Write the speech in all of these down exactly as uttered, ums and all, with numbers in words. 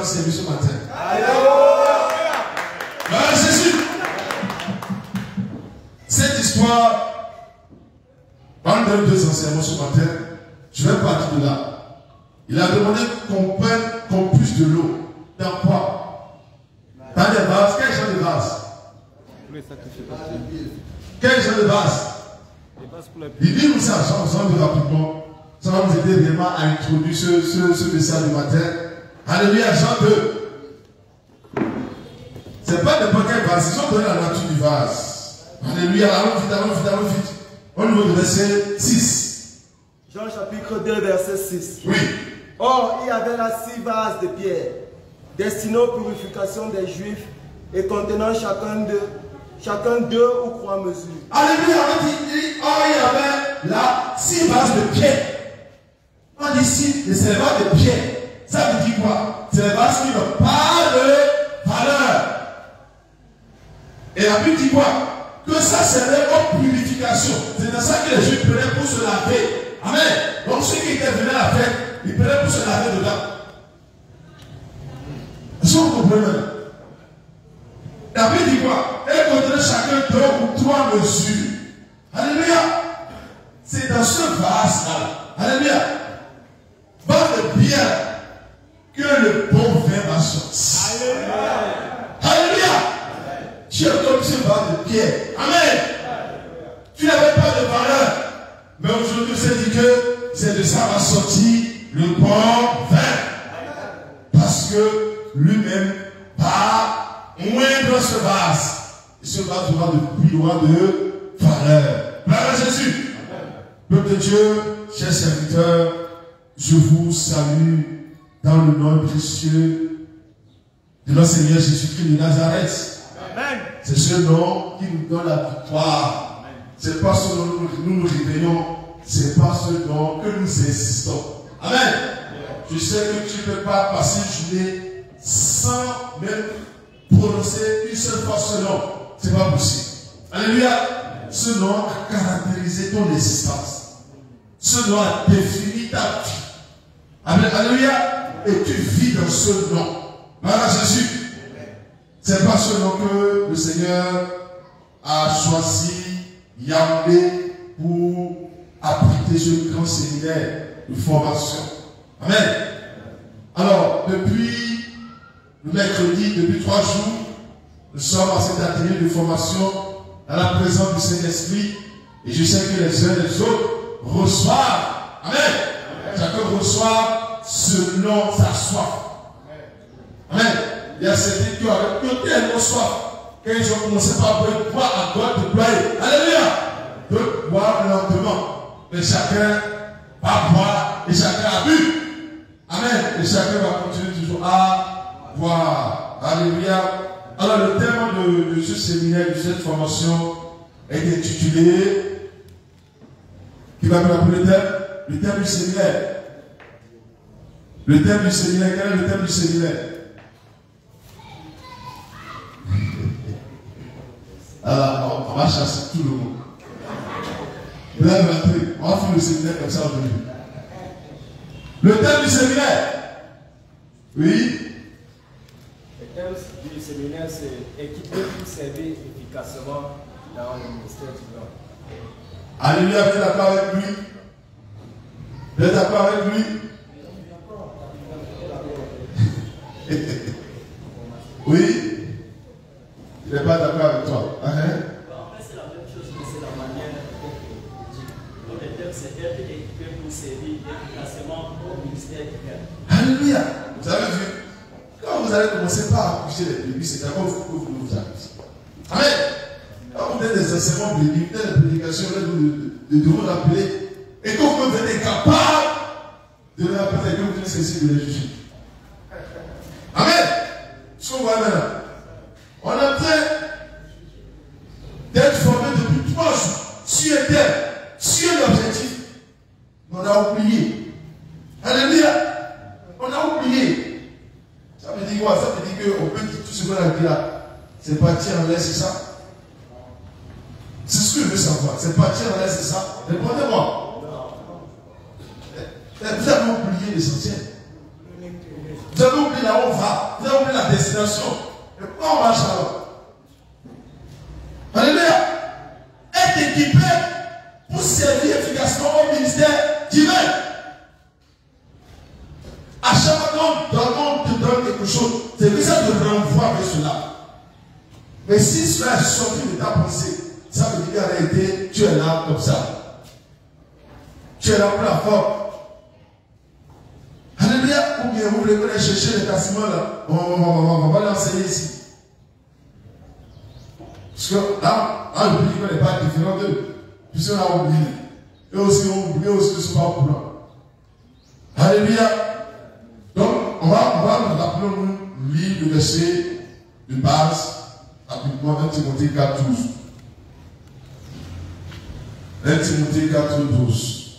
ensemble servi ce matin. Alléluia. Voilà Jésus. Cette histoire, on donne deux enseignements ce matin. Je vais partir de là. Il a demandé qu'on prenne, qu'on puisse de l'eau. Dans quoi? Dans des vases. Quel genre de vase? Quel genre de vase? Il dit nous ça, ensemble rapidement. Ça va nous aider vraiment à introduire ce, ce, ce message du matin. Alléluia, Jean deux. Ce n'est pas n'importe quel vase, ils ont donné la nature du vase. Alléluia, allons vite, allons vite, allons vite. Au niveau du verset six. Jean chapitre deux, verset six. Oui. Or, il y avait là six vases de pierre, destinés aux purifications des Juifs et contenant chacun d'eux, chacun deux ou trois mesures. Alléluia, on dit, or il y avait là six vases de pierre. On dit six, c'est les vases de pierre. Ça veut dire quoi? C'est les vases qui n'ont pas de valeur. Et la Bible dit quoi? Que ça servait aux purifications. C'est dans ça que les Juifs prenaient pour se laver. Amen. Donc ceux qui étaient venus à la fête, ils prenaient pour se laver dedans. Est-ce que vous comprenez? La Bible dit quoi? Elle contenait chacun deux ou trois mesures. Alléluia. C'est dans ce vase-là. Alléluia. Vase de pierre que le bon vin va sortir. Alléluia. Alléluia. Tu es comme ce vase de pierre. Amen. Tu n'avais pas de valeur. Mais aujourd'hui, c'est dit que c'est de ça va sortir le bon vin. Parce que lui-même va moindre ce vase. Et ce vase aura de plus loin de valeur. Gloire à Jésus. Peuple de Dieu, chers serviteurs, je vous salue dans le nom précieux de notre Seigneur Jésus-Christ de Nazareth. Amen. C'est ce nom qui nous donne la victoire. C'est pas ce nom que nous nous réveillons, c'est pas ce nom que nous insistons. Amen. Je sais que tu ne peux pas passer une journée sans même prononcer une seule fois ce nom. C'est pas possible. Alléluia. Ce nom a caractérisé ton existence. Ce nom a défini ta vie. Amen. Alléluia. Et tu vis dans ce nom. Voilà Jésus. C'est pas ce nom que le Seigneur a choisi Yahweh pour abriter ce grand séminaire de formation. Amen. Alors, depuis le mercredi, depuis trois jours, nous sommes à cet atelier de formation à la présence du Saint-Esprit. Et je sais que les uns et les autres reçoivent. Amen. Amen. Chacun reçoit selon sa soif. Amen. Il y a certains qui ont tellement soif. Quand ils ont commencé par boire à droite de ployer. Alléluia. D'autres boivent lentement. Mais chacun va boire et chacun a bu. Amen. Et chacun va continuer toujours à boire. Alléluia. Alors le thème de, de ce séminaire, de cette formation est intitulé, qui va me rappeler le thème? Le thème du séminaire. Le thème du séminaire, quel est le thème du séminaire? Alors, on va chasser tout le monde. On va faire le séminaire comme ça aujourd'hui. Le thème du séminaire. Oui. Le thème du séminaire, c'est équiper pour servir efficacement dans le ministère du Nord. Alléluia, vous êtes d'accord avec lui? Vous êtes d'accord avec lui? Oui? Je n'ai pas d'accord avec toi. Uh -huh. En fait, c'est la même chose, mais c'est la manière dont on dit. Donc, le thème, c'est être équipé pour servir efficacement au ministère du Père. Alléluia. Vous avez vu? Quand vous allez commencer par accoucher les bébés, c'est d'abord vous que vous vous accouchez. Amen. Quand vous faites des enseignements bibliques, des prédications, de, de, de vous rappeler, et que vous êtes capable de les rappeler, que vous venez cesser de les juger. Amen. Ce qu'on voit maintenant. On est en train d'être formé depuis trois jours sur un thème, sur l'objectif. On a oublié. Alléluia. On a oublié. Ça veut dire quoi? Ça veut dire qu'on peut dire tout ce qu'on a dit là. C'est partir en l'air, c'est ça? C'est ce que je veux savoir. C'est partir en l'air, c'est ça? Répondez-moi. Vous avez oublié l'essentiel. Vous avez oublié la là où on va. Vous avez oublié la destination. Et pourquoi on marche alors? Alléluia. Être équipé pour servir efficacement au ministère divin. À chaque fois qu'on te donne quelque chose, c'est que ça te renvoie avec cela. Mais si cela est sorti de ta pensée, ça veut dire qu'en réalité, tu es là comme ça. Tu es là pour la forme. Alléluia. Ou bien vous voulez aller chercher les tassements là. On, on, on, on va l'enseigner ici. Parce que là, là le public n'est pas différent d'eux. Puisqu'on a oublié. Eux aussi ont oublié, aussi ne sont pas au courant. Alléluia. Donc, on va, on va nous rappeler, nous, lire le verset de base, rapidement, un Timothée quatre douze. un Timothée quatre douze.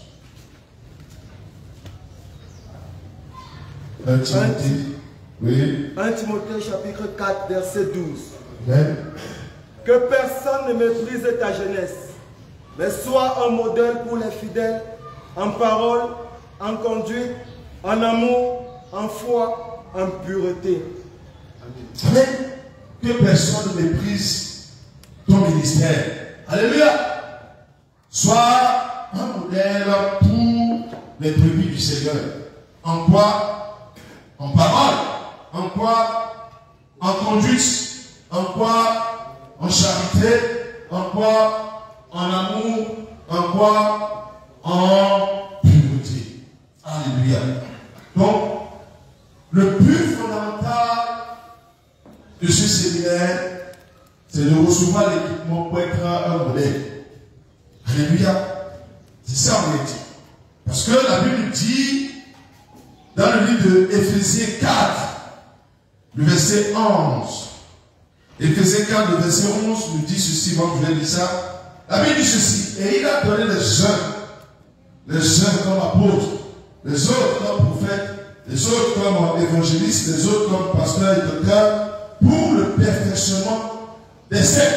un Timothée, oui. un Timothée chapitre quatre, verset douze. Amen. Que personne ne méprise ta jeunesse, mais sois un modèle pour les fidèles, en parole, en conduite, en amour, en foi, en pureté. Amen. Que personne ne méprise ton ministère. Alléluia. Sois un modèle pour les brebis du Seigneur. En quoi? En parole. En quoi? En conduite. En quoi? En charité. En quoi? En amour. En quoi? En pureté. Alléluia. Donc, le but fondamental de ce séminaire, c'est de recevoir l'équipement pour être un modèle. Alléluia. C'est ça en réalité. Parce que la Bible dit, dans le livre de Éphésiens quatre, le verset onze, Éphésiens quatre, le verset onze, nous dit ceci, moi je vais lire ça. La Bible dit ceci, et il a donné les uns, les uns comme apôtres, les autres comme prophètes, les autres comme évangélistes, les autres comme pasteurs et docteurs, pour le perfectionnement des saints.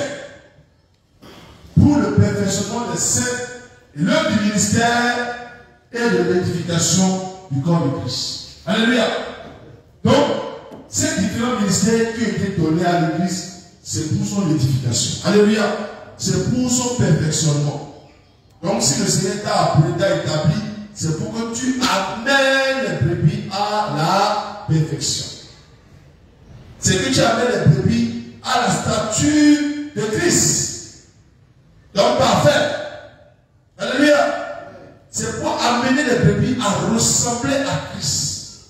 Pour le perfectionnement des saints, et l'œuvre du ministère est de l'édification du corps de Christ. Alléluia. Donc, ces différents ministères qui ont été donnés à l'Église, c'est pour son édification. Alléluia. C'est pour son perfectionnement. Donc, si le Seigneur t'a appelé, t'a établi, c'est pour que tu amènes les brebis à la perfection. C'est que tu amènes les brebis à la stature de Christ. Donc parfait. Alléluia. C'est pour amener les brebis à ressembler à Christ.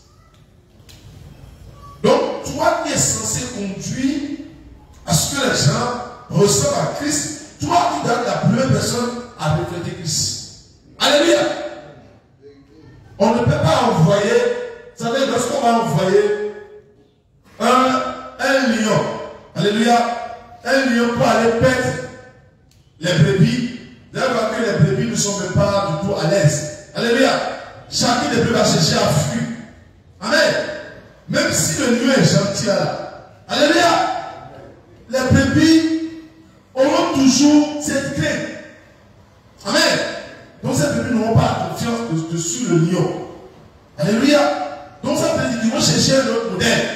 Donc toi qui es censé conduire à ce que les gens ressemblent à Christ, toi qui donnes la première personne à refléter Christ. Alléluia. On ne peut pas envoyer, vous savez, lorsqu'on va envoyer un, un lion, alléluia, un lion pour aller perdre les brebis, vous allez voir que les brebis ne sont même pas du tout à l'aise. Alléluia. Chacun des brebis va chercher à fuir. Amen. Même si le lion est gentil là. Alléluia. Les brebis auront toujours cette crainte. Amen. Donc ces brebis n'auront pas confiance dessus le lion. Alléluia. Donc ça veut dire qu'ils vont chercher un autre modèle.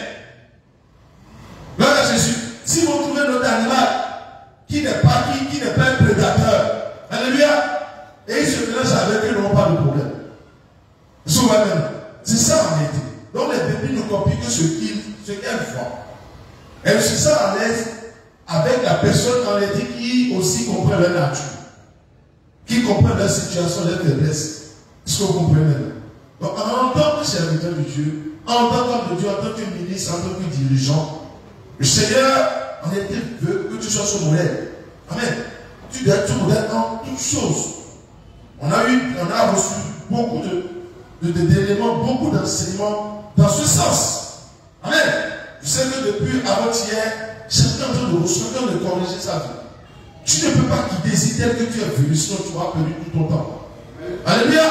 Gloire à Jésus. Si vous trouvez un autre animal qui n'est pas, qui, qui n'est pas un prédateur, alléluia, et il se mélange avec eux, ils n'auront pas de problème. Souvent même. C'est ça en réalité. Donc les brebis ne copient que ce qu'ils, ce qu'elles font. Elles se sentent à l'aise avec la personne en réalité qui aussi comprend leur nature, qui comprend leur situation, leur faiblesse. Est-ce que vous comprenez maintenant? Donc, en tant que serviteur de Dieu, en tant qu'homme de Dieu, en tant que ministre, en tant que dirigeant, le Seigneur en réalité veut que tu sois son modèle. Amen. Tu dois être son modèle en toutes choses. On a eu, on a reçu beaucoup de, de, de, d'éléments, beaucoup d'enseignements dans ce sens. Amen. Je sais que depuis avant-hier, chacun est en train de recevoir, de corriger sa vie. Tu ne peux pas quitter si tel que tu es venu, sinon tu vas perdu tout ton temps. Alléluia.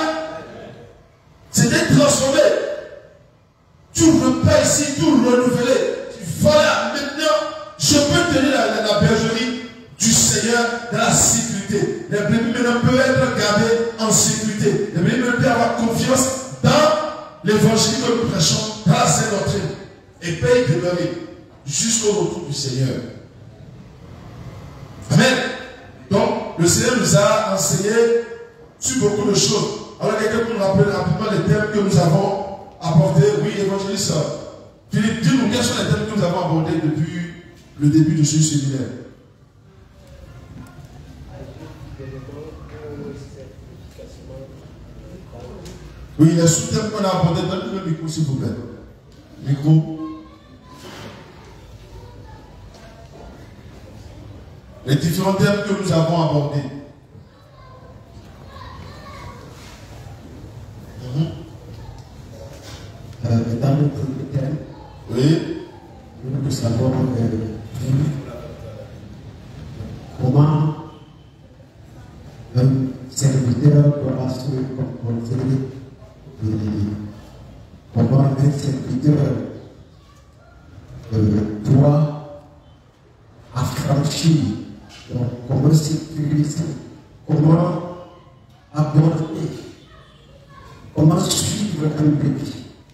C'est d'être transformé. Tu ne veux pas ici tout renouveler. Voilà, maintenant, je peux tenir la, la, la bergerie du Seigneur dans la sécurité. Les brebis maintenant peuvent être gardées en sécurité. Les brebis peuvent avoir confiance dans l'évangile que nous prêchons, dans la sainte doctrine. et peut y demeurer jusqu'au retour du Seigneur. Amen. Donc, le Seigneur nous a enseigné sur beaucoup de choses. Alors, quelqu'un peut nous rappeler rapidement les thèmes que nous avons abordés. Oui, évangéliste Philippe, dis-nous quels sont les thèmes que nous avons abordés depuis le début de ce séminaire. Oui, les sous-thèmes qu'on a abordés, donnez-nous le micro s'il vous plaît. Micro. Les différents thèmes que nous avons abordés. Mm-hmm. euh, dans le premier thème, oui, nous devons savoir euh, comment un serviteur doit se comporter et comment un serviteur euh, doit affranchir. Donc, comment sécuriser, comment aborder, comment suivre un bébé.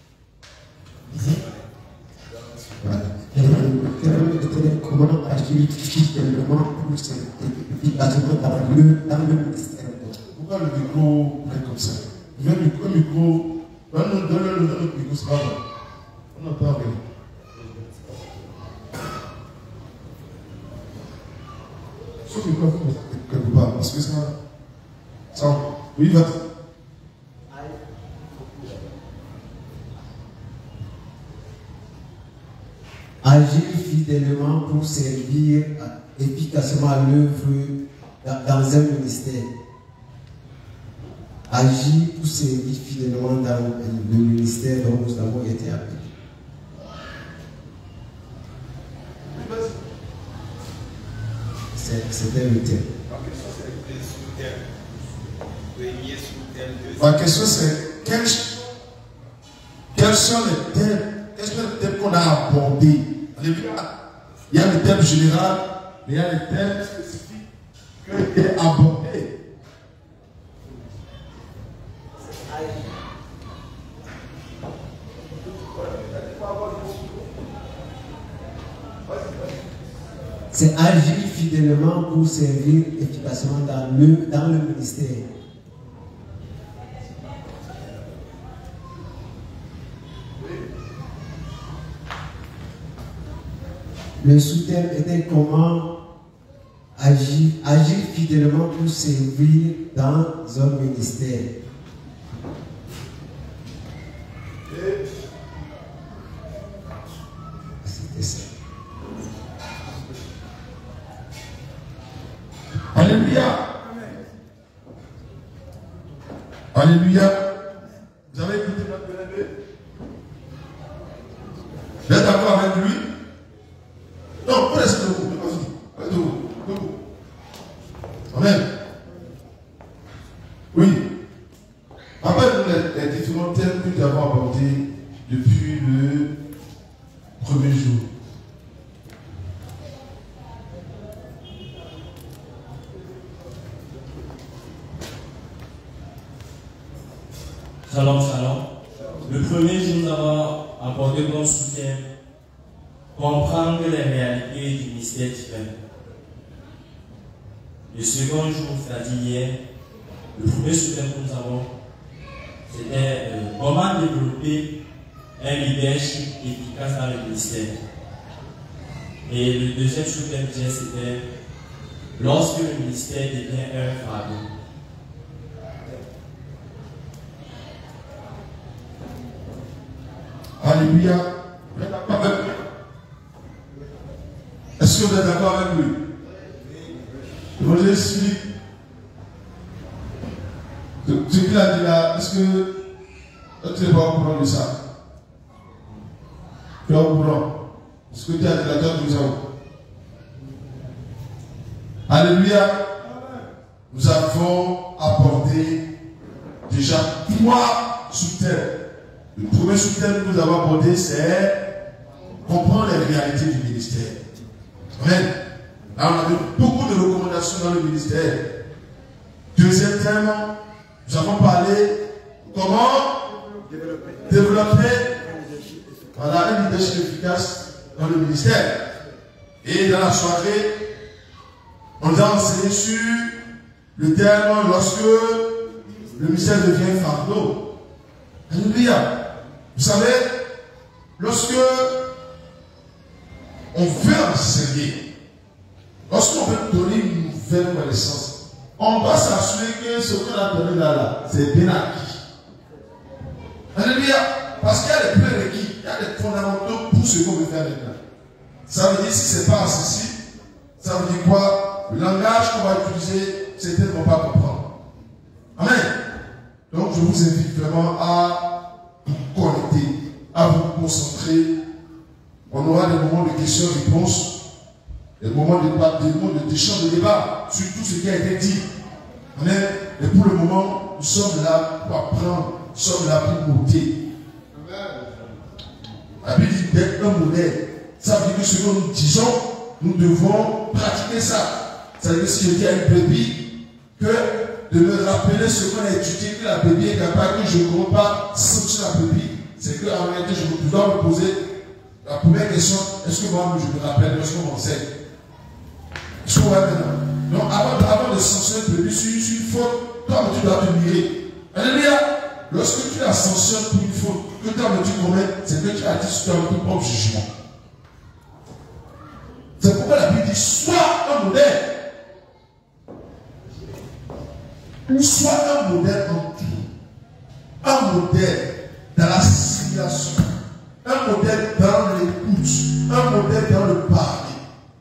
Voilà. Et le terme était comment agir fidèlement pour cette efficacement dans le, dans le ministère. Pourquoi le micro est comme ça? Il vient le micro, donne-nous le micro, c'est pas bon. On n'entend rien. Sauf que quoi, quelque part, parce que ça. Ça. Oui, va. Agir fidèlement pour servir efficacement à l'œuvre dans, dans un ministère. Agir pour servir fidèlement dans le ministère dont nous avons été appelés. C'était le thème. Ma question c'est quels, quels sont les thèmes, quels sont les thèmes qu'on a abordés? Il y a le thème général, mais il y a les thèmes spécifiques qui ont été abordés. C'est agir fidèlement pour servir efficacement dans le, dans le ministère. Le sous-thème était comment agir, agir fidèlement pour servir dans un ministère. C'était ça. Alléluia. Alléluia. Vous avez écouté notre bien-aimé? Vous êtes d'accord avec lui? Non, vous restez debout. Restez debout. Debout. Amen. Oui. Après les, les différents thèmes que nous avons abordés depuis le premier jour. Shalom, shalom. Le premier jour, nous avons abordé comme sous-thème comprendre les réalités du mystère divin. Le second jour, c'est-à-dire hier, le premier sous-thème que nous avons, c'était euh, comment développer un leadership efficace dans le ministère. Et le deuxième sous-thème, c'était lorsque le ministère devient un fardeau. Alléluia. Vous êtes d'accord avec lui? Est-ce que vous êtes d'accord avec lui? Roger Philippe, ce qu'il a dit là, est-ce que tu n'es pas au courant de ça? Tu es au courant? Ce que tu as dit là, tu nous avons. Alléluia. Nous avons abordé déjà trois sous-thèmes. Le premier sous-thème que nous avons abordé, c'est comprendre les réalités du ministère. Amen. Là, on a vu beaucoup de recommandations dans le ministère. Deuxième thème, nous avons parlé comment développer Voilà, un leadership efficace dans le ministère. Et dans la soirée, on nous a enseigné sur le terme lorsque le ministère devient fardeau. Alléluia. Vous savez, lorsque on veut enseigner, lorsqu'on veut donner une nouvelle connaissance, on doit s'assurer que ce qu'on a donné là, là c'est bien acquis. Alléluia. Parce qu'il y a des prérequis, il y a des fondamentaux pour ce qu'on veut faire maintenant. Ça veut dire si ce n'est pas accessible, ça veut dire quoi? Le langage qu'on va utiliser, certains ne vont pas comprendre. Amen. Donc je vous invite vraiment à vous connecter, à vous concentrer. On aura des moments de questions-réponses, des moments de débat, des moments d'échange de débat sur tout ce qui a été dit. Amen. Et pour le moment, nous sommes là pour apprendre, nous sommes là pour monter. La Bible dit d'être un modèle. Ça veut dire que ce que nous disons, nous devons pratiquer ça. Ça veut dire que si je dis à une brebis que de me rappeler ce qu'on a étudié, que la brebis est capable, que je ne comprends pas sortir la brebis, c'est qu'en réalité, je dois me poser la première question, est-ce que moi, je me rappelle lorsqu'on m'enseigne? Est-ce qu'on va maintenant? Donc, avant, avant de sanctionner une brebis sur, sur une faute, toi, tu dois te mirer. Alléluia! Lorsque tu la sanctionnes pour une faute, que toi, tu commets, c'est que tu as dit sur ton propre jugement. C'est pourquoi la Bible dit, sois un modèle. Sois un modèle en tout. Un modèle dans la l'assimilation. Un modèle dans l'écoute. Un modèle dans le parler.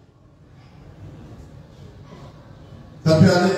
Ça peut aller.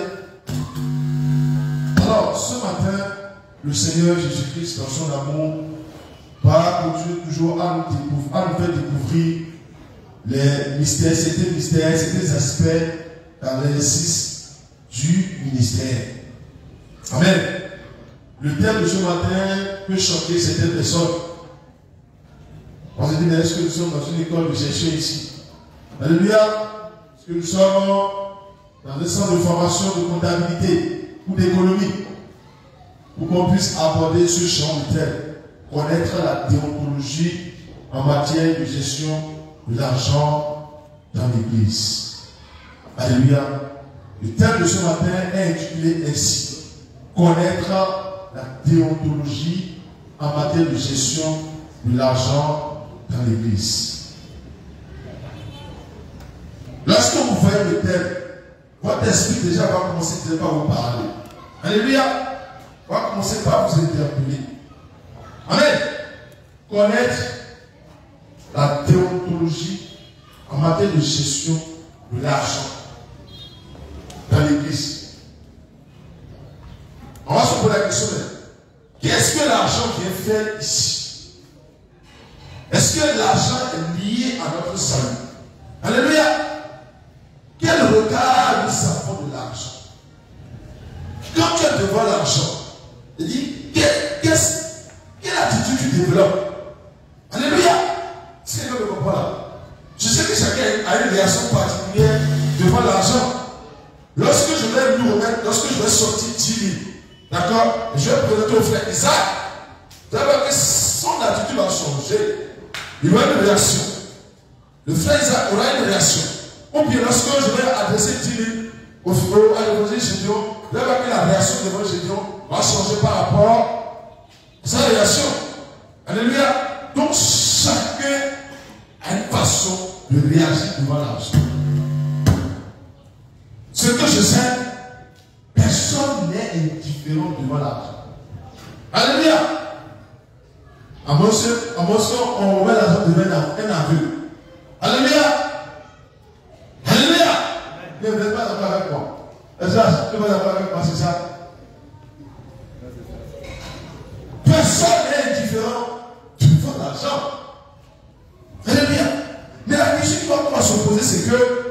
Alors, ce matin, le Seigneur Jésus-Christ, dans son amour, va continuer toujours à nous, découvrir, à nous faire découvrir les mystères, certains mystères, certains aspects dans l'exercice du ministère. Amen. Le thème de ce matin peut choquer certaines personnes. On se dit, mais est-ce que nous sommes dans une école de gestion ici? Alléluia. Est-ce que nous sommes dans un centre de formation de comptabilité ou d'économie pour qu'on puisse aborder ce champ de thème, connaître la déontologie en matière de gestion de l'argent dans l'Église. Alléluia. Le thème de ce matin est intitulé ainsi. Connaître la déontologie en matière de gestion de l'argent dans l'Église. Lorsque vous voyez le thème, votre esprit déjà va commencer déjà par vous parler. Alléluia. Va commencer par vous interpeller. Amen. Connaître la déontologie en matière de gestion de l'argent dans l'Église. On va se poser la question, qu'est-ce que l'argent vient faire ici? Est-ce que l'argent est lié à notre salut? Alléluia. Quel regard nous avons de l'argent? Quand tu es devant l'argent, il dit, quelle, quelle, quelle attitude tu développes? Alléluia. C'est ce que je comprends. Je sais que chacun a une réaction particulière devant l'argent. Lorsque je vais nous remettre, lorsque je vais sortir dix mille, d'accord, je vais présenter au frère Isaac. Vous savez que son attitude a changé. Il aura une réaction. Le frère Isaac aura une réaction. Ou bien lorsque je vais adresser dix mille au frère, à l'évangile Gédéon, vous allez voir que la réaction de l'évangile Gédéon va changer par rapport à sa réaction. Alléluia. Donc chacun a une façon de réagir devant l'argent. Ce que je sais, personne n'est indifférent devant l'argent. Alléluia. À mon sens, on met l'argent devant un aveu. Alléluia. Alléluia. Mais vous n'êtes pas d'accord avec moi. Est-ce que vous n'êtes pas d'accord avec moi, c'est ça? Personne n'est indifférent devant l'argent. Alléluia. Mais la question qu'on va se poser, c'est que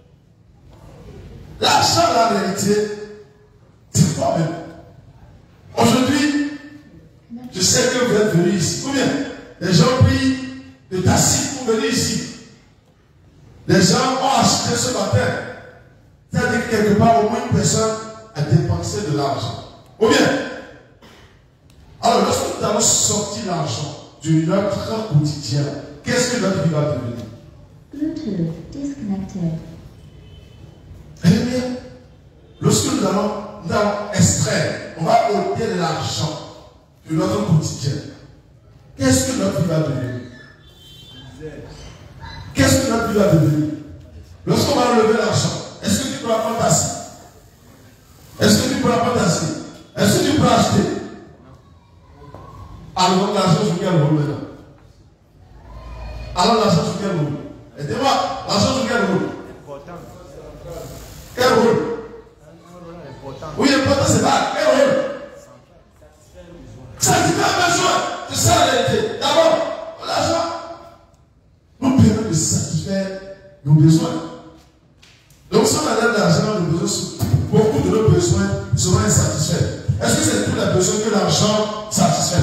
l'argent, la réalité, c'est toi-même. Aujourd'hui, je sais que vous êtes venus ici. Combien? Les gens prient de taxi pour venir ici. Les gens ont acheté ce matin. C'est-à-dire que quelque part, au moins une personne a dépensé de l'argent. Ou bien, alors lorsque nous allons sortir l'argent, de notre quotidien, qu'est-ce que notre vie va devenir? Bluetooth disconnected. Eh bien, lorsque nous allons, nous allons extraire, on va ôter l'argent de notre quotidien. Qu'est-ce que notre vie va devenir? Qu'est-ce que notre vie va devenir? Lorsqu'on va enlever l'argent, est-ce que tu peux apprendre assis? Est-ce que tu peux apprendre assis? Est-ce que tu peux acheter? Alors l'argent sur quel rôle maintenant? Alors l'argent sur quel rôle? Aidez-moi, l'argent sur quel rôle? Quel rôle? Oui, important c'est pas. Quel rôle? Satisfaire un besoin. C'est ça la réalité. D'abord, l'argent nous permet de satisfaire nos besoins. Donc si on enlève l'argent, nos besoins, beaucoup de nos besoins seront insatisfaits. Est-ce que c'est tous les besoins que l'argent satisfait?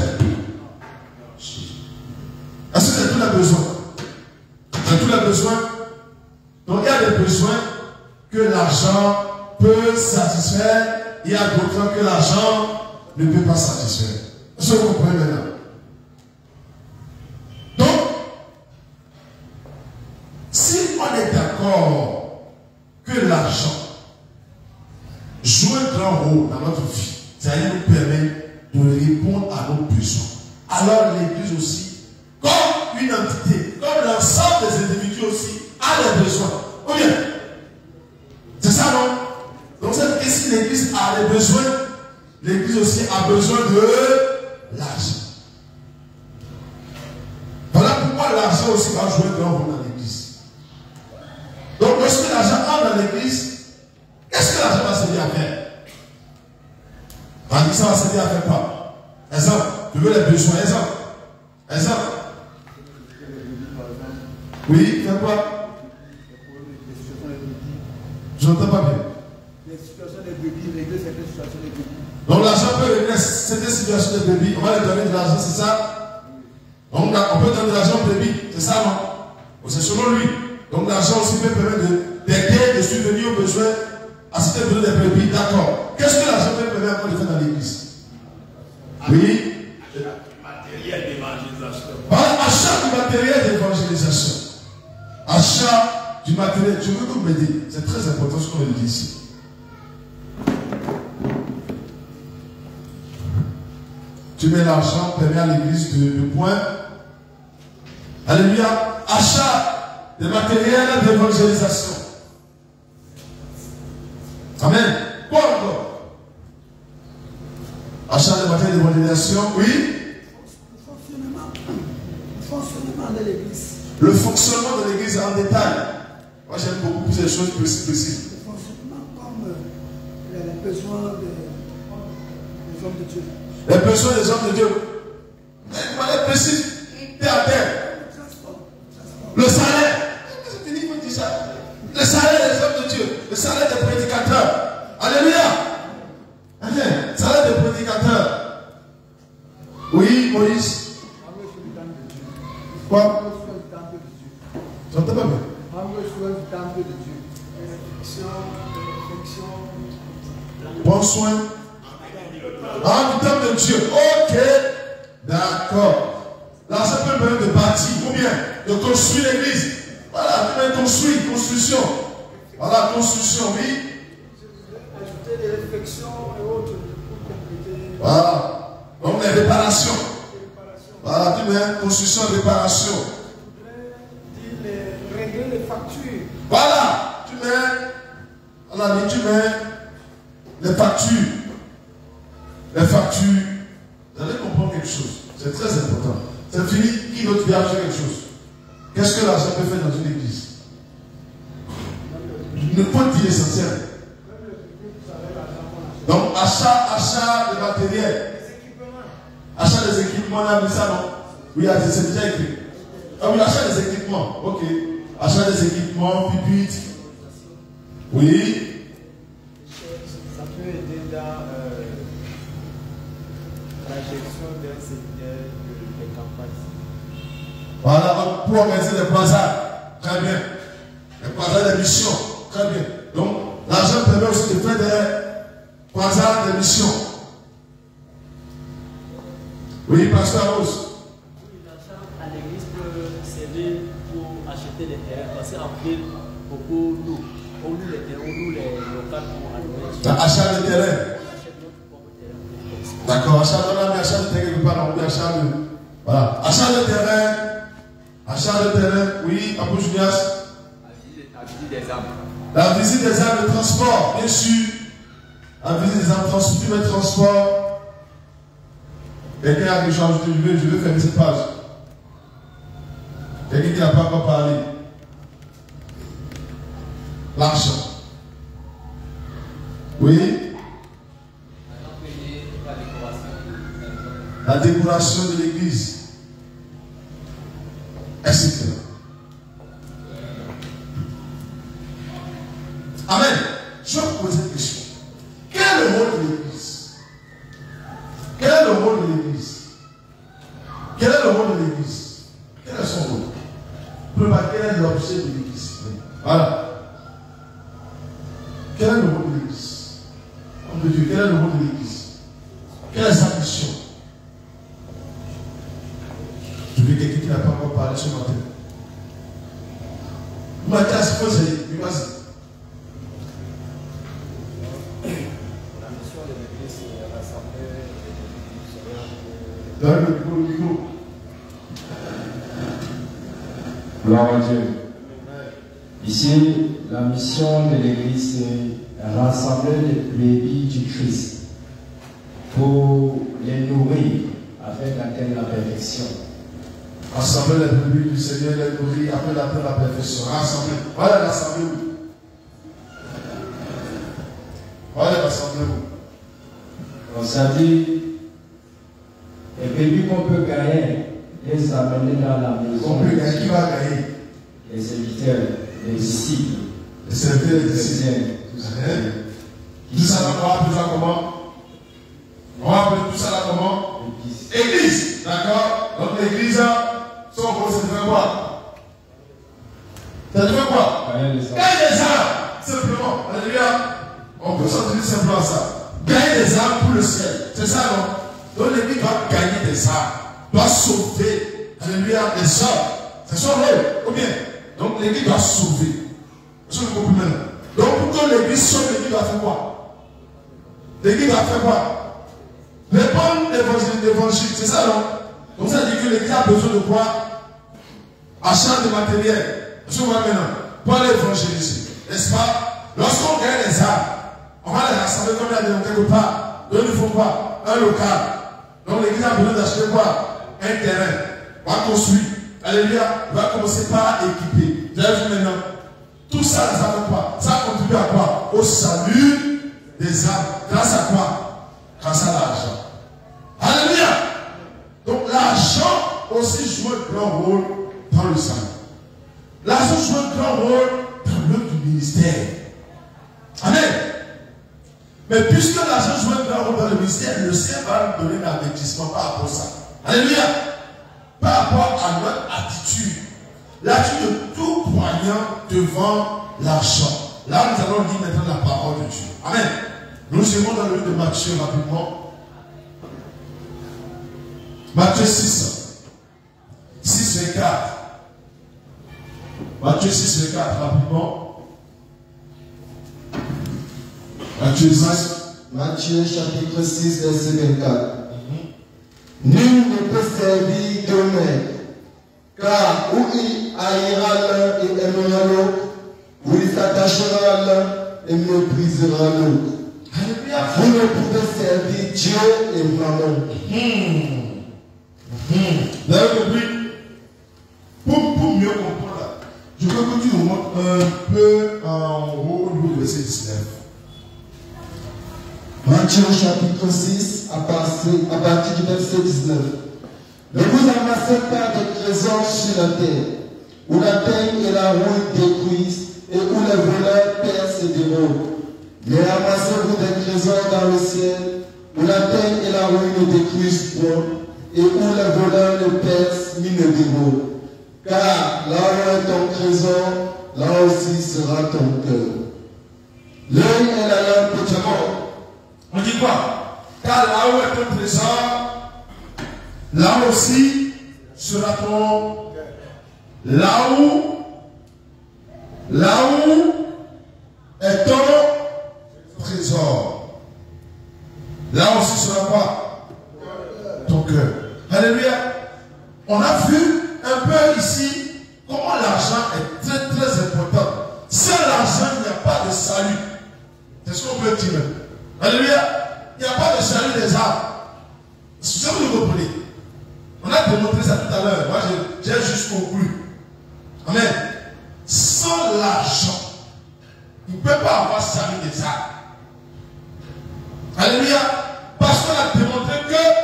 Est-ce que c'est tous les besoins? C'est tous les besoins. Donc il y a des besoins que l'argent peut satisfaire. Il y a d'autres que l'argent ne peut pas satisfaire. Est-ce que vous comprenez maintenant? Donc, si on est d'accord que l'argent joue un grand rôle dans notre vie, c'est-à-dire nous permet de répondre à nos besoins, alors l'Église aussi, comme une entité, comme l'ensemble des individus aussi, a des besoins. Ou bien, c'est ça, non? Donc, c'est que si l'Église a des besoins, l'Église aussi a besoin de l'argent. Voilà pourquoi l'argent aussi va jouer un grand rôle dans l'Église. Donc, lorsque l'argent entre dans l'Église, qu'est-ce que l'argent va servir à faire? On dit ça va servir à faire quoi? Exemple, tu veux les besoins, exemple. Exemple. Oui, fais quoi? Je n'entends pas bien. Les situations des bébés, régler certaines situations des bébés. Donc l'argent peut régler certaines situations des bébés. On va leur donner de l'argent, c'est ça? Donc on peut donner de l'argent aux bébés, c'est ça, non? C'est selon lui. Donc l'argent aussi peut permettre d'aider, de subvenir aux besoins, à certains besoins des bébés, d'accord. Qu'est-ce que l'argent peut permettre encore de faire dans l'église? Oui. Matériel d'évangélisation. Achat du matériel d'évangélisation. Achat du matériel. Je veux que vous me dites, c'est très important ce qu'on me dit ici. Tu mets l'argent, permet à l'église de, de point. Alléluia. Achat de matériel d'évangélisation. Amen. Quoi encore? Achat de matériel d'évangélisation, oui. Le fonctionnement, le fonctionnement de l'église. Le fonctionnement de l'église en détail. Moi j'aime beaucoup plus les choses précises. précises. Le fonctionnement comme euh, les besoins des, des hommes de Dieu. Les besoins des hommes de Dieu. De manière précise, terre à terre. Le salaire. C'est fini, il faut dire ça. Le salaire des hommes de Dieu. Le salaire des prédicateurs. Alléluia. Amen. Le salaire des prédicateurs. Oui, Moïse. Quoi? Tu n'entends pas bien? Prends soin. Ah, du temple de Dieu. Ok. D'accord. L'argent peut permettre de bâtir ou bien de construire l'église. Voilà, tu peux construire, construction. Voilà, construction, oui. Ajouter des réflexions et autres pour compléter. Voilà. Donc les réparations. Voilà, tu mets construction, réparation. Je voudrais dire les, régler les factures. Voilà, tu mets, voilà, tu mets les factures. Les factures. Vous allez comprendre quelque chose. C'est très important. C'est fini, qui d'autre vient acheter quelque chose? Qu'est-ce que l'argent peut faire dans une église? Ne pas dire l'essentiel. Donc, achat, achat de matériel. Achat des équipements, on a mis ça, non? Oui, c'est déjà écrit. Ah oui, achat des équipements. Ok. Achat des équipements, pupitres. Oui. Ça peut aider dans euh, la gestion d'un séminaire de, de campagne. Voilà, pour organiser les croisades. Très bien. Les croisades des missions. Très bien. Donc, l'argent permet aussi de faire des croisades des missions. Oui, Pasteur Rose. Oui, acheter des terrains. Parce qu'en ville, beaucoup louent. On loue les terrains, on loue les locales pour allouer. Achat de terrain. On achète notre propre terrain. D'accord, achat de terrain, achat de terrain, quelque part, on dit achat de. Voilà. Achat de terrain. Achat de terrain, oui, Abu Junias. La visite des arbres. La visite des arbres de transport, bien sûr. La visite des arbres de transport, de transport. Quelqu'un a quelque chose à ajouter, je vais, je vais fermer cette page. Quelqu'un qui n'a pas encore parlé. L'argent. Oui. La décoration de l'église. et cetera. Amen. Je vais vous poser une question. Quel est le rôle de l'église? Quel est le rôle de l'église? Quel est le rôle de l'église? Quel est son rôle? Quel est l'objet de l'église? Voilà. Quel est le rôle de l'église? On peut dire, quel est le rôle de l'église? Quelle est sa mission? Je veux quelqu'un qui n'a pas encore parlé ce matin. Mathias, il faut essayer. Vas-y. La mission de l'église, c'est rassembler les Donne le micro, le micro. Gloire à Dieu. Ici, la mission de l'église, c'est rassembler les brebis du Christ pour les nourrir afin d'atteindre la perfection. Rassembler les brebis du Seigneur, les nourrir afin d'atteindre la perfection. Rassembler. Voilà rassembler où? Voilà rassembler où? Donc ça dit, les brebis qu'on peut gagner, les amener dans la maison. On peut gagner. Qui va gagner? Les serviteurs, les disciples. Les serviteurs, les disciples. Tout ça, on va appeler ça comment? On va appeler tout ça là comment? Église. D'accord? Donc l'église, son rôle, c'est de faire quoi? C'est de faire quoi? Gagner des âmes. Simplement. Alléluia. On peut s'en dire simplement ça. Gagner des âmes pour le ciel. C'est ça, non? Donc l'église doit gagner des âmes. Doit sauver. Alléluia. Des âmes. C'est son rôle. Ou bien? Donc l'église doit sauver. Est-ce que vous comprenez maintenant? Donc pour que l'église sauve, l'église doit faire quoi? L'église doit faire quoi? Répondre l'évangile, c'est ça, non? Donc ça dit que l'église a besoin de quoi? Achat de matériel. Est-ce que vous voyez maintenant? Pour aller évangéliser. N'est-ce pas? Lorsqu'on gagne les âmes, on va les rassembler comme il y a des quelque part. Donc il faut quoi? Un local. Donc l'église a besoin d'acheter quoi? Un terrain. On va construire. Alléluia. On va commencer par équiper. Vous avez vu maintenant? Tout ça, ça fait quoi? Ça contribue à quoi? Au salut des âmes. Grâce à quoi? Grâce à l'argent. Alléluia. Donc l'argent aussi joue un grand rôle dans le salut. L'argent joue un grand rôle dans l'œuvre du ministère. Amen. Mais puisque l'argent joue un grand rôle dans le ministère, le Seigneur va nous donner l'avertissement par rapport à ça. Alléluia. Par rapport à notre attitude. L'attitude de tout croyant devant l'argent. Là, nous allons lire maintenant la parole de Dieu. Amen. Nous irons dans le livre de Matthieu rapidement. Matthieu six. six et quatre. Matthieu six et quatre, rapidement. Matthieu six. Matthieu chapitre six, verset vingt-quatre. Nul ne peut servir deux maîtres, car ou il haïra l'un et aimera l'autre, ou il s'attachera à l'un et méprisera l'autre. Vous ne pouvez servir Dieu et maman. Hum. Hum. Vous avez compris? Pour, pour mieux comprendre, je veux que tu nous montres un peu en haut au niveau du verset dix-neuf. Matthieu chapitre six, à partir, à partir du verset dix-neuf. Ne vous amassez pas de trésors sur la terre, où la teigne et la rouille détruisent, et où les voleurs percent et dérobent. Mais amassez-vous des trésors dans le ciel, où la teigne et la rouille ne détruisent point, et où les voleurs ne percent ni ne dérobent. Car là où est ton trésor, là aussi sera ton cœur. L'œil est la lampe de monde. On dit quoi? Car là où est ton trésor, là aussi sera ton. Là où là où est ton trésor, là aussi sera quoi? Ton cœur. Alléluia. On a vu un peu ici comment l'argent est très très important. Sans l'argent, il n'y a pas de salut. C'est ce qu'on peut dire. Alléluia. Il n'y a pas de salut des âmes. C'est ce que vous comprenez. On a démontré ça tout à l'heure. Moi, j'ai juste conclu. Amen. Sans l'argent, il ne peut pas avoir salut des âmes. Alléluia. Parce qu'on a démontré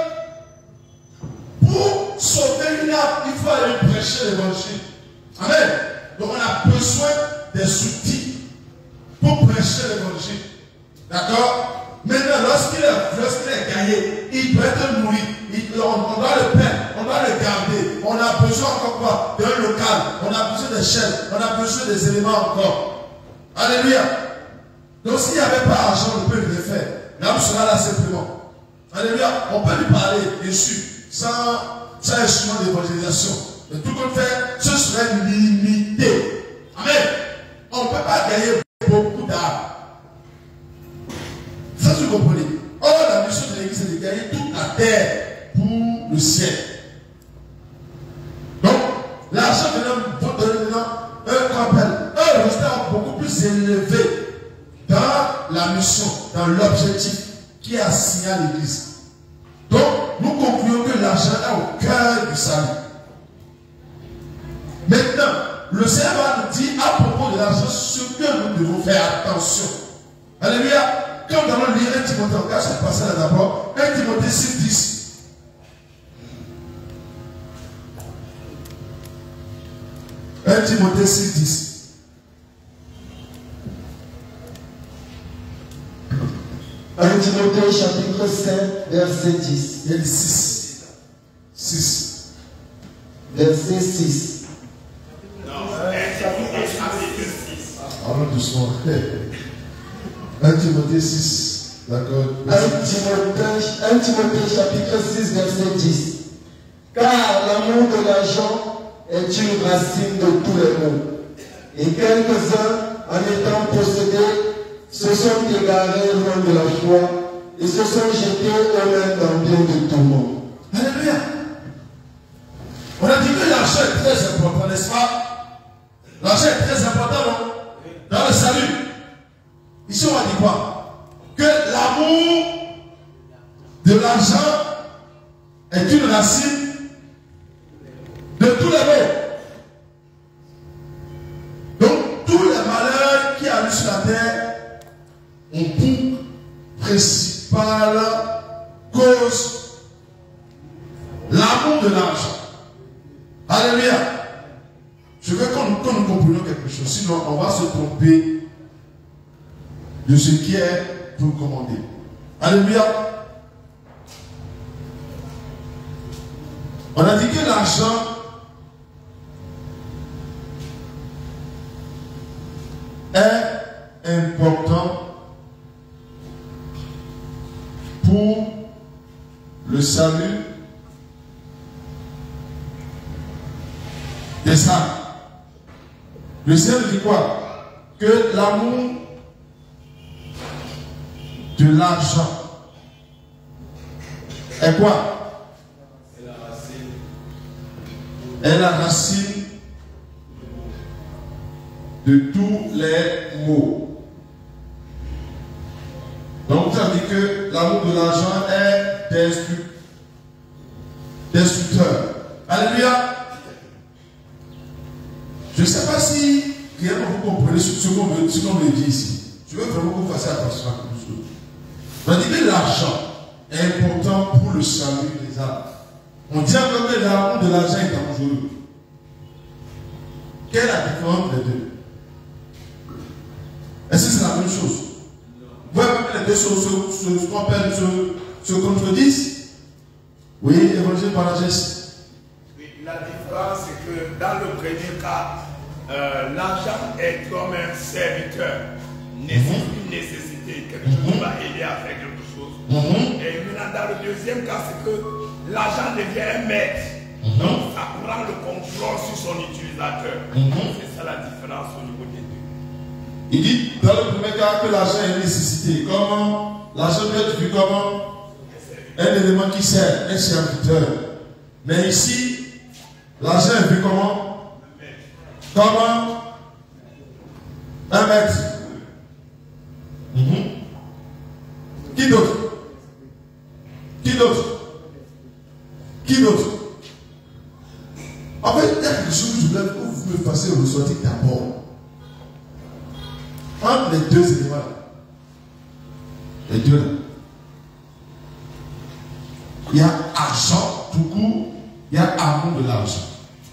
que pour sauver une âme, il faut aller prêcher l'évangile. Amen. Donc on a besoin des outils pour prêcher l'évangile. D'accord? Maintenant, lorsqu'il est, lorsqu'il est gagné, il peut être nourri. Il, on, on doit le peindre, on doit le garder. On a besoin encore quoi? D'un local. On a besoin des chaînes. On a besoin des éléments encore. Alléluia. Donc s'il n'y avait pas d'argent, on ne peut rien faire. L'âme sera là simplement. Alléluia. On peut lui parler dessus sans, sans instrument d'évangélisation. Mais tout qu'on fait, ce serait limité. Amen. On ne peut pas gagner beaucoup d'âmes. Ça, vous comprenez. Or, la mission de l'église, c'est de gagner toute la terre pour le ciel. Donc, l'argent venant un appel, un résultat beaucoup plus élevé dans la mission, dans l'objectif qui est assigné à l'église. Donc, nous concluons que l'argent est au cœur du salut. Maintenant, le Seigneur va nous dire à propos de l'argent ce que nous devons faire attention. Alléluia. Comme nous allons lire un Timothée, on cache ce passage d'abord. un Timothée six, dix. un Timothée six, dix. un Timothée chapitre sept, verset dix. Il y a six. six. Verset six. Non, un Timothée chapitre six. Allons doucement. un Timothée six, d'accord. un Timothée chapitre six, verset dix. Car l'amour de l'argent est une racine de tous les maux. Et quelques-uns, en étant possédés, se sont égarés loin de la foi et se sont jetés eux-mêmes dans bien de tourments. Alléluia. On a dit que l'argent est très important, n'est-ce pas? L'argent est très important, non? Dans le salut. Ici, on va dire quoi? Que l'amour de l'argent est une racine de tous les maux. Donc, tous les malheurs qui arrivent sur la terre ont pour principale cause l'amour de l'argent. Alléluia. Je veux qu'on qu nous comprenions quelque chose, sinon on va se tromper de ce qui est pour commander. Alléluia. On a dit que l'argent est important pour le salut des âmes. Le Seigneur dit quoi? Que l'amour de l'argent est quoi? C'est la racine. Est la racine de tous les maux. Donc, ça dit que l'amour de l'argent est destructeur. Alléluia. Je ne sais pas si réellement vous comprenez ce qu'on me, me dit ici. Je veux vraiment que vous fassiez attention à quelque chose. On dit que l'argent est important pour le salut des âmes. On dit encore que l'amour de l'argent est dangereux. Quelle est la différence des deux? Est-ce que c'est la même chose? Vous voyez que les deux choses se, se, se contredisent? Oui, évangile par la geste. Oui, la différence, c'est que dans le premier cas, euh, l'argent est comme un serviteur. Nécessite une nécessité, quelque chose qui va aider à faire quelque chose. Mm-hmm. Et maintenant, dans le deuxième cas, c'est que l'argent devient un maître. Mm-hmm. Donc ça prend le contrôle sur son utilisateur. Mm-hmm. C'est ça la différence au niveau des deux. Il dit dans le premier cas que l'argent est nécessité. Comment l'argent peut être vu comme un élément qui sert, un serviteur. Mais ici, l'argent est vu comment? Comme un maître. Mm-hmm. Qui d'autre? Qui d'autre? Qui d'autre? En fait, il y a quelque chose que je voulais que vous me fassiez ressortir d'abord. Entre les deux éléments là, les deux là, il y a argent tout court, il y a amour de l'argent.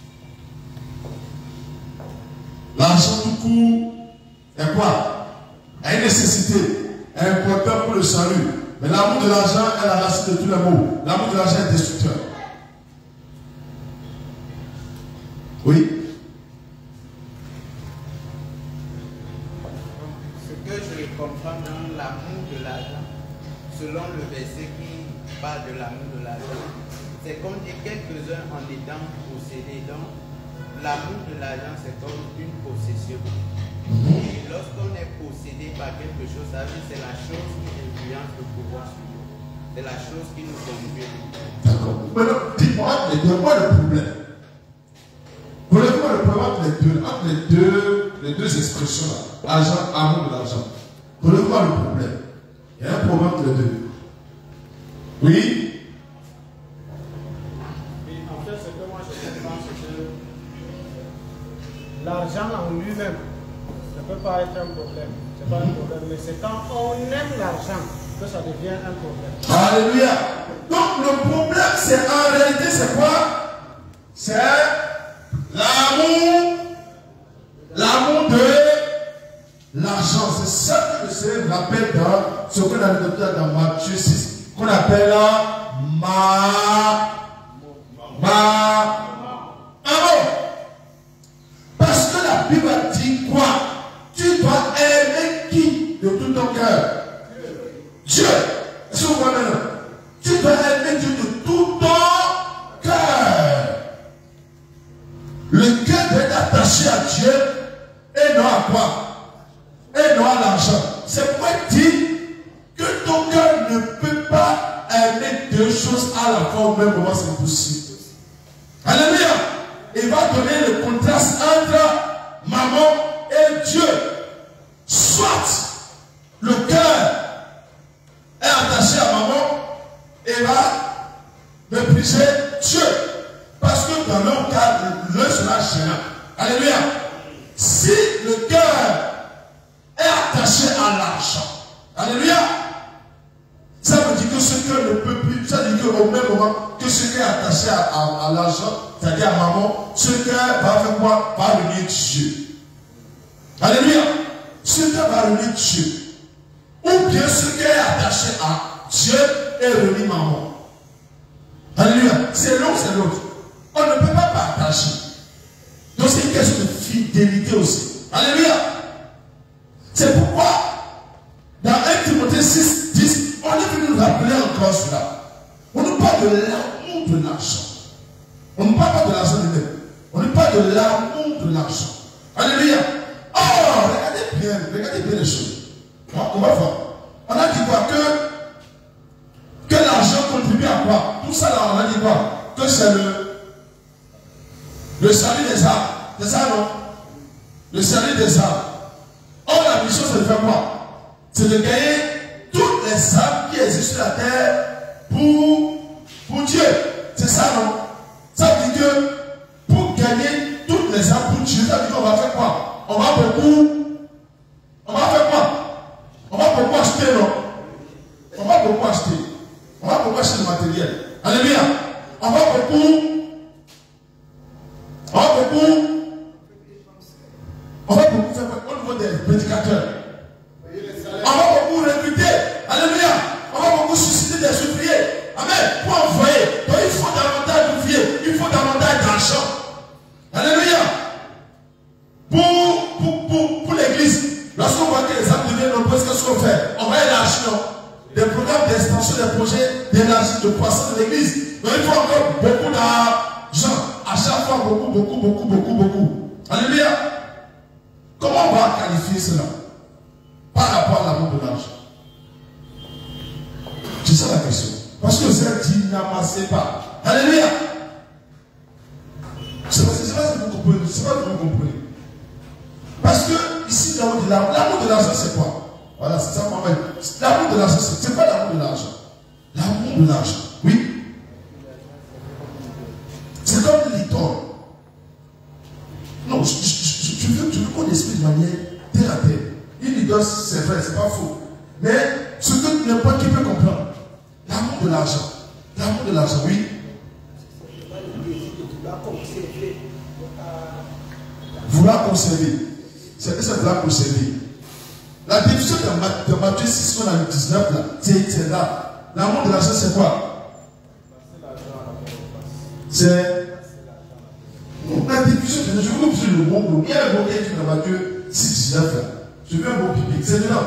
L'argent tout court est quoi? Est une nécessité, est important pour le salut. Mais l'amour de l'argent est la racine de tous les maux. L'amour de l'argent est destructeur. Oui. Ce que je comprends dans l'amour de l'argent, selon le verset qui parle de l'amour de l'argent, c'est comme dit quelques-uns en étant possédés. Donc, l'amour de l'argent, c'est comme une possession. Et lorsqu'on est possédé par quelque chose, ça veut dire que c'est la chose qui influence le pouvoir sur nous. C'est la chose qui nous conduit. D'accord. Maintenant, dis-moi, dis-moi le problème. Prenez-moi le problème entre les deux, entre les deux, les deux expressions-là, argent, amour de l'argent. Prenez-moi le problème. Il y a un problème entre les deux. Oui? Oui, en fait, ce que moi je comprends, c'est que l'argent en lui-même ne peut pas être un problème. Ce n'est pas un problème, mais c'est quand on aime l'argent que ça devient un problème. Alléluia. Donc le problème, c'est en réalité, c'est quoi? C'est l'amour, l'amour de l'argent. C'est ça que le Seigneur rappelle dans ce qu'on a dit dans Matthieu six, qu'on appelle ma, ma, amour. Parce que la Bible dit quoi? Tu dois aimer qui de tout ton cœur? Dieu. Est-ce que vous voyez maintenant? Tu dois aimer Dieu de tout ton cœur. Le cœur doit être attaché à Dieu et non à quoi? Et non à l'argent. C'est pourquoi il dit que ton cœur ne peut pas aimer deux choses à la fois au même moment, c'est impossible. Alléluia. Il va donner le contraste entre maman et Dieu. Soit le cœur est attaché à maman et va mépriser Dieu. Parce que dans leur cas, l'un sera gênant. Alléluia. Si le cœur est attaché à l'argent, alléluia, ça veut dire que ce cœur ne peut plus, ça veut dire qu'au même moment que ce cœur est attaché à, à, à l'argent, c'est-à-dire à maman, ce cœur va faire quoi? Va renier Dieu. Alléluia. Ce cœur va renier Dieu. Ou bien ce cœur est attaché à Dieu et renie maman. Alléluia. C'est l'un, c'est l'autre. On ne peut pas partager. Donc c'est une question de fidélité aussi. Alléluia. C'est pourquoi dans un Timothée six, dix, on est venu nous rappeler encore cela. On ne parle de l'amour de l'argent. On ne parle pas de l'argent de même. On ne parle de l'amour de l'argent. Alléluia. Oh, regardez bien, regardez bien les choses. On va voir. On a dit quoi? Que, que l'argent contribue à quoi? Tout ça là, on a dit quoi? Que c'est le, le salut des âmes. C'est ça, non? Le salut des âmes. Or, la mission, c'est de faire quoi? C'est de gagner toutes les âmes qui existent sur la terre pour, pour Dieu. C'est ça, non? Ça veut dire que pour gagner toutes les âmes pour Dieu, ça veut dire qu'on va faire quoi? On va beaucoup. On va faire quoi? On va beaucoup acheter, non? On va beaucoup acheter. On va beaucoup acheter le matériel. Alléluia. On va beaucoup. On va beaucoup. On va beaucoup faire au niveau des prédicateurs. On va beaucoup recruter. Alléluia. On va beaucoup susciter des ouvriers. Amen. Pour envoyer. Donc il faut davantage d'ouvriers. Il faut davantage d'argent. Alléluia. Pour, pour, pour, pour l'église. Lorsqu'on voit que les âmes deviennent nombreuses, qu'est-ce qu'on fait? On va élargir des programmes d'extension, des projets d'élargir, de croissance de l'église. Donc il faut encore beaucoup d'argent. fois beaucoup, beaucoup, beaucoup, beaucoup, beaucoup. Alléluia. Comment on va qualifier cela? Par rapport à l'amour de l'argent. C'est ça la question. Parce que vous avez dit, n'amassez pas. Alléluia. C'est pas si vous comprenez. C'est pas si vous comprenez. Parce que ici, l'amour de l'argent, l'amour de l'argent, c'est quoi? Voilà, c'est ça. L'amour de l'argent, c'est pas l'amour de l'argent. L'amour de l'argent, oui. C'est comme l'idole. Non, je, je, je, je veux, je veux qu'on explique de manière terre à terre. Une idole, c'est vrai, c'est pas faux. Mais ce que n'importe qui peut comprendre, l'amour de l'argent. L'amour de l'argent, oui. Vouloir conserver. C'est que c'est vouloir conserver. La définition de Matthieu six, qu'on a le dix-neuf, là, c'est là. L'amour de l'argent, c'est quoi? C'est. La définition, je veux que le mot, il y a un mot qui est dans Matthieu six, dix-neuf, là. Je veux un mot biblique, c'est dedans.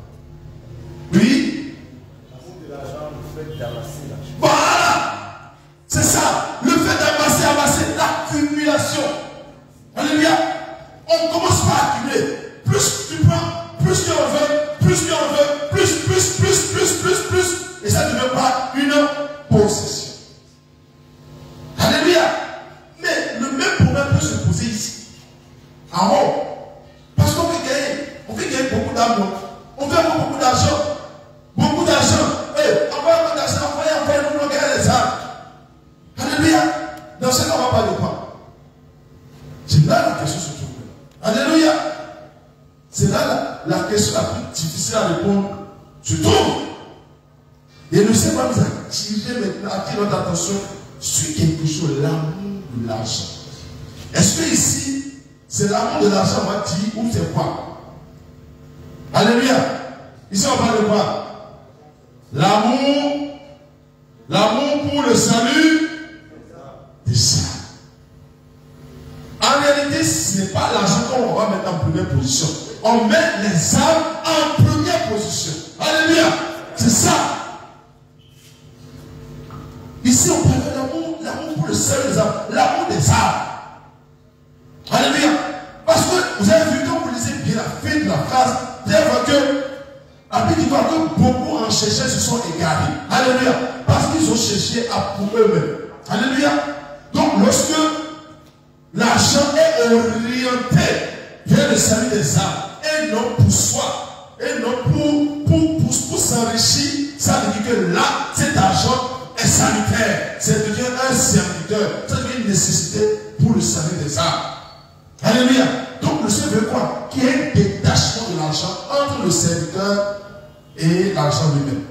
Oui? L'amour de l'argent, le fait d'amasser l'argent. Voilà! C'est ça! Le fait d'amasser, amasser, l'accumulation. Alléluia! On commence par accumuler. Plus tu prends, plus tu en veux, plus tu en veux, plus, plus, plus, plus, plus, plus. Et ça ne devient pas une possession. Alléluia! Mais le même problème peut se poser ici. En haut. Parce qu'on veut gagner. On veut gagner beaucoup d'argent. On veut avoir beaucoup d'argent. Beaucoup d'argent. Hey, on va avoir d'argent. On va y avoir nous gagner les armes. Alléluia! Dans ce cas, on va pas de quoi. C'est là la question se trouve. Alléluia! C'est là la, la question la plus difficile à répondre se trouve. Et le Seigneur nous a attiré maintenant, attiré notre attention sur quelque chose, l'amour de l'argent. Est-ce que ici, c'est l'amour de l'argent, on va dire, ou c'est quoi? Alléluia. Ici, on parle de quoi? L'amour, l'amour pour le salut des âmes. En réalité, ce n'est pas l'argent qu'on va mettre en première position. On met les âmes en première position. Alléluia. C'est ça. Ici, on parle de l'amour, l'amour pour le salut des âmes, l'amour des âmes. Alléluia. Parce que vous avez vu, quand vous lisez bien la fin de la phrase, vous allez voir que, après qu'il voit que beaucoup en cherchaient se sont égarés. Alléluia. Parce qu'ils ont cherché à pour eux-mêmes. Alléluia. Donc, lorsque l'argent est orienté vers le salut des âmes, et non pour soi, et non pour, pour, pour, pour s'enrichir, ça veut dire que là, cet argent est sanitaire. Ça devient un serviteur. Ça devient une nécessité pour le salut des âmes. Alléluia. Donc le Seigneur veut quoi? Qu'il y ait un détachement de l'argent entre le serviteur et l'argent lui-même.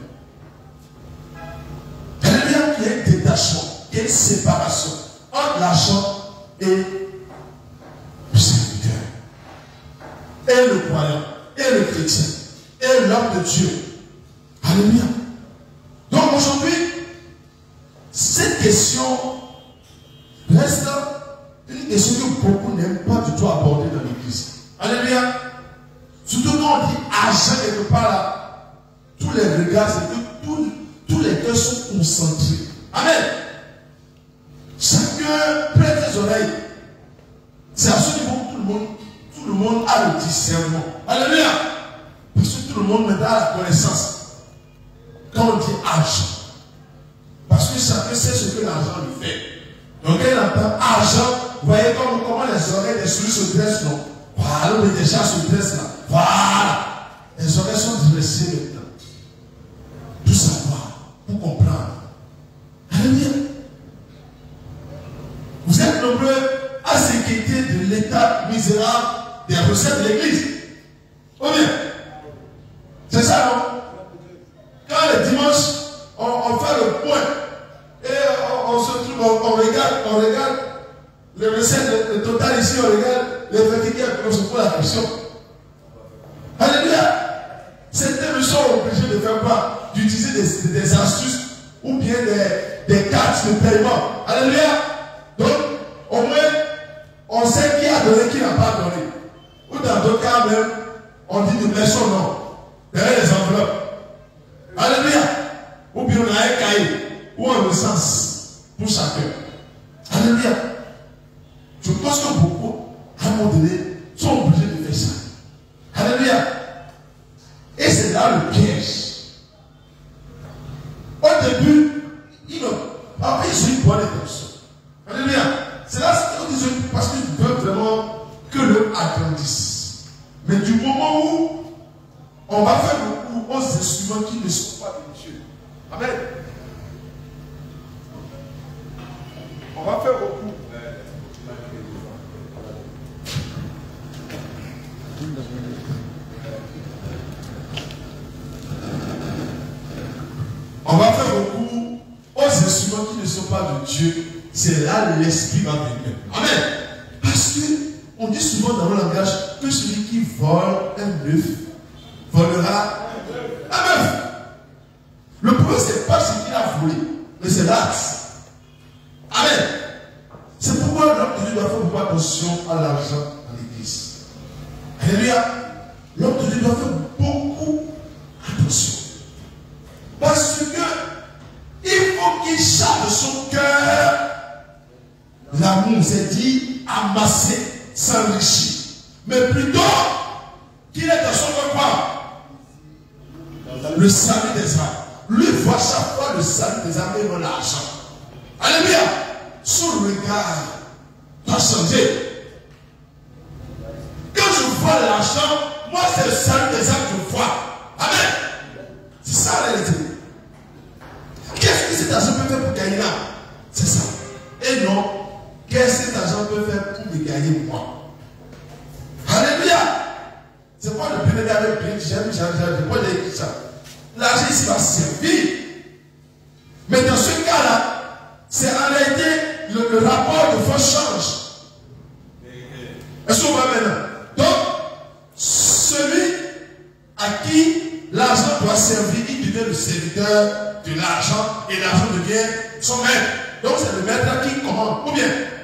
Alléluia. Qu'il y ait un détachement, qu'il y ait une séparation entre l'argent et le serviteur. Et le croyant, et le chrétien, et l'homme de Dieu. Alléluia. Donc aujourd'hui, cette question reste une question que beaucoup n'aiment pas du tout aborder dans l'église. Alléluia. Surtout quand on dit argent quelque part là, tous les regards, c'est que tous, tous les cœurs sont concentrés. Amen. Chacun prête les oreilles. C'est à ce niveau que tout le monde, tout le monde a le discernement. Alléluia. Parce que tout le monde maintenant a la connaissance. Quand on dit argent. Parce que chacun sait ce que l'argent lui fait. Donc quand il entend argent, vous voyez comment, comment les oreilles des souris se dressent, non? Voilà, les déjà se dressent là. Voilà. Les oreilles sont dressées maintenant. Tout savoir, pour comprendre. Alléluia. Vous êtes nombreux à s'inquiéter de l'état misérable des recettes de l'église. Ou bien? C'est ça, non? Quand le dimanche, on, on fait le point, et on, on se trouve, on, on regarde, on regarde les recettes, le, le total ici, on regarde les fatigués, on se pose la question. Alléluia. Certains sont obligés de faire quoi? D'utiliser des, des astuces ou bien des, des cartes de paiement. Alléluia. Donc, au moins, on sait qui a donné, qui n'a pas donné. Ou dans d'autres cas même, on dit de mettre son nom derrière les enveloppes. Alléluia. Ou bien on a un cahier ou un recense pour chacun. Alléluia. moment donné, sont obligés de faire ça. Alléluia. Et c'est là le piège. Au début, ils n'ont pas eu une bonne intention. Alléluia. C'est là qu'ils disent parce qu'ils veulent vraiment que l'eux agrandisse. Mais du moment où on va faire beaucoup aux instruments qui ne sont pas de Dieu. Amen. On va faire beaucoup. On va faire beaucoup aux instruments qui ne sont pas de Dieu. C'est là l'esprit va venir. Amen. Parce que on dit souvent dans le langage que celui qui vole un œuf volera un œuf. Le problème, ce n'est pas ce qu'il a volé, mais c'est l'acte. Amen. C'est pourquoi l'homme de Dieu doit faire beaucoup attention à l'argent dans l'église. Alléluia. L'homme de Dieu doit faire beaucoup attention. Parce que il faut qu'il charge de son cœur l'amour, c'est dit amasser, s'enrichir. Mais plutôt qu'il est dans son cœur quoi? Le salut des âmes. Lui voit chaque fois le salut des âmes et non l'argent. Alléluia. Son regard doit changer. Quand je vois l'argent, moi c'est le salut des âmes que je vois. Amen. C'est ça la réalité. Qu'est-ce que cet argent peut faire pour gagner là? C'est ça. Et non, qu'est-ce que cet argent peut faire pour me gagner moi? Alléluia. C'est pas le bénéfice avec le j'aime, j'aime, j'aime, pas les ça. L'argent ici va servir. Mais dans ce cas-là, c'est en réalité le, le rapport de force change. Est-ce qu'on va maintenant? Donc, celui à qui l'argent doit servir, il devient le serviteur de l'argent et l'argent devient son maître. Donc c'est le maître qui commande. Ou bien?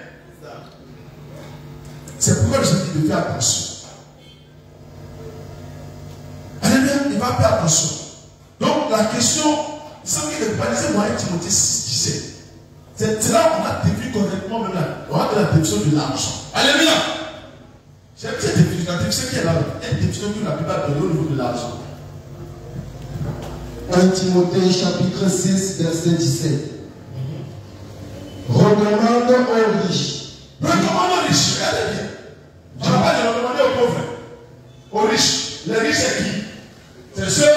C'est pourquoi je dis de faire attention. Alléluia, il va faire attention. Donc la question, il semble qu'il est pas laissé moi Timothée six, dix-sept. C'est là qu'on a défini correctement même là. On a de la définition de l'argent. Alléluia. J'aime cette définition. La définition qui est là, il y a une définition que la Bible a donnée au niveau de l'argent. un Timothée chapitre six, verset dix-sept. Recommande aux riches. Recommande aux riches, regardez bien. On n'a pas de recommander aux pauvres. Aux riches. Les riches, c'est qui? C'est ceux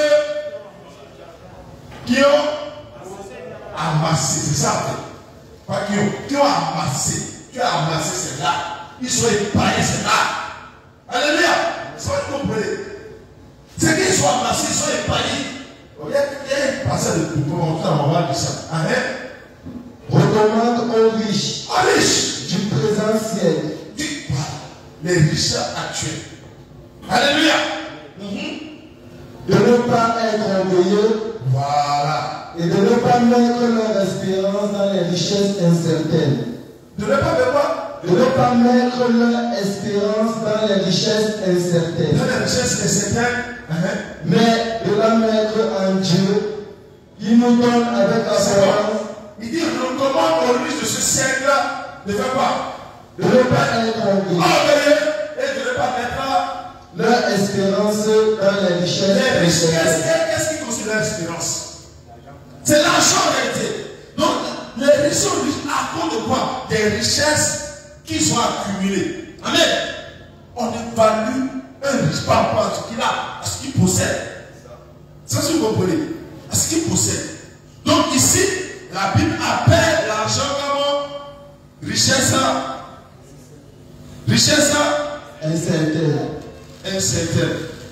qui ont amassé. C'est ça, en fait. Pas qui ont, qui ont amassé. Qui ont amassé, c'est là. Ils sont épargnés, c'est là. Alléluia. Ça, vous comprenez. C'est qu'ils sont amassés, ils sont épargnés. Il y a un passage de pour montrer à maman de ça. Amen. Recommande aux riches. Aux riches. Du présent ciel. Du les riches actuels. Alléluia. Mm-hmm. De ne pas être orgueilleux. Voilà. Et de ne pas mettre leur espérance dans les richesses incertaines. De ne pas mettre quoi? De ne pas mettre leur espérance dans les richesses incertaines. Dans les richesses incertaines. Uh-huh. Mais de la mettre en Dieu, qui nous donne avec assurance. Il dit, on recommande aux riches de ce siècle-là de faire quoi? De ne pas être orgueilleux. Et de ne pas mettre leur espérance dans les richesses. Les richesses, qu'est-ce qui considère l'espérance? C'est l'argent en réalité. Donc, les riches sont riches à cause de quoi? Des richesses qui sont accumulées. Amen. On évalue un riche par rapport à ce qu'il a, à ce qu'il possède. Ça, si vous comprenez, à ce qu'il possède. Donc, ici, la Bible appelle l'argent comme richesse. Richesse incertaine. Incertaine.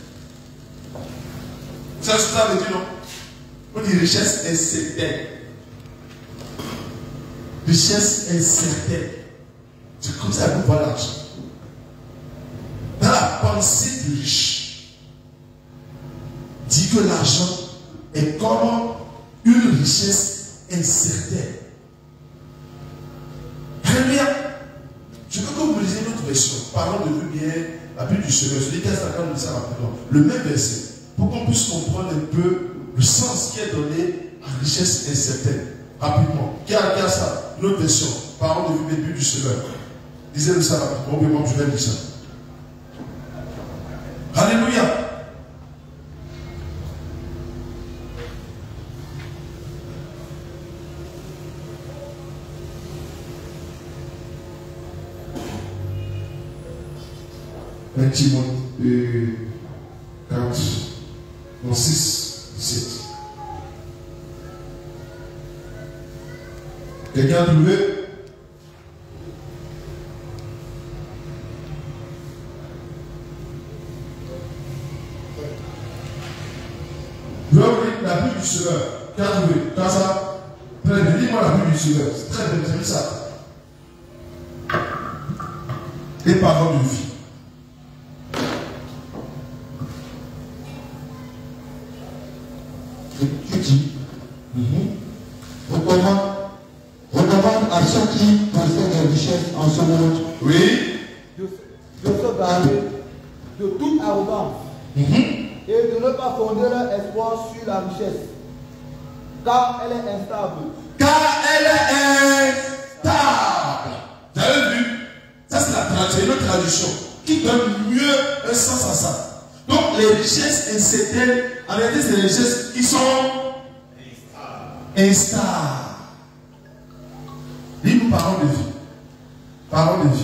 Ça, ça veut dire non? On dit richesse incertaine. Richesse incertaine. C'est comme ça qu'on voit l'argent. Dans la pensée du riche, dit que l'argent est comme une richesse incertaine. Alléluia. Je veux que vous lisiez notre version. Parlons de vous bien la Bible du Seigneur. Je dis qu'est-ce qu'on dit ça rapidement. Le même verset. Pour qu'on puisse comprendre un peu le sens qui est donné à richesse incertaine. Rapidement. Qui a, qui a ça? Notre version. Parlons de vous, Bible du Seigneur. Disez-le ça rapidement. Oui, moi je vais dire ça. Alléluia. un Timothée quatre, six, dix-sept. Quelqu'un a trouvé? Je vais vous lire la Bible du Seigneur. Qui a trouvé? Quand ça? Très bien. Dis-moi la Bible du Seigneur. C'est très bien. J'ai mis ça. Les paroles de vie. Tu dis, mm-hmm. recommande, recommande à ceux qui possèdent des richesses en ce monde. Oui. De, de se garder de toute arrogance mm-hmm. et de ne pas fonder leur espoir sur la richesse, car elle est instable. Car elle est instable. Vous avez vu? Ça, c'est la tradition, une autre tradition qui donne mieux un sens à ça. Donc, les richesses incertaines, en réalité, c'est des richesses qui sont instables. Dis-nous parole de vie. Parole de vie.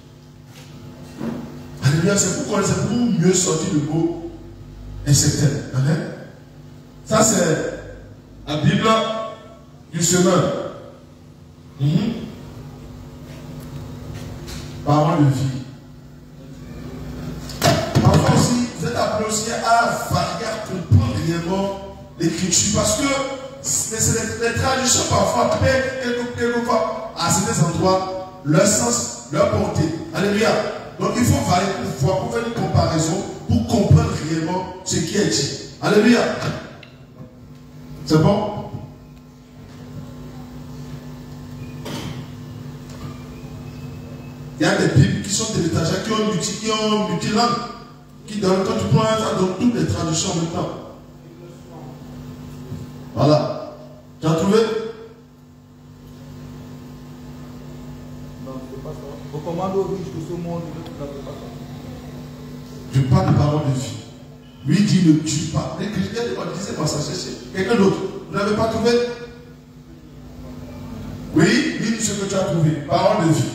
Alléluia, c'est pour, c'est pour mieux sortir le mot incertain. Amen. Ça, c'est la Bible du Seigneur. Mm-hmm. Parole de vie. Parfois aussi, vous êtes appelé aussi à varier, à comprendre réellement l'écriture. Parce que les, les traductions parfois perdent quelquefois à certains endroits leur sens, leur portée. Alléluia. Donc il faut varier pour voir, pour faire une comparaison, pour comprendre réellement ce qui est dit. Alléluia. C'est bon? Il y a des Bibles qui sont téléchargées, qui ont multi, qui ont multilangues, qui donnent, quand tu prends ça, dans toutes les traductions en même temps. Voilà. Tu as trouvé? Non, c'est pas ça. Recommande aux riches de ce monde de ne pas ça. Je parle de parole de vie. Lui dit ne tue pas. Les chrétiens disent moi ça, c'est quelqu'un d'autre. Vous n'avez pas trouvé? Oui, dis ce que tu as trouvé. Parole de vie.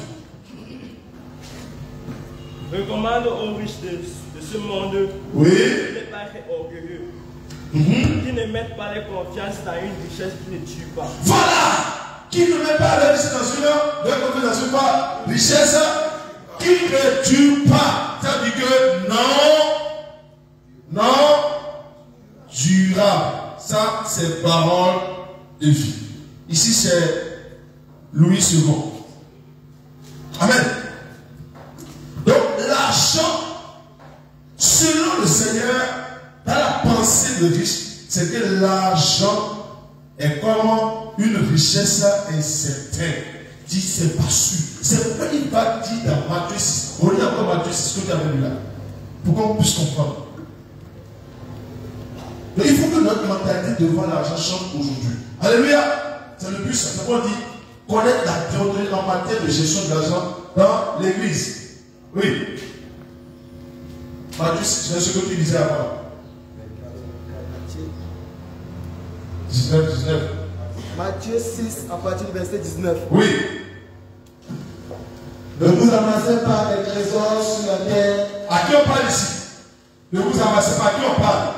Recommande aux riches de, de ce monde oui. de ne pas être orgueilleux, mm-hmm. qui ne mettent pas leur confiance dans une richesse qui ne tue pas. Voilà! Qui ne met pas leur richesse dans une, leur confiance dans une pas, richesse qui ne tue pas. Ça veut dire que non, non, durable. Ça, c'est parole de vie. Ici, c'est Louis second. Amen. Donc, l'argent, selon le Seigneur, dans la pensée de riche, c'est que l'argent est comme une richesse incertaine. Dit, c'est pas sûr. C'est pourquoi il va dire dans Matthieu six. On lit encore Matthieu six, ce que tu as vu là. Pour qu'on puisse comprendre. Donc, il faut que notre mentalité devant l'argent change aujourd'hui. Alléluia. C'est le but. C'est pourquoi on dit connaître la théorie en matière de gestion de l'argent dans l'église. Oui. Matthieu, c'est ce que tu disais avant. dix-neuf, dix-neuf. Matthieu six, à partir du verset dix-neuf. Oui. Ne vous amassez pas des trésors sur la terre. À qui on parle ici? Ne vous amassez pas. À qui on parle?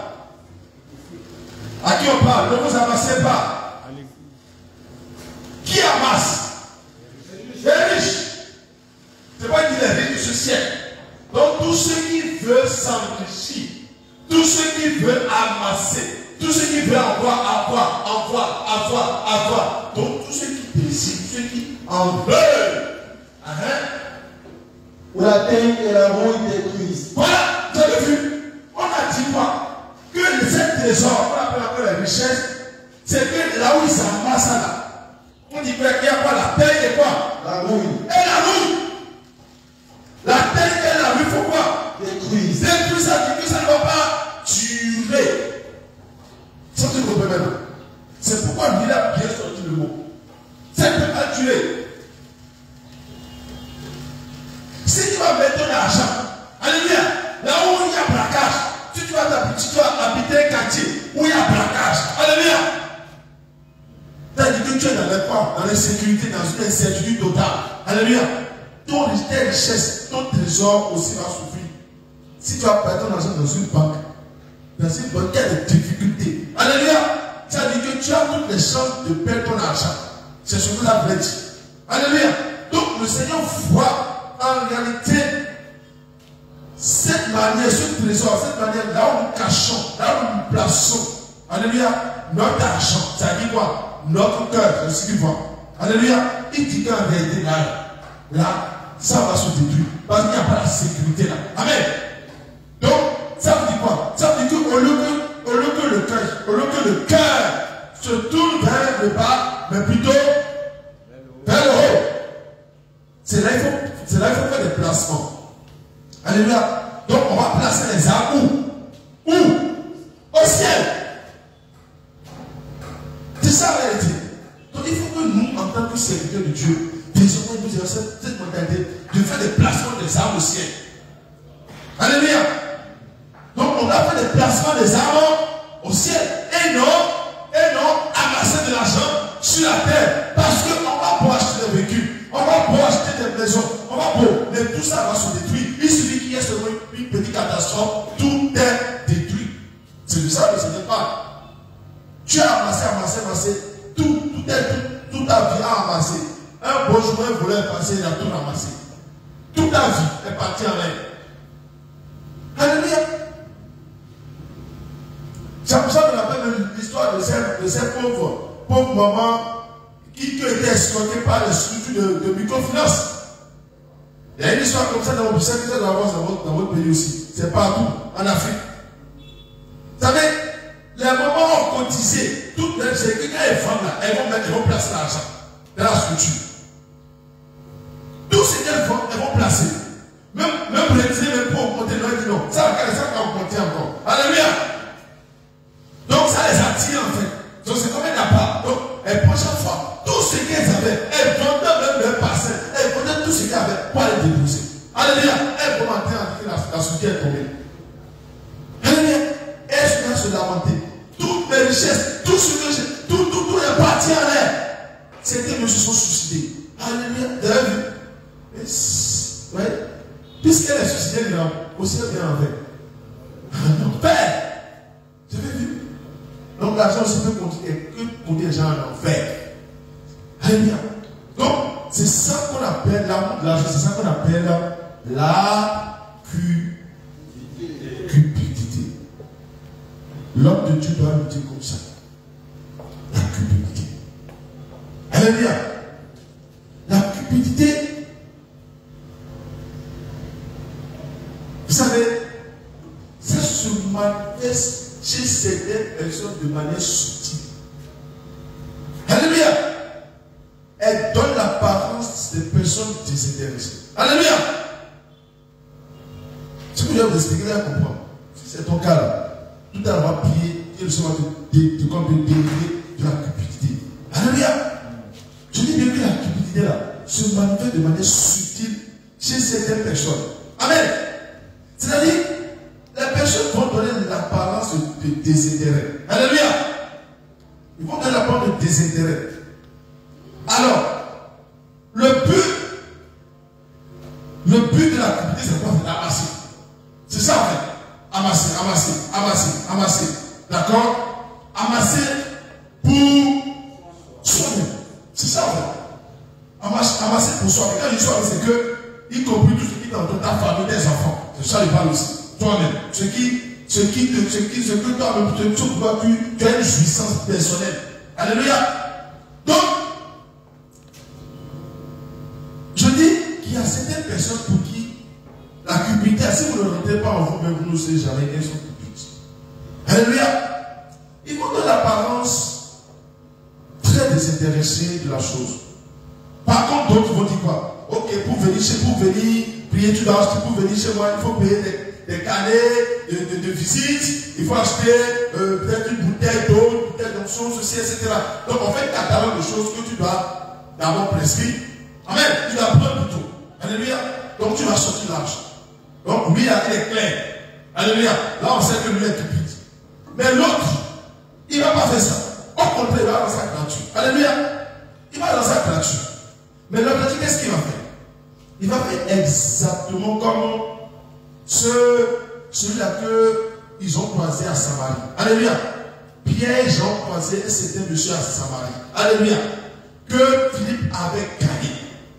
À qui on parle? Ne vous amassez pas. Qui amasse? Les riches. C'est pas qu'il est riche de ce siècle. Donc tous ceux qui veulent s'enrichir, tous ceux qui veulent amasser, tous ceux qui veulent avoir, avoir, avoir, avoir, avoir. Donc tous ceux qui désirent, ceux qui en veulent. Hein? Où la terre et la rouille détruisent. Voilà, vous avez vu? On a dit quoi? Que ces trésors, on appelle encore la richesse, c'est que là où ils s'amassent là. On dit qu'il y a quoi? La terre et quoi? La rouille. Et la rouille. La terre et la rouille, il faut quoi? Détruisent. Détruire ça, dit que ça ne va pas durer. Ça te comprends maintenant. C'est pourquoi lui a bien sorti le mot. Ça ne peut pas durer. tranquillité, dans une incertitude totale. Alléluia. Ton richesse, ton trésor aussi va souffrir. Si tu as perdu ton argent dans une banque, dans une banque, il y a des difficultés. Alléluia. Ça veut dire que tu as toutes les chances de perdre ton argent. C'est ce que la vraie dit. Alléluia. Donc le Seigneur voit en réalité cette manière, ce trésor, cette manière, là où nous cachons, là où nous plaçons. Alléluia. Notre argent, ça dit quoi? Notre cœur, c'est ce qu'il voit. Alléluia. Il dit qu'en réalité, là, là, ça va se détruire. Parce qu'il n'y a pas la sécurité là. Amen. Donc, ça veut dire quoi? Ça veut dire qu'au lieu que, au lieu que le cœur, au lieu que le cœur se tourne vers le bas, mais plutôt vers le haut. C'est là qu'il faut, c'est là qu'il faut faire des placements. Alléluia. Donc, on va placer les armes où? Où? Au ciel. C'est ça la réalité. Donc, il faut que nous, en tant que serviteurs de Dieu, désormais nous ayons cette, cette mentalité de faire des placements des armes au ciel. Alléluia. Donc, on a fait des placements des armes au ciel. Et non, et non, amasser de l'argent sur la terre. Parce qu'on va pouvoir acheter des véhicules. On va pouvoir acheter des maisons. On va pouvoir. Mais tout ça va se détruire. Il suffit qu'il y ait seulement une petite catastrophe. Tout est détruit. C'est de ça que le Seigneur parle. Tu as amassé, amassé, amassé. Tout, tout est, tout, toute ta vie a amassé. Un beau jour, un voleur est passé, il a tout ramassé. Toute ta vie est partie en l'air. Alléluia. C'est pour ça qu'on appelle l'histoire de ces, de ces pauvres, pauvres mamans qui, qui ont été escroquées par les structures de, de microfinance. Il y a une histoire comme ça dans votre service dans votre, dans votre pays aussi. C'est partout, en Afrique. Vous savez, les mamans ont cotisé. Toutes les femmes là, elles vont mettre, elles vont placer l'argent dans la structure. Tout ce qu'elles font, elles vont placer. Même, même pour les dire, même pour augmenter, non, ils disent non. Ça, ça va augmenter encore. Alléluia. Donc ça les attire en fait. Donc c'est comme un appart. Donc, elles prennent chaque fois tout ce qu'elles avaient. Elles vendaient même leur parcelle. Elles vendaient tout ce qu'elles avaient pour aller déposer. Alléluia. Elles vont entrer en la, la structure est tombée. Alléluia. Elles sont là se lamenter. Toutes mes richesses, tout ce que j'ai, tout, tout, tout est parti en l'air. C'était me se sont suicidés. Alléluia. Vous avez vu? Oui. Puisqu'elle est suicidée, elle est aussi bien avec. Non, Père. Vous avez vu? Donc l'argent aussi peut conduire que pour des gens en enfer. Alléluia. Donc, c'est ça qu'on appelle l'amour de l'argent, c'est ça qu'on appelle la cupidité. L'homme de Dieu doit lutter comme ça. La cupidité. Alléluia. La cupidité, vous savez, ça se manifeste chez certaines personnes de manière subtile. Alléluia. Elle donne l'apparence des personnes désintéressées. Alléluia. Ce que je vais vous expliquer, vous allez comprendre. Si c'est ton cas là, tout à l'heure, on va prier et le Seigneur va te délivrer de la cupidité. Alléluia. Je dis bien que la cupidité là se manifeste de manière subtile chez certaines personnes. Amen. C'est-à-dire, les personnes vont donner l'apparence de désintérêt. Alléluia. Ils vont donner l'apparence de désintérêt. Alors, le but, le but de la cupidité, c'est quoi? C'est d'amasser. C'est ça en fait. Amasser, amasser, amasser, amasser. D'accord? Amasser pour soi-même. C'est ça en fait. Amasser, amasser pour soi. Et quand je dis soi-même, c'est que, y compris tout ce qui est dans ta famille, tes enfants. C'est ça, je parle aussi. Toi-même. Ce qui, ce qui, ce qui, ce que toi-même, tu, tu, tu as une jouissance personnelle. Alléluia. Donc, je dis qu'il y a certaines personnes pour qui la cupidité, si vous ne rentrez pas en vous-même, vous ne savez jamais qu'elles sont cupides. Alléluia. Ils vont donner l'apparence très désintéressée de la chose. Par contre, d'autres vont dire quoi? Ok, pour venir chez pour venir prier, tu dois acheter, pour venir chez moi, il faut payer des, des carnets de, de, de visite, il faut acheter euh, peut-être une bouteille d'eau, une bouteille d'onction, ceci, et cetera. Donc on fait un catalogue de choses que tu dois d'abord prescrire. Amen. Tu dois prendre plutôt. Alléluia. Donc tu vas sortir l'argent. Donc lui, il est clair. Alléluia. Là, on sait que lui est cupide. Mais l'autre, il ne va pas faire ça. Au contraire, il va dans sa gratuite. Alléluia. Il va dans sa gratuite. Mais l'objectif, qu'est-ce qu'il va faire? Il va faire exactement comme ce, celui-là qu'ils ont croisé à Samarie. Alléluia. Pierre et Jean croisaient un certain monsieur à Samarie. Alléluia. Que Philippe avait gagné.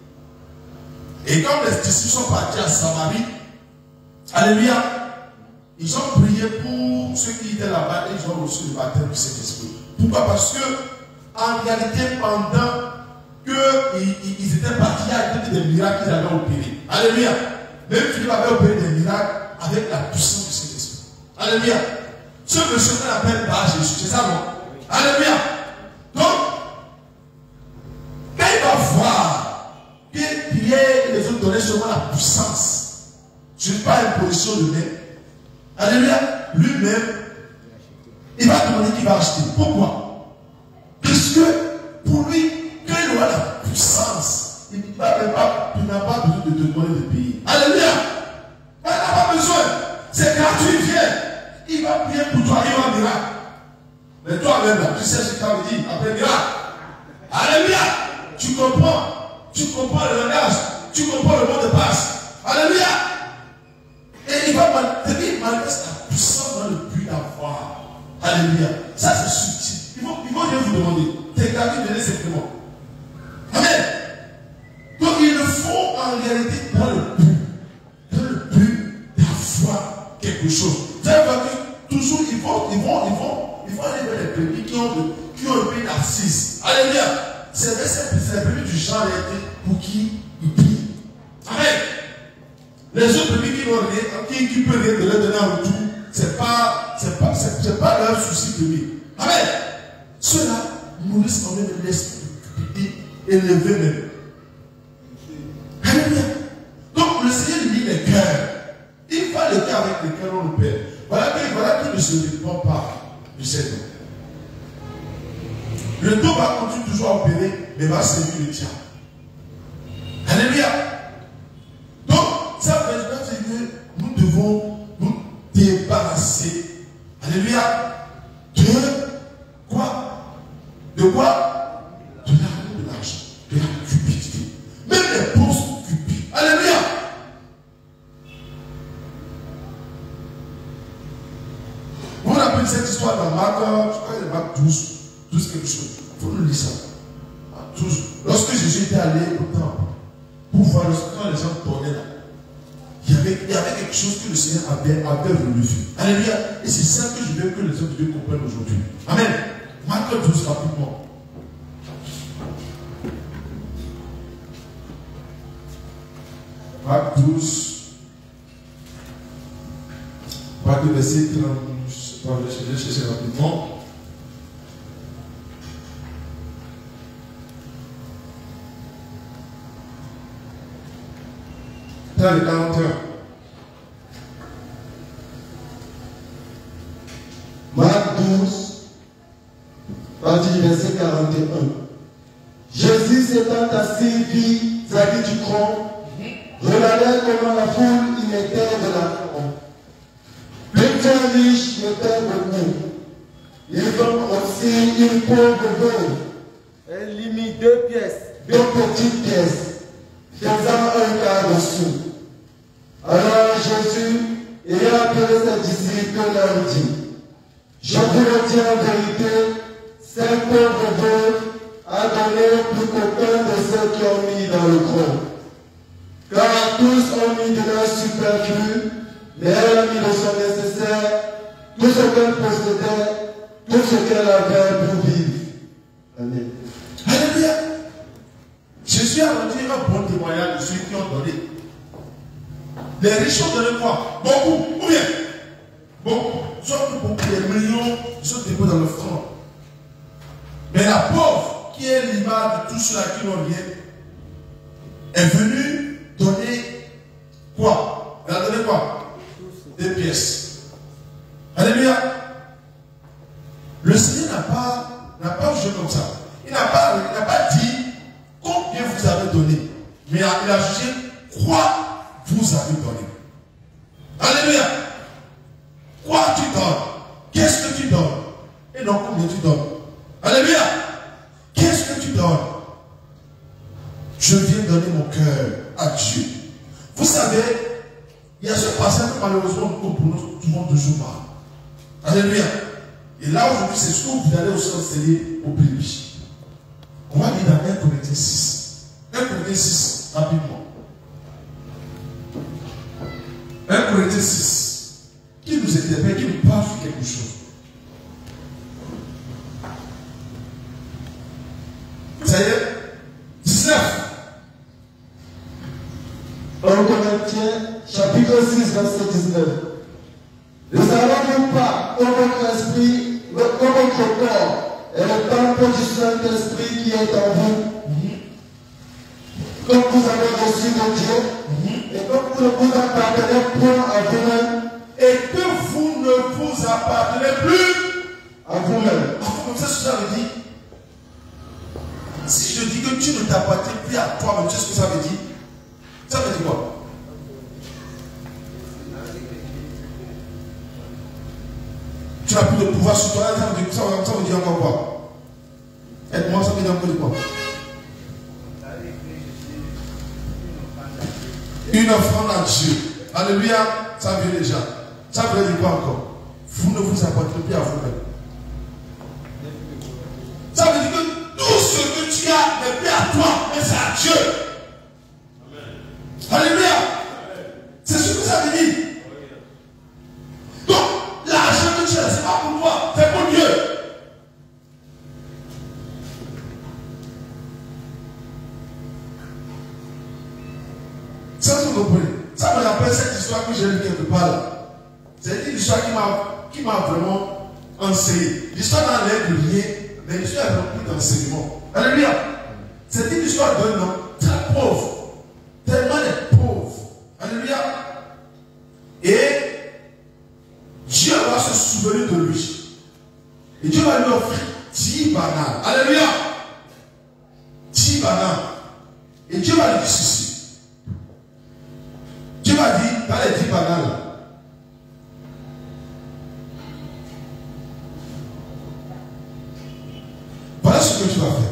Et quand les disciples sont partis à Samarie, alléluia, ils ont prié pour ceux qui étaient là-bas et ils ont reçu le baptême du Saint-Esprit. Pourquoi? Parce que, en réalité, pendant qu'ils étaient partis, il y a des miracles qu'ils avaient opérés. Alléluia. Même Philippe avait opéré des miracles avec la puissance du Saint-Esprit. Alléluia. Ce monsieur qu'on appelle par Jésus, c'est ça, non? Alléluia. Donc, quand il va voir que Pierre et les autres donnaient seulement la puissance, ce n'est pas une position de main. Alléluia. Lui-même, il va demander qu'il va acheter. Pourquoi? Parce que pour lui, quand il aura la puissance, il n'a pas, pas besoin de te demander de payer. Alléluia. Il n'a pas besoin. C'est gratuit, viens. Il va prier pour toi, il va miracle. Mais toi-même, là, tu sais ce qu'il veut dire après miracle. Alléluia. Tu comprends. Tu comprends le langage. Tu comprends le mot de passe. Alléluia. Et il va manifester la puissance dans le but d'avoir. Alléluia. Ça, c'est subtil. Ils vont, ils vont bien vous demander. T'es gratuit, donnez simplement. Amen. Donc, ils le font en réalité dans le but. Dans le but d'avoir quelque chose. Vous avez vu que toujours, ils vont, ils vont, ils vont, ils vont aller vers les brebis qui ont, de, qui ont le pays d'assises. Alléluia. C'est les brebis du genre pour qui ils prient. Amen. Les autres brebis qui n'ont rien, qui, qui peuvent rien de leur donner en retour, c'est pas, c'est pas, c'est pas leur souci de lui. Amen. Ceux-là nourrissent quand même l'esprit élevé même. Alléluia. Donc le Seigneur lit les cœurs. Il va le cœur avec les cœurs dans le Père. Voilà qu'il voilà ne se répand pas du Seigneur. Le dos va continuer toujours à opérer, mais va servir le diable. Alléluia. Donc, ça veut dire que nous devons nous débarrasser. Alléluia. De quoi? De quoi? De l'amour de l'argent, de la cupidité. Même les pauvres sont cupides. Alléluia. On appelle cette histoire dans Marc, je crois que c'est Marc douze, douze quelque chose. Il faut nous lire ça. douze. Lorsque Jésus était allé au temple, pour voir quand les gens tournaient là, il y, avait, il y avait quelque chose que le Seigneur avait, avait voulu faire. Alléluia. Et c'est ça que je veux que les autres Dieu comprennent aujourd'hui. Amen. Marc douze, rapidement. Marc douze, Marc deux, verset trente. Je vais chercher rapidement. Dans le quarante et un. Marc douze, partie du verset quarante et un. Jésus s'étant assis, vit Zacharie du tronc, regardait comment la foule y mettait de l'argent. Plusieurs riches mettaient beaucoup. Ils ont aussi une pauvre veuve. Elle y mit deux pièces. Deux petites pièces, faisant un quart de sou. Alors Jésus, ayant appelé ses disciples, leur dit: je vous le dis en vérité, cette pauvre veuve a donné plus qu'aucun de ceux qui ont mis dans le gros. Car tous ont mis de leur superflu, mais elle a mis de son nécessaire, tout ce qu'elle possédait, tout ce qu'elle avait pour vivre. Amen. Alléluia. Jésus a rendu un bon témoignage de ceux qui ont donné. Les riches ont donné quoi? Beaucoup. Ou bien? Beaucoup. Soit beaucoup, les millions, ils sont déposés dans le front. Mais la pauvre, qui est l'image de tous ceux-là qui n'ont rien, est venue donner quoi? Elle a donné quoi? Des pièces. Alléluia. Le Seigneur n'a pas, n'a pas jugé comme ça. Il n'a pas, il n'a pas dit combien vous avez donné. Mais il a, il a jugé quoi vous avez donné. Alléluia. Quoi tu donnes? Qu'est-ce que tu donnes? Et non combien tu donnes. Alléluia. Qu'est-ce que tu donnes? Je Il y a ce passage que malheureusement nous comprenons souvent toujours pas. Alléluia. Et là aujourd'hui, c'est ce que vous allez aussi enseigner au bébé. On va lire dans un Corinthiens six. un Corinthiens six, rapidement. un Corinthiens six. Qui nous interpelle, qui nous parle sur quelque chose. Ça y est, dix-neuf. un Corinthiens, chapitre six, verset dix-neuf. Ne savons-nous pas que votre esprit, que votre corps est le temple du Saint-Esprit qui est en vous, comme vous avez reçu de Dieu, et comme vous ne vous appartenez point à vous-même, et que vous ne vous appartenez plus à vous-même. Comme ça, ça veut dire, si je dis que tu ne t'appartiens plus à toi-même, tu sais ce que ça veut dire? Ça veut dire quoi? Tu n'as plus de pouvoir sur toi, ça veut dire, ça veut, ça veut dire encore quoi? Aide-moi, ça veut dire encore quoi? Une offrande à Dieu. Alléluia, ça veut déjà. Ça veut dire quoi encore? Vous ne vous appartenez plus à vous-même. Ça veut dire que tout ce que tu as n'est plus à toi, mais c'est à Dieu. Amen. Alléluia. C'est ce que ça veut dire. Donc, l'argent que tu as, ce n'est pas pour toi, c'est pour Dieu. Ça, vous comprenez? Ça me rappelle cette histoire que j'ai lue quelque part là. C'est une histoire qui m'a qui m'a vraiment enseigné. L'histoire n'a l'air de rien, mais l'histoire est remplie d'enseignements. Alléluia. C'est une histoire d'un homme très pauvre. Tellement de pauvre. Alléluia. Et Dieu va se souvenir de lui. Et Dieu va lui offrir dix bananes. Alléluia. dix bananes. Et Dieu va lui dire ceci. Dieu va dire, dans les dix bananes là, voilà ce que tu vas faire.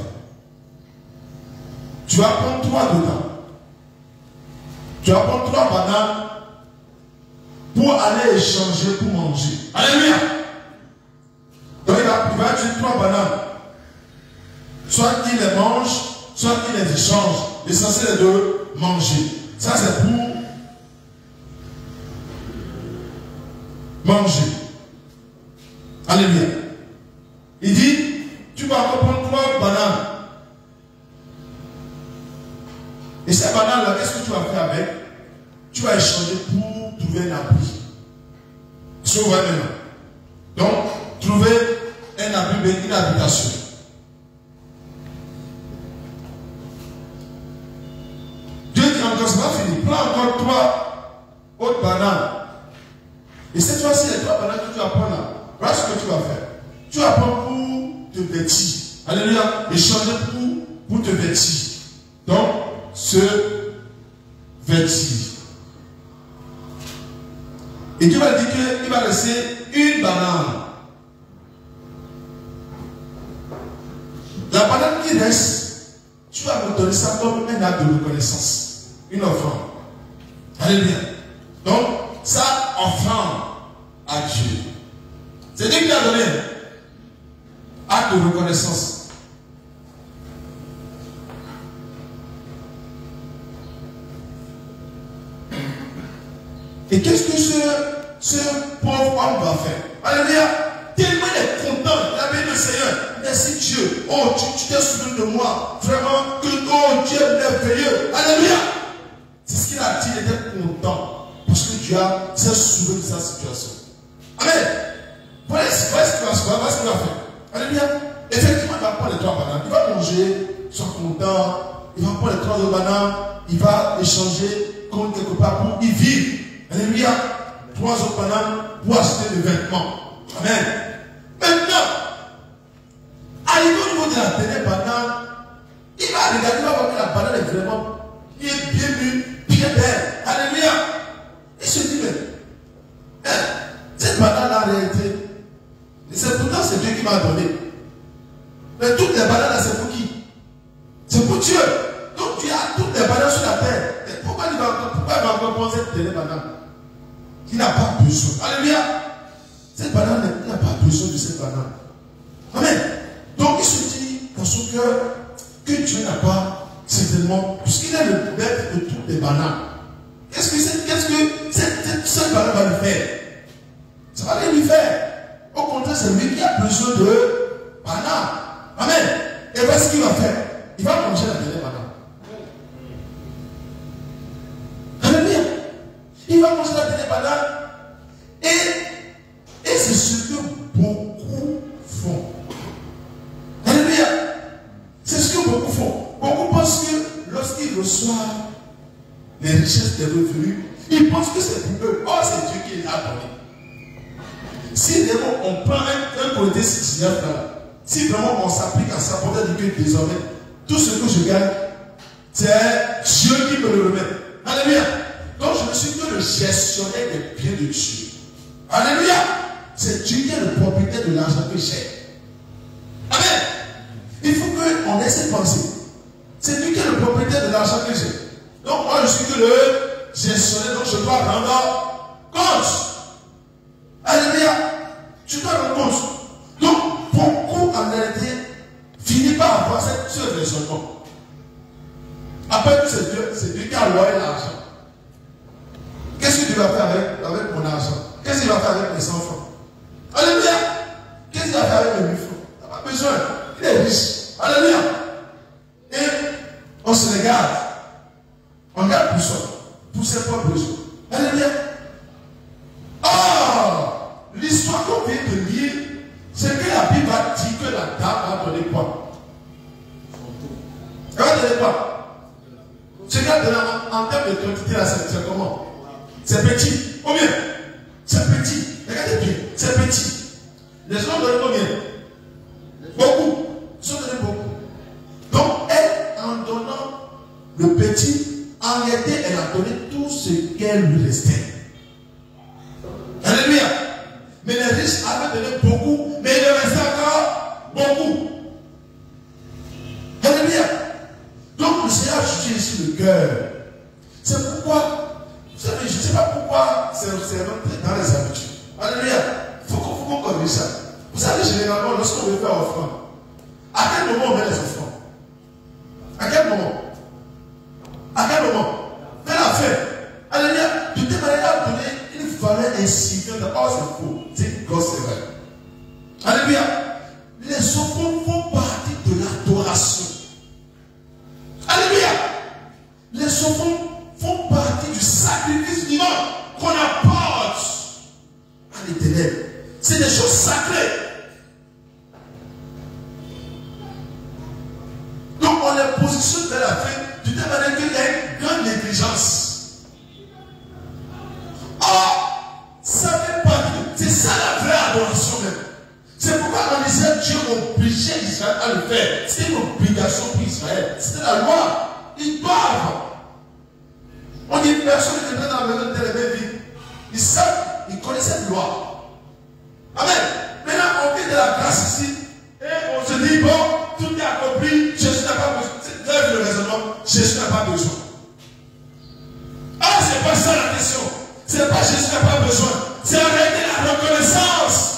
Tu vas prendre trois dedans. Tu vas prendre trois bananes pour aller échanger, pour manger. Alléluia. Donc il va, il va utiliser trois bananes. Soit il les mange, soit il les échange. L'essentiel est de manger. Ça c'est pour manger. Alléluia. Il dit, tu vas prendre trois bananes. Et ces bananes-là, qu'est-ce que tu vas faire avec? Tu vas échanger pour trouver un abri. C'est vrai maintenant. Donc, trouver un abri, une habitation. Dieu dit encore, c'est pas fini. Prends encore trois autres bananes. Et cette fois-ci, les trois bananes que tu vas prendre là, voilà ce que tu vas faire. Tu vas prendre pour te vêtir. Alléluia. Échanger pour, pour te vêtir. Donc, se vêtir. Et Dieu va dire qu'il va laisser une banane. La banane qui reste, tu vas me donner ça comme un acte de reconnaissance. Une offrande. Alléluia. Donc, ça, offrande à Dieu. C'est Dieu qui a donné acte de reconnaissance. Et qu'est-ce que ce, ce pauvre homme va faire? Alléluia. Tellement il est content. Il avait dit, Seigneur, merci Dieu. Oh, tu, tu t'es souvenu de moi. Vraiment, que oh, Dieu est merveilleux. Alléluia. C'est ce qu'il a dit. Il était content. Parce que Dieu s'est souvenu de sa situation. Amen. Voilà ce qu'il va faire. Alléluia. Effectivement, il va prendre les trois bananes. Il va manger, soit content. Il va prendre les trois autres bananes. Il va échanger contre quelque part pour y vivre. Alléluia. Trois autres bananes pour acheter des vêtements. Amen. Maintenant, arrivé au niveau de la dernière banane, il va regarder, il va voir que la banane est vraiment bien, bien mûre, bien belle. Alléluia. Il se dit, mais hein, cette banane en réalité, c'est pourtant c'est Dieu qui m'a donné. Mais toutes les bananes là, c'est pour qui? C'est pour Dieu. Donc tu as toutes les bananes sur la terre. Et pourquoi il va encore poser cette dernière banane? qui n'a pas besoin. Alléluia. Cette banane n'a pas besoin de cette banane. Amen. Donc il se dit dans son cœur que Dieu n'a pas certainement, puisqu'il est le maître de toutes les bananes. Qu'est-ce que, c'est, qu'est-ce que cette, cette seule banane va lui faire? Ça va rien lui faire. Au contraire, c'est lui qui a besoin de banane. Amen. Et voici ce qu'il va faire. Il va manger la dernière banane. Alléluia. Il va manger la dernière banane. Et, et c'est ce que beaucoup font. Alléluia. C'est ce que beaucoup font. Beaucoup pensent que lorsqu'ils reçoivent les richesses des revenus, ils pensent que c'est pour eux. Oh, c'est Dieu qui les a donnés. Si vraiment on prend un, un côté sixty-neuf là, si vraiment on s'applique à ça, pour dire que désormais, tout ce que je gagne, c'est Dieu qui me le remet. Alléluia. Donc je ne suis que le gestionnaire des biens de Dieu. Alléluia. C'est Dieu qui est le propriétaire de l'argent que j'ai. Amen. Il faut qu'on ait cette pensée. C'est lui qui est le propriétaire de l'argent que j'ai. Donc moi je suis que le gestionnaire, donc je dois rendre compte. Alléluia. Tu dois rendre compte. Donc beaucoup en réalité finissent par avoir cette, ce raisonnement. Après tout, c'est Dieu, c'est Dieu qui a alloué l'argent. Qu'est-ce que tu vas faire avec, avec mon argent? Qu'est-ce qu'il va faire avec mes cent francs? Alléluia. Qu'est-ce qu'il va faire avec mes mille francs? Il n'a pas besoin. Il est riche. Alléluia. Et on se regarde. On regarde pour soi, pour ses propres besoins. Alléluia. Oh, l'histoire qu'on vient de lire, c'est que la Bible a dit que la dame a donné quoi? Elle va donner quoi? C'est qu'elle donne en, en termes de quantité, là, c'est comment? C'est petit. Combien? C'est petit. Regardez bien, c'est petit. Les gens donnent combien? Beaucoup. Ils ont donné beaucoup. Donc, elle, en donnant le petit, en réalité, elle a donné tout ce qu'elle lui restait. Alléluia. Mais les riches avaient donné beaucoup, mais il leur restait encore beaucoup. Alléluia. Donc, le Seigneur a jugé ici le cœur. C'est pourquoi, vous savez, je ne sais pas pourquoi c'est rentré dans les habitudes. Alléluia. Il faut qu'on corrige ça. Vous savez, généralement, lorsqu'on veut faire offrande, à quel moment on met les offrandes? À quel moment? À quel moment? Vers la fin. Alléluia. De toute manière, à donner une valeur insignifiante. Oh, c'est faux. C'est grosse, c'est vrai. Alléluia. Les offrandes font partie de l'adoration. Alléluia. Les offrandes font partie du sacrifice vivant qu'on apporte à l'Éternel. C'est des choses sacrées. Donc on les positionne vers la fin de telle manière qu'il y a une grande négligence. Or, ça fait partie de... C'est ça la vraie adoration même. C'est pourquoi on disait Dieu obligeait Israël à le faire. C'était une obligation pour Israël. C'était la loi. Ils doivent. On dit personne qui est dans la maison de telle vie. Ils savent, ils connaissent cette loi. Amen. Maintenant, on vient de la grâce ici et on se dit, bon, tout est accompli, Jésus n'a pas besoin. C'est le raisonnement, Jésus n'a pas besoin. Ah, c'est pas ça la question. C'est pas Jésus n'a pas besoin. C'est en réalité la reconnaissance.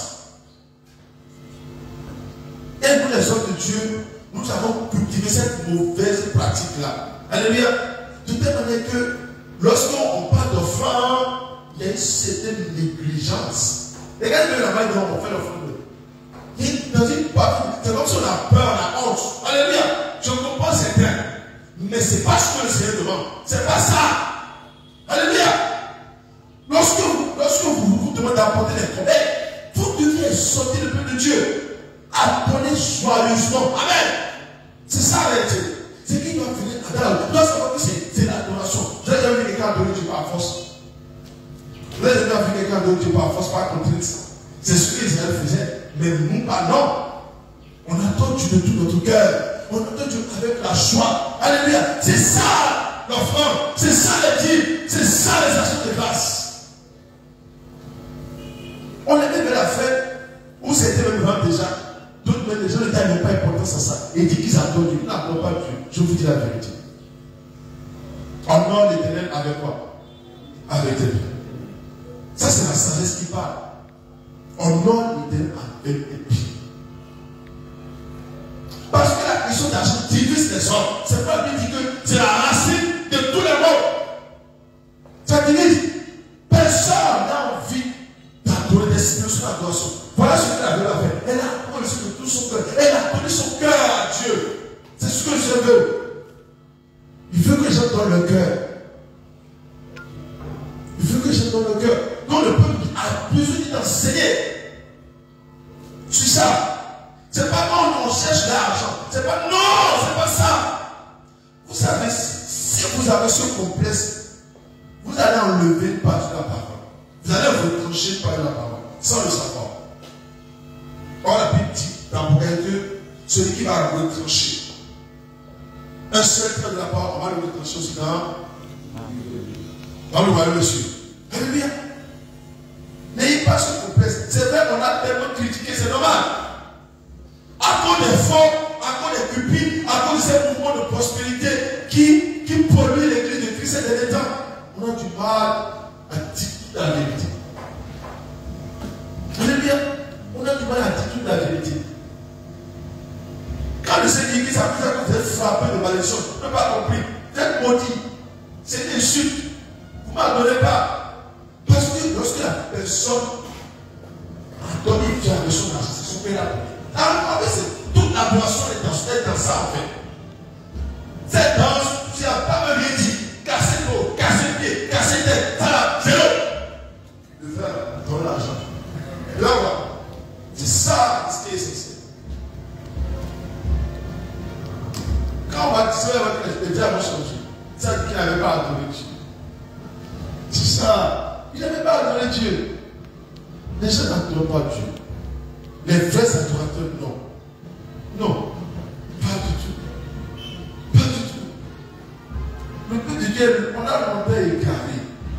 Et nous, les hommes de Dieu, nous avons cultivé cette mauvaise pratique-là. Alléluia. De telle manière que lorsqu'on parle d'offrande, il y a une certaine négligence. Regardez là-bas, on fait l'offrande. Dans une partie, c'est comme si on a peur, on a honte. Alléluia. Je comprends certains. Mais ce n'est pas ce que le Seigneur demande. Ce n'est pas ça. Alléluia. Lorsque vous, lorsque vous vous demandez d'apporter des problèmes, vous devez sortir le peuple de Dieu. Apprenez joyeusement. Amen. C'est ça la réalité. C'est qu'il doit venir à Dieu. Il doit savoir que c'est l'adoration. Vous avez déjà vu quelqu'un adorer Dieu par force. Vous avez déjà vu quelqu'un adorer Dieu par force, par contrainte. C'est ce que Israël faisait. Mais nous, pas non. On adore Dieu de tout notre cœur. On adore Dieu avec la joie. Alléluia. C'est ça l'offrande. C'est ça les dîmes. C'est ça les actions de grâce. On est même à la fête où c'était même vraiment déjà. D'autres même les gens n'ont pas importance à ça. Et disent qu'ils adorent Dieu. Ils n'adorent pas Dieu. Je vous dis la vérité. Honore l'Éternel avec quoi? Avec Dieu. Ça qui parle. Honore l'Éternel avec tes pieds. Parce que la question d'argent divise les hommes. C'est pas lui qui dit que c'est la racine de tous les maux. Ça divise. Personne n'a envie d'adorer des signes sur l'adoration. Voilà ce que la Bible a fait. Elle a donné de tout son cœur. Elle a donné son cœur à Dieu. C'est ce que je veux. Il veut que je donne le cœur. Il veut que je donne le cœur. Donc le peuple a besoin d'enseigner. C'est ça. C'est pas quand on cherche l'argent. C'est pas non, c'est pas ça. Vous savez, si vous avez ce complexe, vous allez enlever une partie de la parole. Vous allez vous retrancher une partie de la parole, sans le savoir. Or la Bible dit dans Apocalypse deux, celui qui va le retrancher. Un seul trait de la parole, on va le retrancher aussi dans, dans le royaume de Dieu. Alléluia. N'ayez pas ce complexe. C'est vrai qu'on a tellement critiqué, c'est normal. À cause des faux, à cause des pupilles, à cause de ces mouvements de prospérité qui, qui polluent l'église de Christ ces derniers temps, on a du mal à dire toute la vérité. Alléluia. On a du mal à dire toute la vérité. Quand le Seigneur dit qu'il s'appelle à vous êtes frappé de malédiction, vous n'avez pas compris. Vous êtes maudit. C'est une insulte. Vous ne m'adorez pas. Parce que lorsque la personne a donné une vie à son argent, c'est son père. En fait, c'est toute la boisson est dans, est dans ça en fait. Cette danse, tu n'as pas me rien dit. Casser le dos, casser le pied, casser le tête, voilà, zéro. Le frère, donne l'argent. Là, voilà. C'est ça ce qui est essentiel. Quand on va dire que les diables ont changé, ça dit qu'il n'avait pas adoré Dieu. C'est ça. Il n'avait pas adoré Dieu. Les gens n'adorent pas Dieu. Les vrais adorateurs, non. Non. Pas du tout. Pas du tout. Le peuple de Dieu, on a demandé égaré.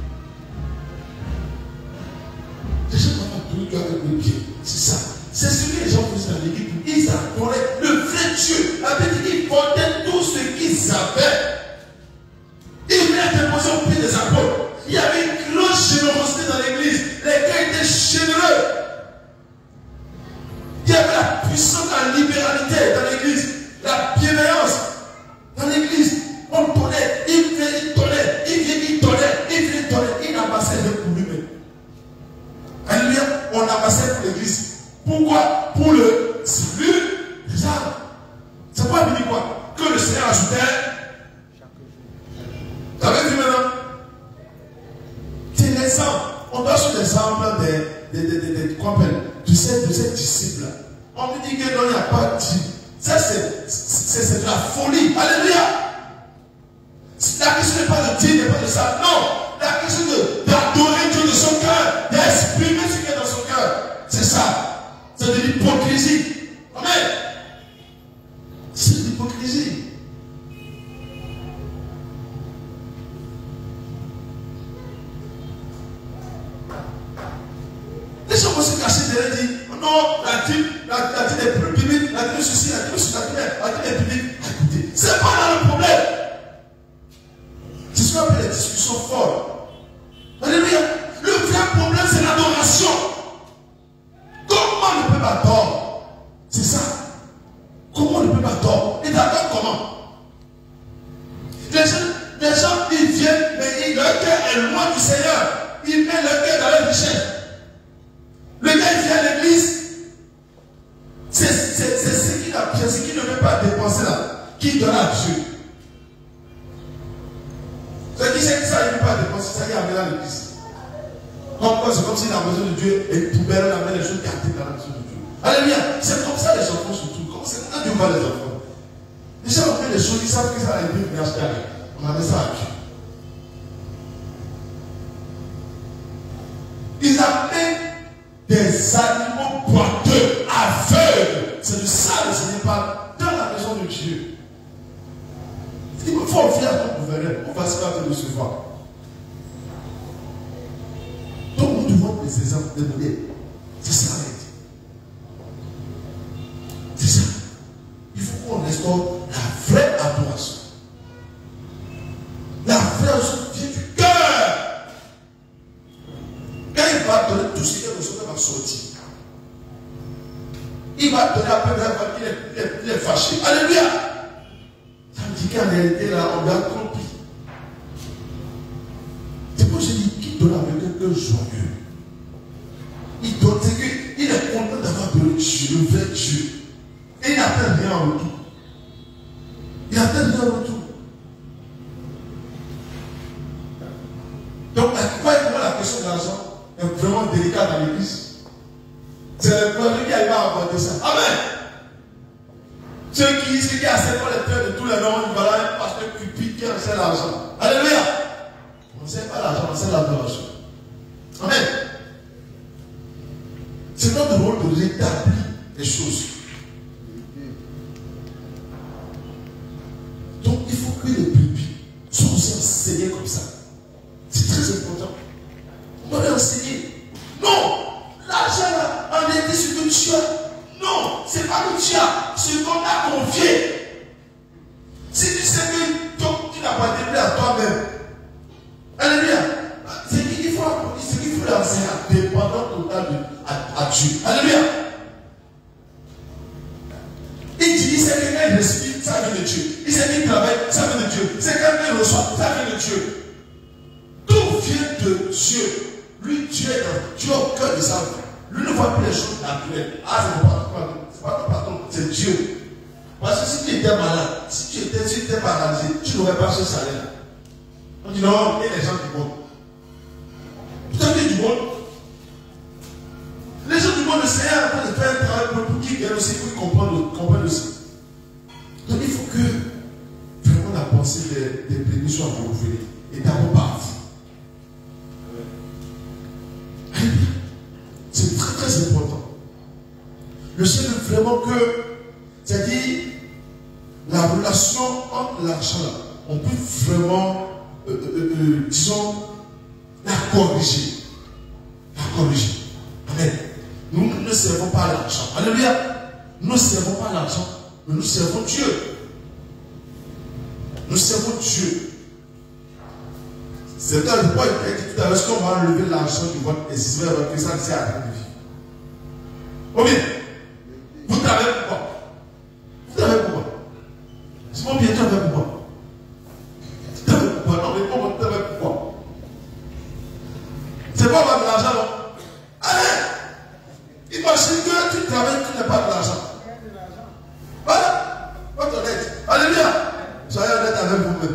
Les gens n'ont pas adorer Dieu avec le pied. C'est ça. C'est ce que les gens faisaient dans l'église. Ils adoraient le vrai Dieu. La Bible dit qu'ils portaient tout ce qu'ils avaient. Ils venaient déposer au pied des apôtres. Il y avait une grosse générosité dans l'église. Les gars étaient généreux. Il y avait la puissance, la libéralité dans l'église, la bienveillance dans l'église. On donnait, il venait, il donnait, il vient, il donnait, il vient, il donnait. Il n'amassait rien pour lui-même. Alléluia, on amassait pour l'église. Pourquoi? Pour le salut des âmes. C'est quoi, il dit quoi? Que le Seigneur ajoutait. Vous avez vu maintenant? C'est l'exemple. On doit sur l'exemple des, des, des, des, des, quoi de ces, de ces disciples-là. On me dit que non, il n'y a pas de Dieu. Ça, c'est de la folie. Alléluia. La question n'est pas de Dieu, n'est pas de ça. Non. La question d'adorer Dieu de son cœur, d'exprimer ce qui est dans son cœur. C'est ça. C'est de l'hypocrisie. Amen. C'est de l'hypocrisie. Les gens vont se cacher derrière et dire non, la dîme, la, la dîme est publique, la dîme ceci, la dîme ceci, la dîme est publique. Écoutez, c'est pas là le problème. C'est ce qu'on appelle les discussions folles. Alléluia. Le vrai problème, c'est l'adoration. Comment le peuple adore? C'est ça. Comment le peuple adore? Il adore comment? Les gens, les gens, ils viennent, mais ils, leur cœur est loin du Seigneur. Ils mettent leur cœur dans leur richesse. Le gars, il vient à l'église. C'est ce qu'il ne veut pas dépenser là, qui donne à Dieu. Ce qui c'est que ça, il ne veut pas dépenser, ça, il amène à l'église. C'est comme si la maison de Dieu est poubelle, on amène les choses gâtées dans la maison de Dieu. Alléluia. C'est comme ça les enfants surtout. Comme c'est quand Dieu voit les enfants. Les gens ont fait des choses, ils savent que ça a été acheté avec. On amène ça à Dieu. Ils amènent des animaux boiteux, aveugles. C'est de ça le Seigneur parle dans la maison de Dieu. Il faut offrir à ton gouverneur. On va se faire te recevoir. Donc nous devons des exemples de donner. C'est ça. C'est ça. Il faut qu'on restaure la vraie adoration. La vraie adoration vient du cœur. Quand il va donner tout ce qu'il a reçu, va sortir. Il va donner à peu près quand il est, il est, il est fâché. Alléluia. Ça me dit qu'en réalité, là, on a compris. C'est pour ça que je dis qu'il donne avec un cœur joyeux. Il donne, c'est qu'il est content d'avoir donné Dieu, le vrai Dieu. Et il n'attend rien en retour. Il n'attend rien en retour. Donc, pourquoi la question de l'argent est vraiment délicate dans l'église? C'est le premier qui arrive à aborder ça. Amen. Ceux qui disent qu'il y a sept fois les terres de tous les noms, voilà un pasteur cupide qui enseigne l'argent. Alléluia. On ne sait pas l'argent, on sait l'adoration. Amen. C'est notre rôle de rétablir les choses. Donc il faut que les pupilles soient aussi enseignées comme ça. C'est très important. On doit les enseigner. Non! L'argent là, en réalité, ce que tu as. Non, c'est pas que tu as, ce qu'on t'a confié. Si tu sais que toi, tu n'as pas déplacé à toi-même. Alléluia. C'est qu'il faut, c'est qu'il faut l'enseigner à dépendant total de, à, à Dieu. Alléluia. Il dit, c'est que quand il respire, ça vient de Dieu. Il sait qu'il travaille, ça vient de Dieu. C'est quand il reçoit, ça vient de Dieu. Tout vient de Dieu. Lui, Dieu est dans, Dieu au cœur de sa vie. Lui ne voit plus les choses naturelles. Ah, c'est pas ton patron, c'est pas ton patron, c'est Dieu. Parce que si tu étais malade, si tu étais, si tu étais paralysé, tu n'aurais pas ce salaire. On dit non, il y a les gens du monde. Tout à fait du monde. Les gens du monde, le Seigneur est en train de faire un travail pour qu'ils viennent aussi, pour qu'ils comprennent, comprennent aussi. Donc il faut que vraiment la pensée des, des bénis soit renouvelée. Et d'abord partie. C'est très très important. Le Seigneur veut vraiment que, c'est-à-dire, la relation entre l'argent, on peut vraiment, euh, euh, euh, disons, la corriger. La corriger. Amen. Nous ne servons pas l'argent. Alléluia. Nous ne servons pas l'argent, mais nous servons Dieu. Nous servons Dieu. C'est un point qui a dit tout à l'heure, est-ce qu'on va enlever l'argent du vote et si c'est vrai que ça c'est à la vie. Oh bien, vous travaillez pourquoi? Vous travaillez pourquoi? C'est mon bien, tu travailles pourquoi? Tu travailles pourquoi? Non, mais comment tu travailles pourquoi? C'est pas avoir de l'argent, non? Allez! Imagine que tu travailles, tu n'as pas de l'argent. Voilà! Pas honnête. Alléluia! Soyez honnête avec vous-même.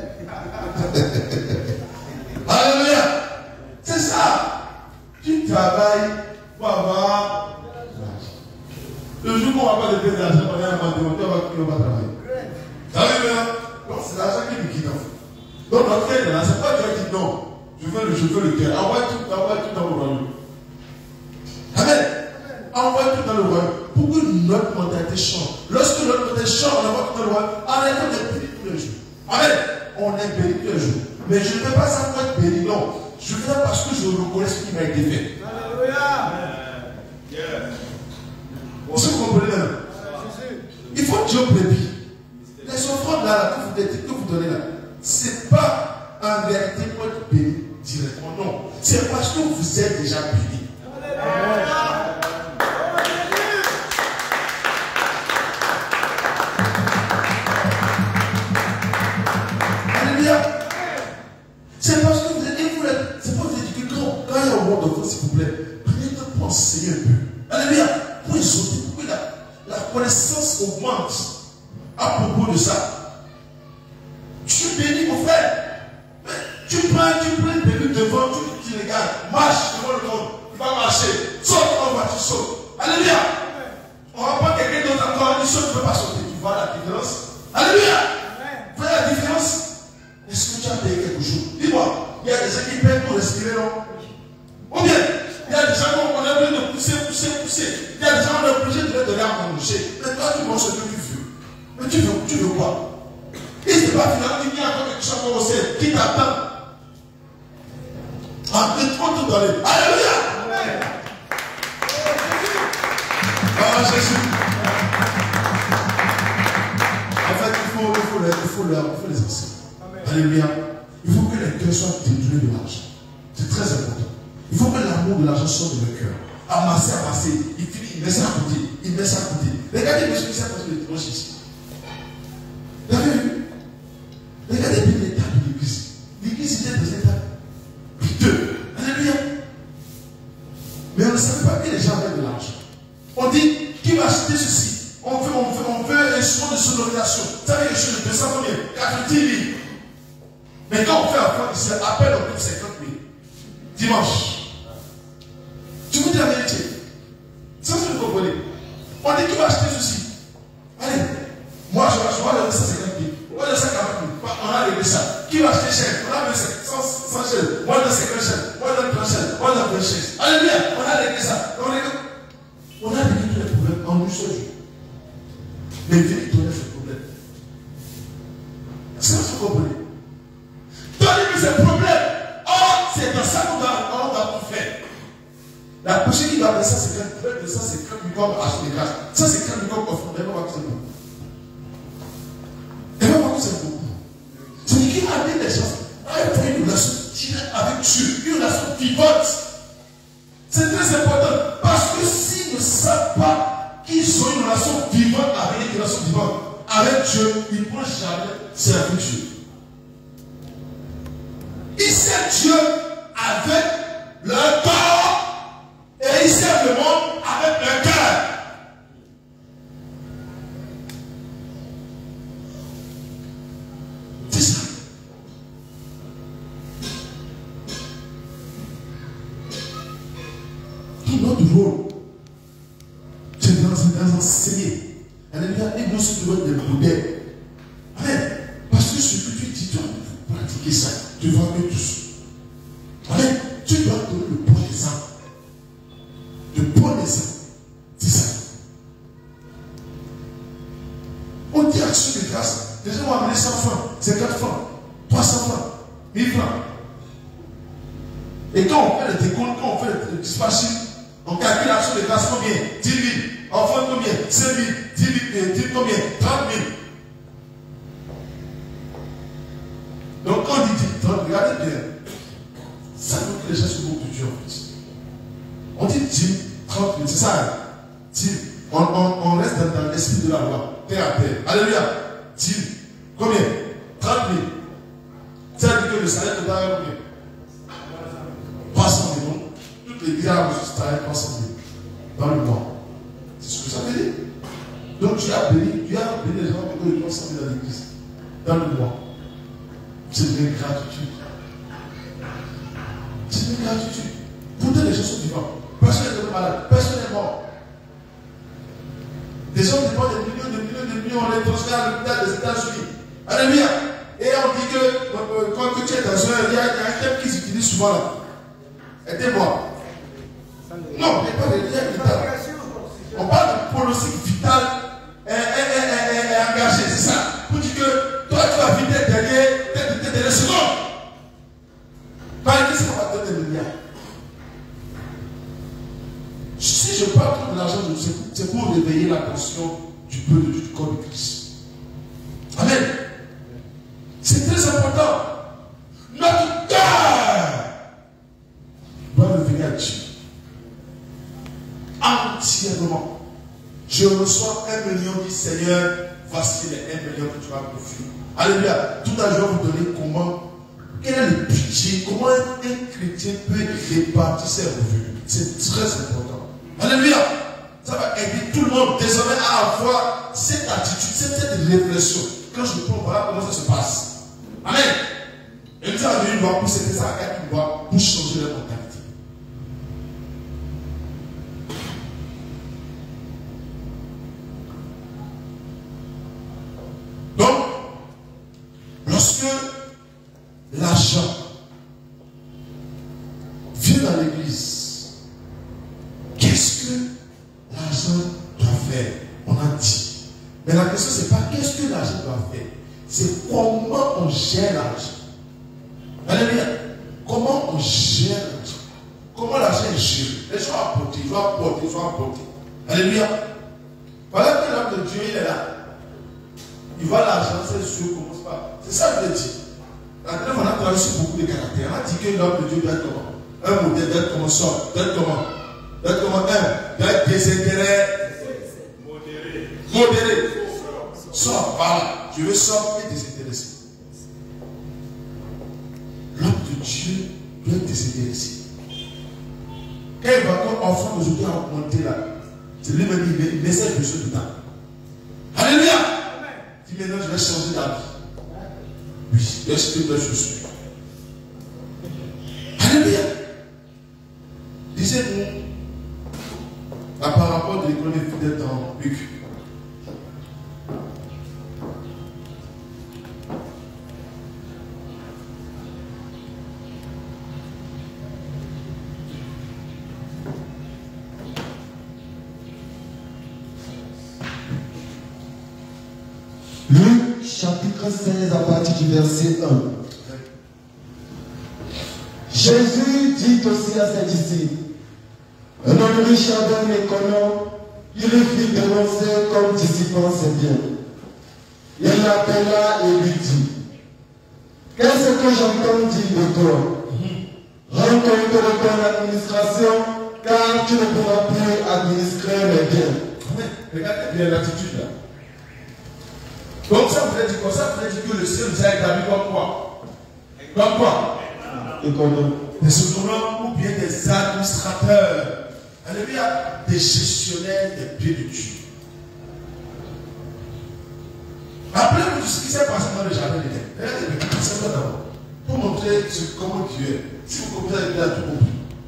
Alléluia. C'est ça. Tu travailles pour avoir le jour qu'on va pas de l'argent, on va demander, on va travailler. Ça veut dire, c'est l'argent qui nous quitte. Donc, notre cœur, c'est pas Dieu qui dit non. Je veux le, je veux le cœur. Envoie tout, envoie tout dans le royaume. Amen. Envoie tout dans le royaume. Pour que notre mentalité change. Lorsque notre mentalité change, on envoie tout dans le royaume. Arrêtez de bénir tous les jours. Amen. On est béni tous les jours. Mais je ne fais pas ça pour être béni, non. Je fais ça parce que je reconnais ce qui m'a été fait. Alléluia. Est-ce que vous comprenez là? Il faut Dieu brebis. Les offrandes là, que vous, que vous donnez là, ce n'est pas en réalité pour être béni directement, non. C'est parce que vous êtes déjà béni. Alléluia. C'est parce que vous êtes, c'est pas vous êtes que quand, quand il y a un mot de vous, s'il vous plaît, prenez le temps pour enseigner un peu. Alléluia. Pour exaucer, pour que la, la connaissance augmente à propos de ça. Tu bénis mon frère. Mais tu prends, tu prends une béni devant, tu, tu regardes, marche devant le monde, il va marcher, saute en voiture, saute. Alléluia. On va prendre quelqu'un d'autre encore, il saute, tu ne peux pas sauter. Tu vois la différence? Alléluia. Vous voyez la différence? Est-ce que tu as payé quelque chose? Dis-moi, il y a des gens qui payent pour respirer, non? Ou bien, il y a des gens qu'on est obligé de pousser, pousser, pousser. Il y a des gens qu'on est obligé de les donner à manger. Mais toi, tu manges ce que tu veux. Mais tu veux, tu veux quoi? Et c'est pas finalement qu'il y a encore quelque chose à manger qui t'attend. Entrez trop tout dans les. Alléluia! Ah, Jésus. En fait, il faut, il faut, les, il faut, les, il faut les enseigner. Alléluia. Il faut que les cœurs soient détournés de l'argent. C'est très important. Il faut que l'amour l'amour de l'argent sort de leur cœur. Amasser, amasser. Il finit, il met ça à côté. Il met ça à côté. Regardez monsieur qui s'est passé le dimanche ici. Vous avez vu? Regardez bien l'état de l'église. L'église était dans un état piteux. Alléluia. Mais on ne savait pas que les gens avaient de l'argent. On dit, qui va acheter ceci? On veut, on veut, on veut un instrument de sonorisation. Ça veut dire quelque chose de deux cents combien? quatre-vingt-dix mille. Mais quand on fait un il s'appelle au cinquante mille. Dimanche. Tu vous dis la vérité. Ça, c'est vous comprenez. On dit qui va acheter ceci. Allez. Moi, je vais donner ça cinquante mille. Moi, je vais donner ça quarante mille. On a réglé ça. Qui va acheter cher? On a donné cent chèques. Moi, je donne cinquante chèques. Moi, je donne trente chèques. Moi, je donne vingt chèques. Alléluia. On a réglé ça. On a réglé, on a réglé tous les problèmes en une seule jour. Mais venez donner ce problème. C'est ça que vous comprenez. Donnez-nous ce problème. Oh, c'est dans ça qu'on va, on va tout faire. La prochaine qui va faire ça, c'est quand ça, c'est quand du corps acheter des grâces. Ça, c'est quand du corps offre. Elle va voir que c'est bon. Elle va voir que c'est bon. C'est qui amène les gens à avoir une relation directe avec Dieu, une relation vivante. C'est très important. Parce que s'ils ne savent pas qu'ils ont une relation vivante avec une relation vivante avec Dieu, ils ne pourront jamais servir Dieu. Ils servent Dieu avec leur corps et ils servent le monde avec leur cœur. C'est ça. Tout notre rôle, c'est d'enseigner. Alléluia. Et nous sommes des modèles. Amen. Parce que ce que tu dis, tu dois pratiquer ça devant eux tous. Amen. Tu dois donner le bon exemple. Le bon exemple. C'est ça. On dit action de grâce. Les gens vont amener cent francs, cinquante francs, trois cents francs, mille francs. Et quand on fait le décompte, quand on fait le dispatch, on calcule l'action de grâce combien? dix mille. Enfant combien? cinq mille. dix mille, dix combien? trente mille. Donc quand on dit trente, regardez bien. Ça veut que les gens sont beaucoup de Dieu en fait. On dit dix, trente mille, c'est ça. dix. On, on, on reste dans, dans l'esprit de la loi. Terre à terre. Alléluia. dix. Combien? trente mille. Ça veut dire que le salaire total est combien? trois cent mille. Toutes les gars ont salaire trois cent mille dans le mois. C'est ce que ça veut dire. Donc tu as béni, tu as béni les gens qui ont trois cent mille dans l'église. Dans le mois. C'est de l'ingratitude. C'est de l'ingratitude. Pourtant les gens sont vivants. Personne n'est malade. Personne n'est mort. Les gens dépendent des millions, de millions, de millions. On les transfère à l'hôpital des États-Unis. Alléluia. Et on dit que euh, quand tu es dans un, il y a un thème qui s'utilise souvent là. Aidez-moi. Non, il n'y a pas de lien vital. On parle de pronostic vital et, et, et, et, et engagé, c'est ça. Pour dire que toi tu vas vite derrière, t'es derrière secondes. Par exemple, on va donner des milliards. Si je parle de l'argent, c'est pour réveiller l'attention du peuple du corps de Christ. Amen. C'est très important. Notre cœur doit revenir à Dieu. Entièrement. Je reçois un million du Seigneur. Voici les un million que tu vas confier. Alléluia. Tout à l'heure, vous donnez comment, quel est le budget, comment un chrétien peut répartir ses revenus. C'est très important. Alléluia. Ça va aider tout le monde désormais à avoir cette attitude, cette réflexion. Quand je prends, voilà comment ça se passe. Amen. Et nous avons une loi pour c'était ça à une loi pour changer leur mentalité. Donc, lorsque l'argent vient dans l'église, qu'est-ce que l'argent doit faire? On a dit. Mais la question, c'est pas qu'est-ce que l'argent doit faire, c'est comment on gère l'argent. Alléluia. Comment on gère l'argent? Comment l'argent est géré? Les gens apportent, ils vont apporter, ils vont apporter. Alléluia. Voilà que l'homme de Dieu, il est là. Il voit l'argent, c'est sûr, commence pas. C'est ça que je dis. La dernière fois, on a travaillé sur beaucoup de caractères. On a dit que l'homme de Dieu doit être comment? Un modèle d'être comment sort, d'être comment, d'être comment un, d'être désintérêt, modéré, modéré, sort, voilà, je veux sortir et désintéressé. L'homme de Dieu doit être désintéressé. Quand il va comme enfant aujourd'hui à monter là, c'est lui-même il met ses besoins dedans. Alléluia! Dis maintenant je vais changer la vie. Oui, l'esprit de je suis. Alléluia! Disez-nous, par rapport de l'école des fidèles dans Luc. Luc chapitre seize à partir du verset un. Jésus dit aussi à ses disciples, un homme riche avait un économe, il lui fit dénoncer comme dissipant ses biens. Il l'appela et lui dit, qu'est-ce que j'entends dire de toi? Rends compte de ton administration, car tu ne pourras plus administrer mes biens. Regardez bien l'attitude là. Donc ça voudrait dire quoi? Ça voudrait dire que le ciel nous a établi comme quoi? Comme quoi? Économe. Des autonomes ou bien des administrateurs. Alléluia. Des gestionnaires des biens de Dieu. Rappelez-vous de ce qui s'est passé dans le jardin d'Éden. Regardez, c'est quoi d'abord? Pour montrer ce, comment Dieu est. Si vous comprenez, vous avez tout compris.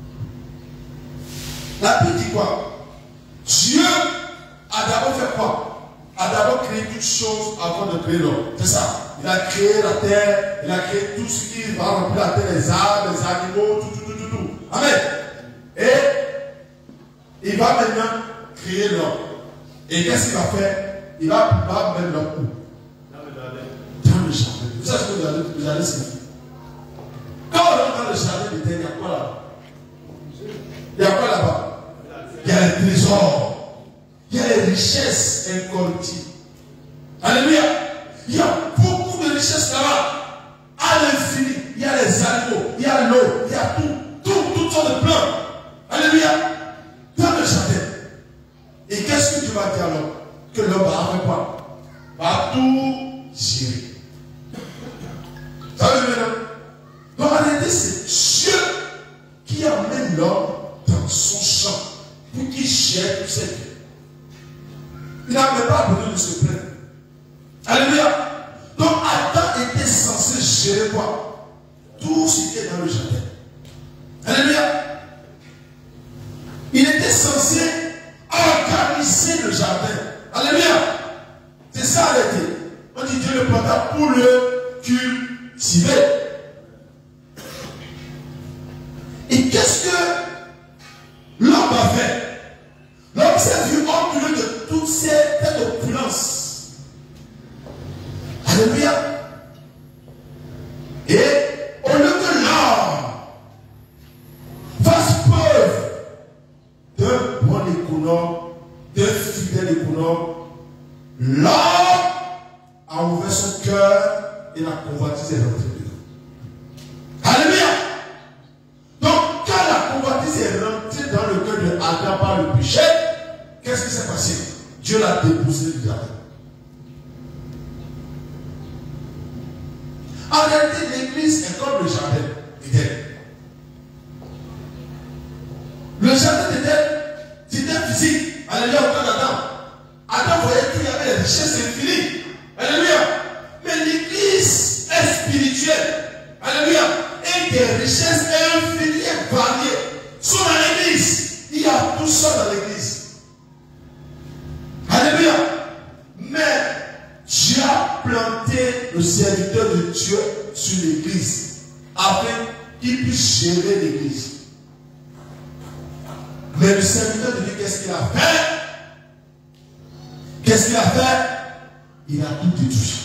La Bible dit quoi? Dieu a d'abord fait quoi? A d'abord créé toutes choses avant de créer l'homme. C'est ça. Il a créé la terre, il a créé tout ce qui va remplir la terre, les arbres, les animaux, tout, tout, tout, tout, tout. Amen. Et il va maintenant créer l'homme. Et qu'est-ce qu'il va faire? Il va, va mettre l'homme où? Dans le jardin. Dans le jardin. Vous savez ce que le jardin signifie? Quand on rentre dans le jardin de terre, il y a quoi là-bas? Il y a quoi là-bas? Il y a les trésors. Il y a les richesses incorruptibles. Alléluia. Il y a beaucoup de richesses là-bas. À l'infini. Il y a les animaux. Il y a l'eau. Il y a tout. Tout. Toutes sortes de plantes. Alléluia. Dans le jardin. Et qu'est-ce que tu vas dire alors? Que l'homme va faire quoi? Va tout gérer. Ça veut dire maintenant? Donc en réalité, c'est Dieu qui amène l'homme dans son champ pour qu'il gère tout cette vie. Il n'avait pas besoin de se plaindre. Alléluia. Donc Adam était censé gérer quoi? Tout ce qui est dans le jardin. Alléluia. Il était censé organiser le jardin. Alléluia. C'est ça l'arrêté. On dit Dieu le planta pour le cultiver. Et qu'est-ce que l'homme a fait? L'homme s'est vu entouré de toutes ces têtes d'opulence. Alléluia. Et au lieu que l'homme fasse preuve d'un bon économe, d'un fidèle économe, l'homme a ouvert son cœur et la convoitise est rentrée dedans. Alléluia. Donc quand la convoitise est rentrée dans le cœur de Adam par le péché, qu'est-ce qui s'est passé? Dieu l'a déposé du jardin. En réalité, l'église est comme le jardin d'Éden. Le jardin d'Éden, c'était physique. Alléluia, au temps d'Adam. Adam voyait qu'il y avait des richesses infinies. Alléluia. Mais l'église est spirituelle. Alléluia. Et des richesses infinies et variées sont dans l'église. Il y a tout ça dans l'église. Alléluia. Mais Dieu a planté le serviteur de Dieu sur l'église afin qu'il puisse gérer l'église. Mais le serviteur de Dieu, qu'est-ce qu'il a fait? Qu'est-ce qu'il a fait? Il a tout détruit.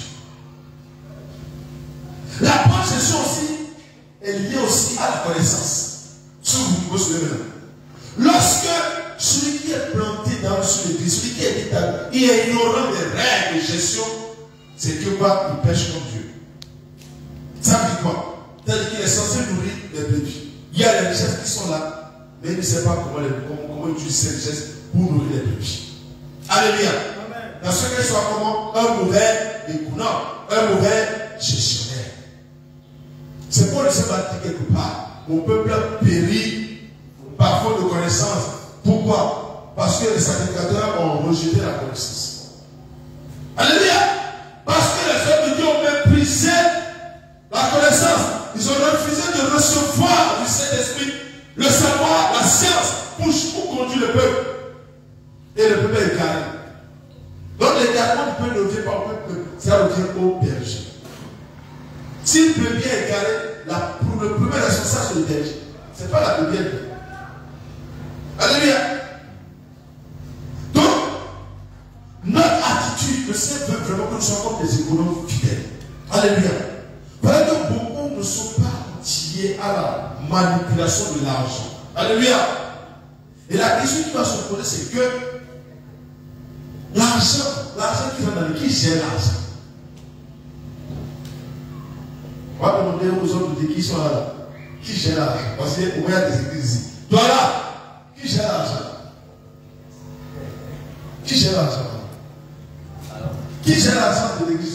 La possession aussi est liée aussi à la connaissance. Si vous vous souvenez. Lorsque celui qui est planté dans sur l'église, celui qui est établi, il est ignorant des règles de gestion, c'est que quoi? Il pêche comme Dieu. Ça veut dire quoi? C'est-à-dire qu'il est censé nourrir les brebis. Il y a les richesses qui sont là, mais il ne sait pas comment, les, comment, comment utiliser ces richesses pour nourrir les brebis. Alléluia. Dans ce qu'il soit comment un mauvais écounant, un mauvais gestionnaire. C'est pour le Seigneur dit quelque part. Mon peuple périt par faute de connaissance. Pourquoi? Parce que les sacrificateurs ont rejeté la connaissance. Alléluia. Parce que les hommes de Dieu ont méprisé la connaissance. Ils ont refusé de recevoir du Saint-Esprit le savoir, la science pour, pour conduire le peuple. Et le peuple est égaré. Donc l'égarement du peuple ne vient pas au peuple, ça revient au berger. Si le brebis est égaré, la, pour le premier responsable c'est le berger. Ce n'est pas la brebis. Alléluia. Donc, notre attitude, le Seigneur veut vraiment que nous soyons comme des économes fidèles. Alléluia. Voilà que beaucoup ne sont pas liés à la manipulation de l'argent. Alléluia. Et la question qui va se poser, c'est que l'argent, l'argent qui va dans le qui gère l'argent? On va demander aux autres de qui sont là. Qui gère l'argent? Parce qu'il y a des églises ici. Toi là, qui gère l'argent? Qui gère l'argent? Qui gère l'argent de l'église?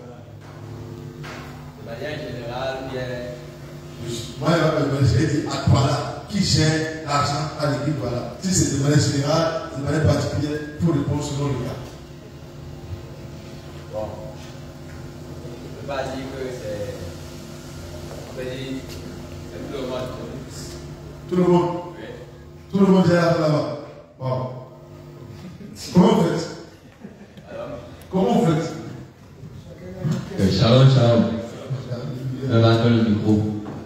De manière générale, bien. Moi, j'ai dit à toi là, qui gère l'argent à l'église, voilà. Si c'est de manière générale, de manière particulière, pour répondre selon le cas. Bon. Je ne peux pas dire que c'est. On peut dire c'est tout le monde. Tout le monde? Oui. Tout le monde gère là-bas. Bon. Comment vous faites? Comment vous faites? Euh, shalom, shalom. Je vais mettre le micro.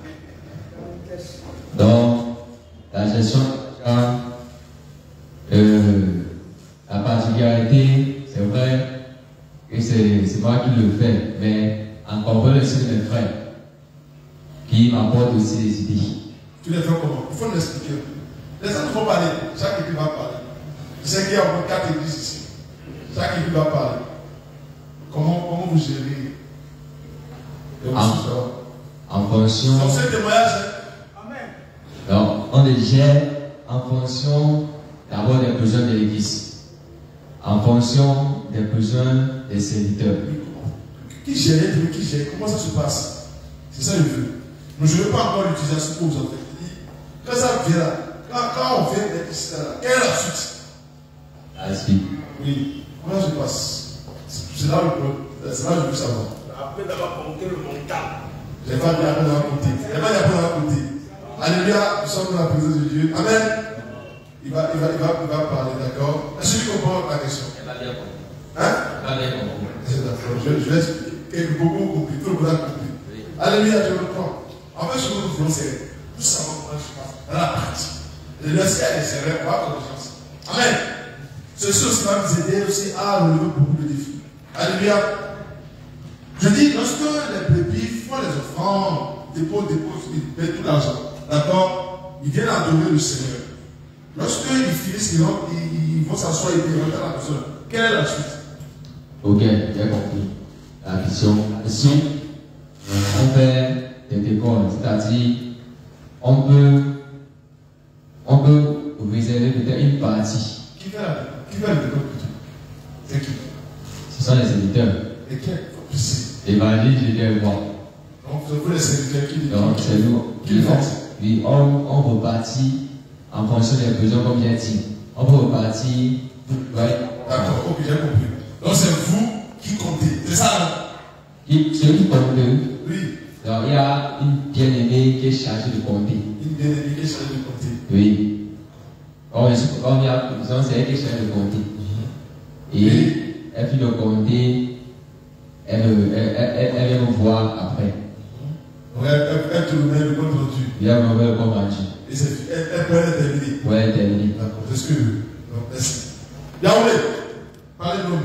Donc, la gestion de l'argent, euh, la particularité, c'est vrai que c'est moi qui le fais, mais en comprenant aussi mes frères qui m'apportent aussi des idées. Tu les fais comment? Il faut nous expliquer. Les autres vont parler, chaque équipe va parler. Je sais qu'il y a au moins quatre églises ici. Chaque équipe va parler. Comment, comment vous gérez en, en fonction. Donc c'est un témoignage. Donc, on les gère en fonction d'abord des besoins de l'église, en fonction des besoins des serviteurs. Qui gère, qui gère, comment ça se passe? C'est ça le jeu. Mais je ne veux pas encore l'utilisation pour vous en fait. Quand ça vient là, quand, quand on fait l'électricité là, quelle est la suite? La suite. Oui. Comment ça se passe? C'est là que je veux savoir. Après d'avoir compté le montant. Je n'ai pas dit après d'avoir compté. Je n'ai pas dit après d'avoir compté. Alléluia, nous sommes dans la présence de Dieu. Amen. Il va, il va, il va, il va parler, d'accord? Est-ce que tu comprends la question? Elle va bien compris. Hein? Elle va bien compris. C'est d'accord. Je, je vais expliquer. Beaucoup ont compris. Tout le monde a compris. Oui. Alléluia, je reprends. En fait, ce que nous voulons, c'est tout savoir comment je passe dans la pratique. Le ciel est serré, on va avoir confiance. Amen. Ceci aussi va nous aider aussi à relever beaucoup de défis. Alléluia. Je dis, lorsque les brebis font les offrandes, déposent, déposent, ils paient tout l'argent. D'accord? Ils viennent adorer le Seigneur. Lorsqu'ils finissent, ils vont, ils, ils vont s'asseoir et ils rentrent à la maison. Quelle est la suite? Ok, j'ai compris. La question. Si on fait des décors, c'est-à-dire, on peut, on peut réserver peut-être une partie. Qui fait, la, qui fait le décor? C'est qui? Ce sont les éditeurs. Et qui? L'évangile, je vais voir. Donc, vous les serviteurs qui Donc, c'est nous. Qui font? Oui, on, on repartit en fonction des besoins comme j'ai dit. On peut repartir. Ouais. D'accord, ok, j'ai compris. Donc, c'est vous qui comptez. C'est ça, hein? Qui, celui qui compte. Oui. Donc, il y a une bien-aimée qui est chargée de compter. Une bien-aimée qui est chargée de compter. Oui. Comme il y a besoin, c'est elle qui est chargée de compter. Et oui. Elle finit de compter. Elle, elle, elle, elle vient me voir après. Elle, elle, elle te remet le compte rendu. Elle me remet le compte rendu. Et c'est, elle, elle peut être terminée. Oui, elle est terminée. D'accord, c'est ce que je veux. Merci. Yahweh, parlez-nous.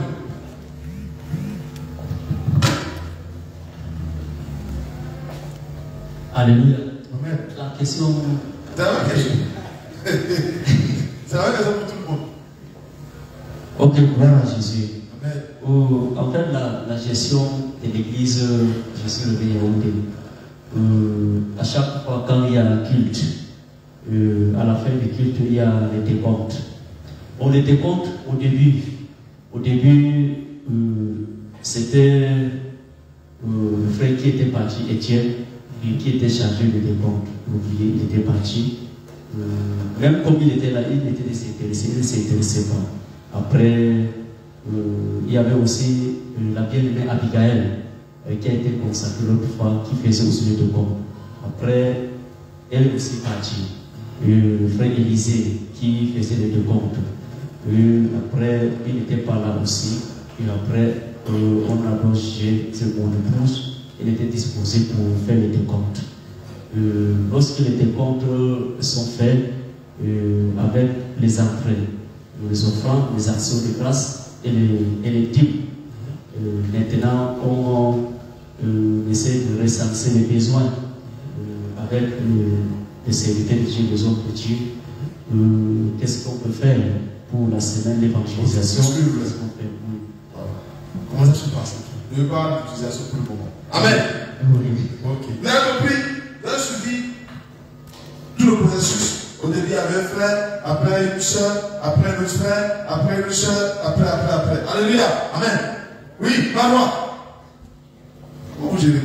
Alléluia. Amen. La question. C'est la même question. C'est la même question pour tout le monde. Ok, gloire à Jésus. Amen. Oh, en fait, la, la gestion de l'église, je suis le Yaoundé. Euh, à chaque fois quand il y a un culte, euh, à la fin du culte, il y a les décomptes. Bon, les décomptes, au début, au début, euh, c'était euh, le frère qui était parti, Étienne, et qui était chargé de décompte. Vous voyez, il était parti. Euh, même comme il était là, il était désintéressé, il ne s'intéressait pas. Après, euh, il y avait aussi euh, la bien-aimée Abigail, euh, qui a été consacrée l'autre fois, qui faisait aussi le décompte. Après, elle aussi partie. Euh, le frère Élisée, qui faisait le décompte. Euh, après, il n'était pas là aussi. Et après, euh, on a logé sur mon épouse. Il était disposé pour faire les décomptes. Euh, lorsque les décomptes sont faits euh, avec les entrées, les offrandes, les actions de grâce et les, et les dîmes, euh, maintenant on euh, essaie de recenser les besoins euh, avec le, les serviteurs de Dieu, les hommes de Dieu. Euh, Qu'est-ce qu'on peut faire pour la semaine d'évangélisation? Qu'est-ce qu'on fait? Oui. Comment ça se passe? Ne pas l'utilisation pour le moment. Amen. Oui. Ok. Vous avez compris? Vous avez suivi tout le processus. Au début, il y avait un frère, après une soeur, après un autre frère, après une soeur, après, après, après. Alléluia. Amen. Oui, parle-moi. Comment vous gérez?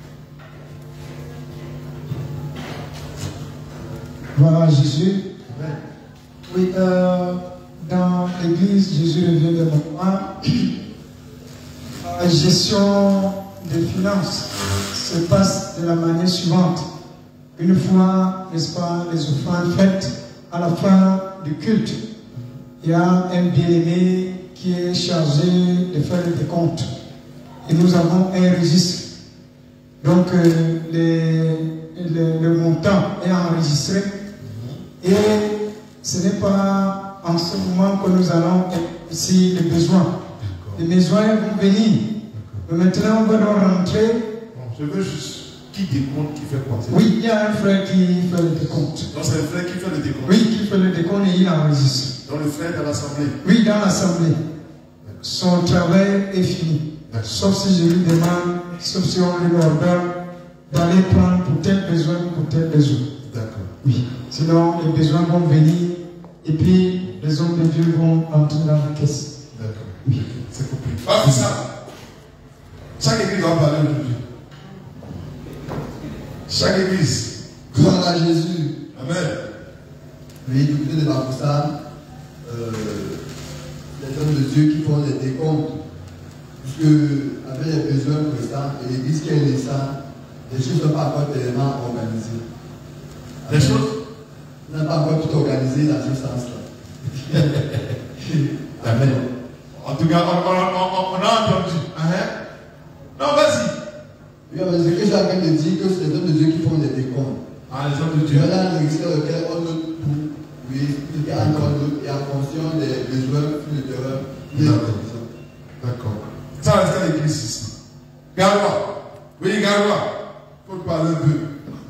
Voilà Jésus. Oui, euh, dans l'église, Jésus revient de moi. La gestion des finances se passe de la manière suivante. Une fois, n'est-ce pas, les offrandes faites à la fin du culte, il y a un bien-aimé qui est chargé de faire des comptes. Et nous avons un registre. Donc, euh, les, les, le montant est enregistré. Et ce n'est pas en ce moment que nous allons ici les besoins. Les besoins vont venir. Mais maintenant, on va donc rentrer. Bon, je veux juste qui décompte, qui fait quoi? Oui, il y a un frère qui fait le décompte. Donc c'est le frère qui fait le décompte? Oui, qui fait le décompte et il enregistre. Donc le frère dans l'assemblée? Oui, dans l'assemblée. Son travail est fini. Sauf si je lui demande, sauf si on lui ordonne d'aller prendre pour tel besoin, pour tel besoin. D'accord. Oui. Sinon, les besoins vont venir et puis les hommes de Dieu vont entrer dans la caisse. D'accord. Oui. C'est compris. Pas pour ça. Chaque église va parler aujourd'hui. Chaque église. Gloire à Jésus. Amen. Oui, du côté de la Boussane, euh, les hommes de Dieu qui font les décomptes, puisque avec les besoins prestants et l'église qui est naissante, les choses ne sont pas encore tellement organisées. Les choses n'a pas encore tout organisé dans ce sens-là. Amen. En tout cas, on, on, on, on a entendu. Uh-huh. Non, vas-y. Oui, mais ce que j'ai envie de dire, que c'est les hommes de Dieu qui font des décomptes. Ah, les hommes de Dieu. Il y a un registre dans lequel on note tout. Oui, tout est en ordre et en fonction des besoins sur le terrain. D'accord. D'accord. Ça reste à l'église ici. Garoua. Oui, Garoua. Il faut parler un peu.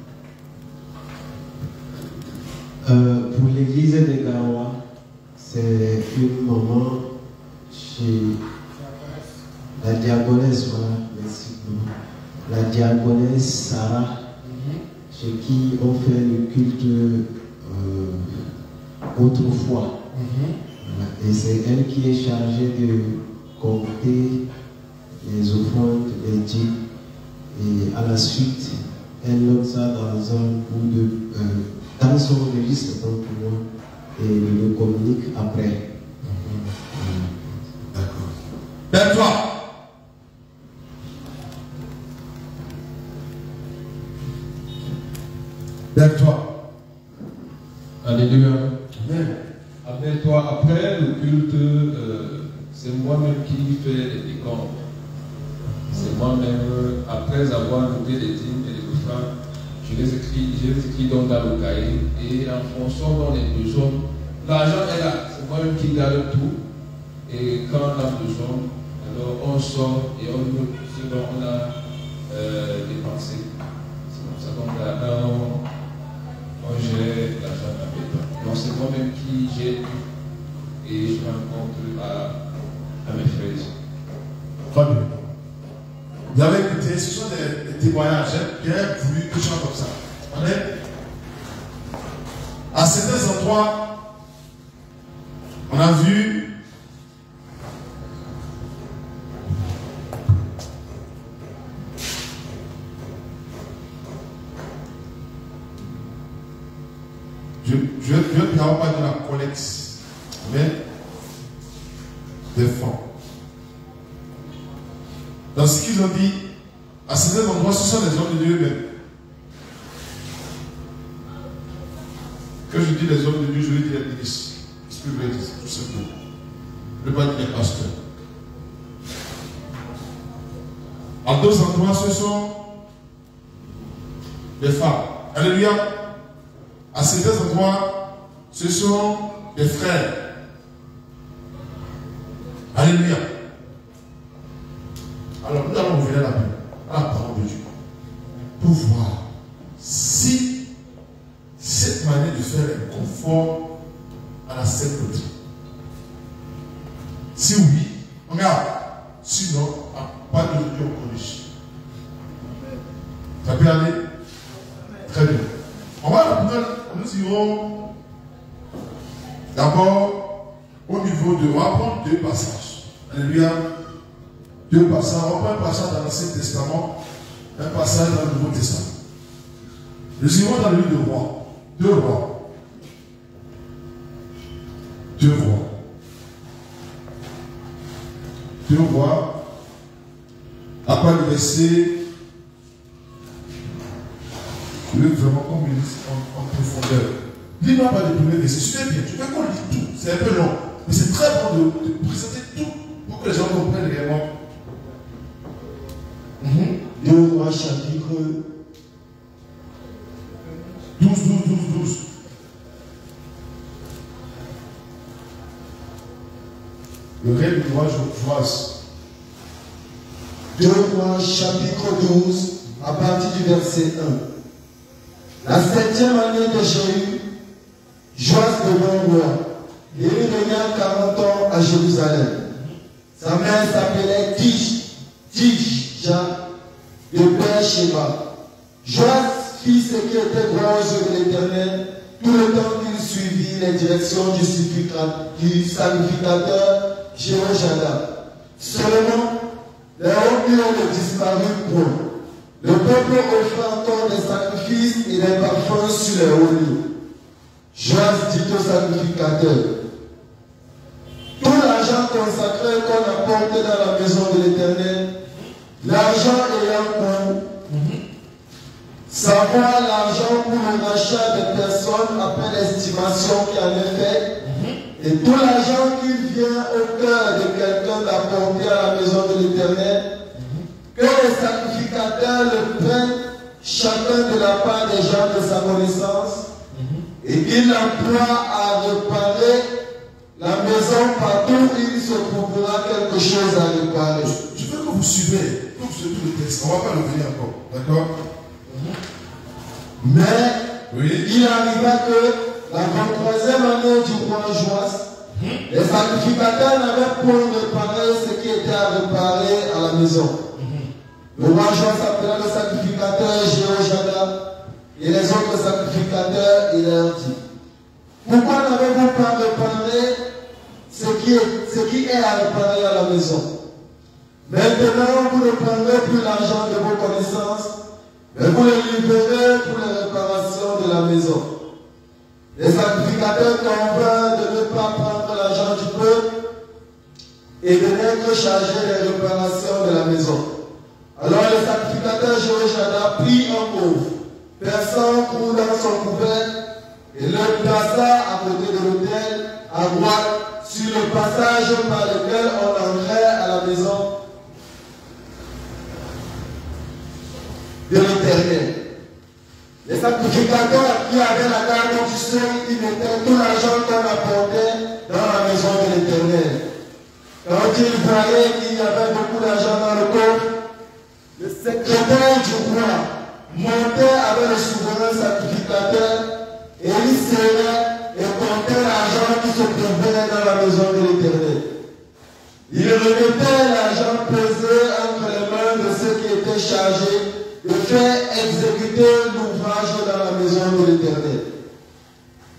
Euh, pour l'église de Garoua, c'est une maman chez la diaconesse, voilà, merci. La diaconesse Sarah, mm-hmm. chez qui on fait le culte euh, autrefois. Mm-hmm. Voilà. Et c'est elle qui est chargée de compter les offrandes, les dîmes. Et à la suite, elle note ça dans un bout de. Euh, dans son registre pour moi et il le communique après. Mmh. D'accord. Ben toi. Ben toi. Alléluia. Amen. Après toi, après le culte, euh, c'est moi-même qui fais les décomptes. C'est moi-même, après avoir noté les dîmes et les offrandes, je les écris, je les écris donc dans le cahier et en fonction dont les besoins, l'argent est là, c'est moi-même qui garde tout et quand on a besoin, alors on sort et on note ce dont on a euh, dépensé. C'est comme ça qu'on a on, on gère l'argent avec toi. Donc c'est moi-même qui gère et je rends compte à, à mes frères. Très bien. Vous avez écouté, ce sont des, des témoignages. J'ai voulu que je sois comme ça. Amen. certains endroits, on a vu je je ne veux pas de la collecte, mais des fonds. Dans ce qu'ils ont dit, à certains endroits, ce sont les hommes de Dieu eux-mêmes. Quand je dis les hommes de Dieu, je veux dire les ministres, tout simplement. Je ne veux pas dire les pasteurs. En d'autres endroits, ce sont des femmes. Alléluia. À certains endroits, ce sont des frères. Alléluia. Alors, nous allons ouvrir la Bible, à la parole de Dieu, pour voir si cette manière de faire est conforme à la sainte doctrine. Si oui, regarde. Sinon, pas de Dieu au corrige. Ça peut aller très bien. On va nous irons d'abord au niveau de. On va prendre deux passages. Alléluia. Deux passages. On prend un passage dans l'Ancien Testament, un passage dans le Nouveau Testament. Nous irons dans le livre de Rois. Deux rois. Deux rois. Deux rois. Après le verset. Je veux vraiment qu'on me lise en, en profondeur. Dis-moi pas le premier verset. Suivez bien. Je veux qu'on lit tout. C'est un peu long. Mais c'est très bon de, de présenter tout pour que les gens comprennent réellement. Mm-hmm. Deux rois chapitre douze, douze, douze, douze. Le règne du roi Joas. Deux rois chapitre douze, à partir du verset un. La septième année de Jéhu, Joas devint roi. Et il régna quarante ans à Jérusalem. Sa mère s'appelait Tijah de Beersheba. Joas fit ce qui était droit aux yeux de l'Éternel tout le temps qu'il suivit les directions du sacrificateur Jéhoiada. Seulement, les hauts ne disparurent point. Le peuple offrait encore des sacrifices et des parfums sur les hauts lieux. Joas dit au sacrificateur: tout l'argent consacré qu'on apportait dans la maison de l'Éternel, l'argent ayant pour savoir l'argent pour le rachat des personnes après l'estimation qui en est faite, et tout l'argent qui vient au cœur de quelqu'un d'apporter à la maison de l'Éternel, que les sacrificateurs le prennent chacun de la part des gens de sa connaissance, et qu'il l'emploie à réparer la maison partout où il se trouvera quelque chose à réparer. Je veux que vous suivez tout ce tout le texte. On ne va pas le venir encore. D'accord? Mais oui. Il arriva que la vingt-troisième année du roi Joas, mm-hmm. les sacrificateurs n'avaient point réparé ce qui était à réparer à la maison. Mm-hmm. Le roi Joas appela le sacrificateur Jéhoiada et les autres sacrificateurs et leur dit: pourquoi n'avez-vous pas réparé ce qui, est, ce qui est à réparer à la maison? Maintenant, vous ne prendrez plus l'argent de vos connaissances, mais vous les libérez pour les réparations de la maison. Les sacrificateurs convinrent de ne pas prendre l'argent du peuple et de n'être chargés des réparations de la maison. Alors le sacrificateur Jéhoiada prit un pauvre, perça un trou dans son couvercle et le plaça à côté de l'autel, à droite, sur le passage par lequel on entrait à la maison de l'Éternel. Les sacrificateurs qui avaient la garde du seuil, ils mettaient tout l'argent qu'on apportait dans la maison de l'Éternel. Quand ils voyaient qu'il y avait beaucoup d'argent dans le coffre, le secrétaire du roi montait avec le souverain sacrificateur et il serrait et comptait l'argent qui se trouvait dans la maison de l'Éternel. Il remettait l'argent pesé entre les mains de ceux qui étaient chargés de faire exécuter l'ouvrage dans la maison de l'Éternel.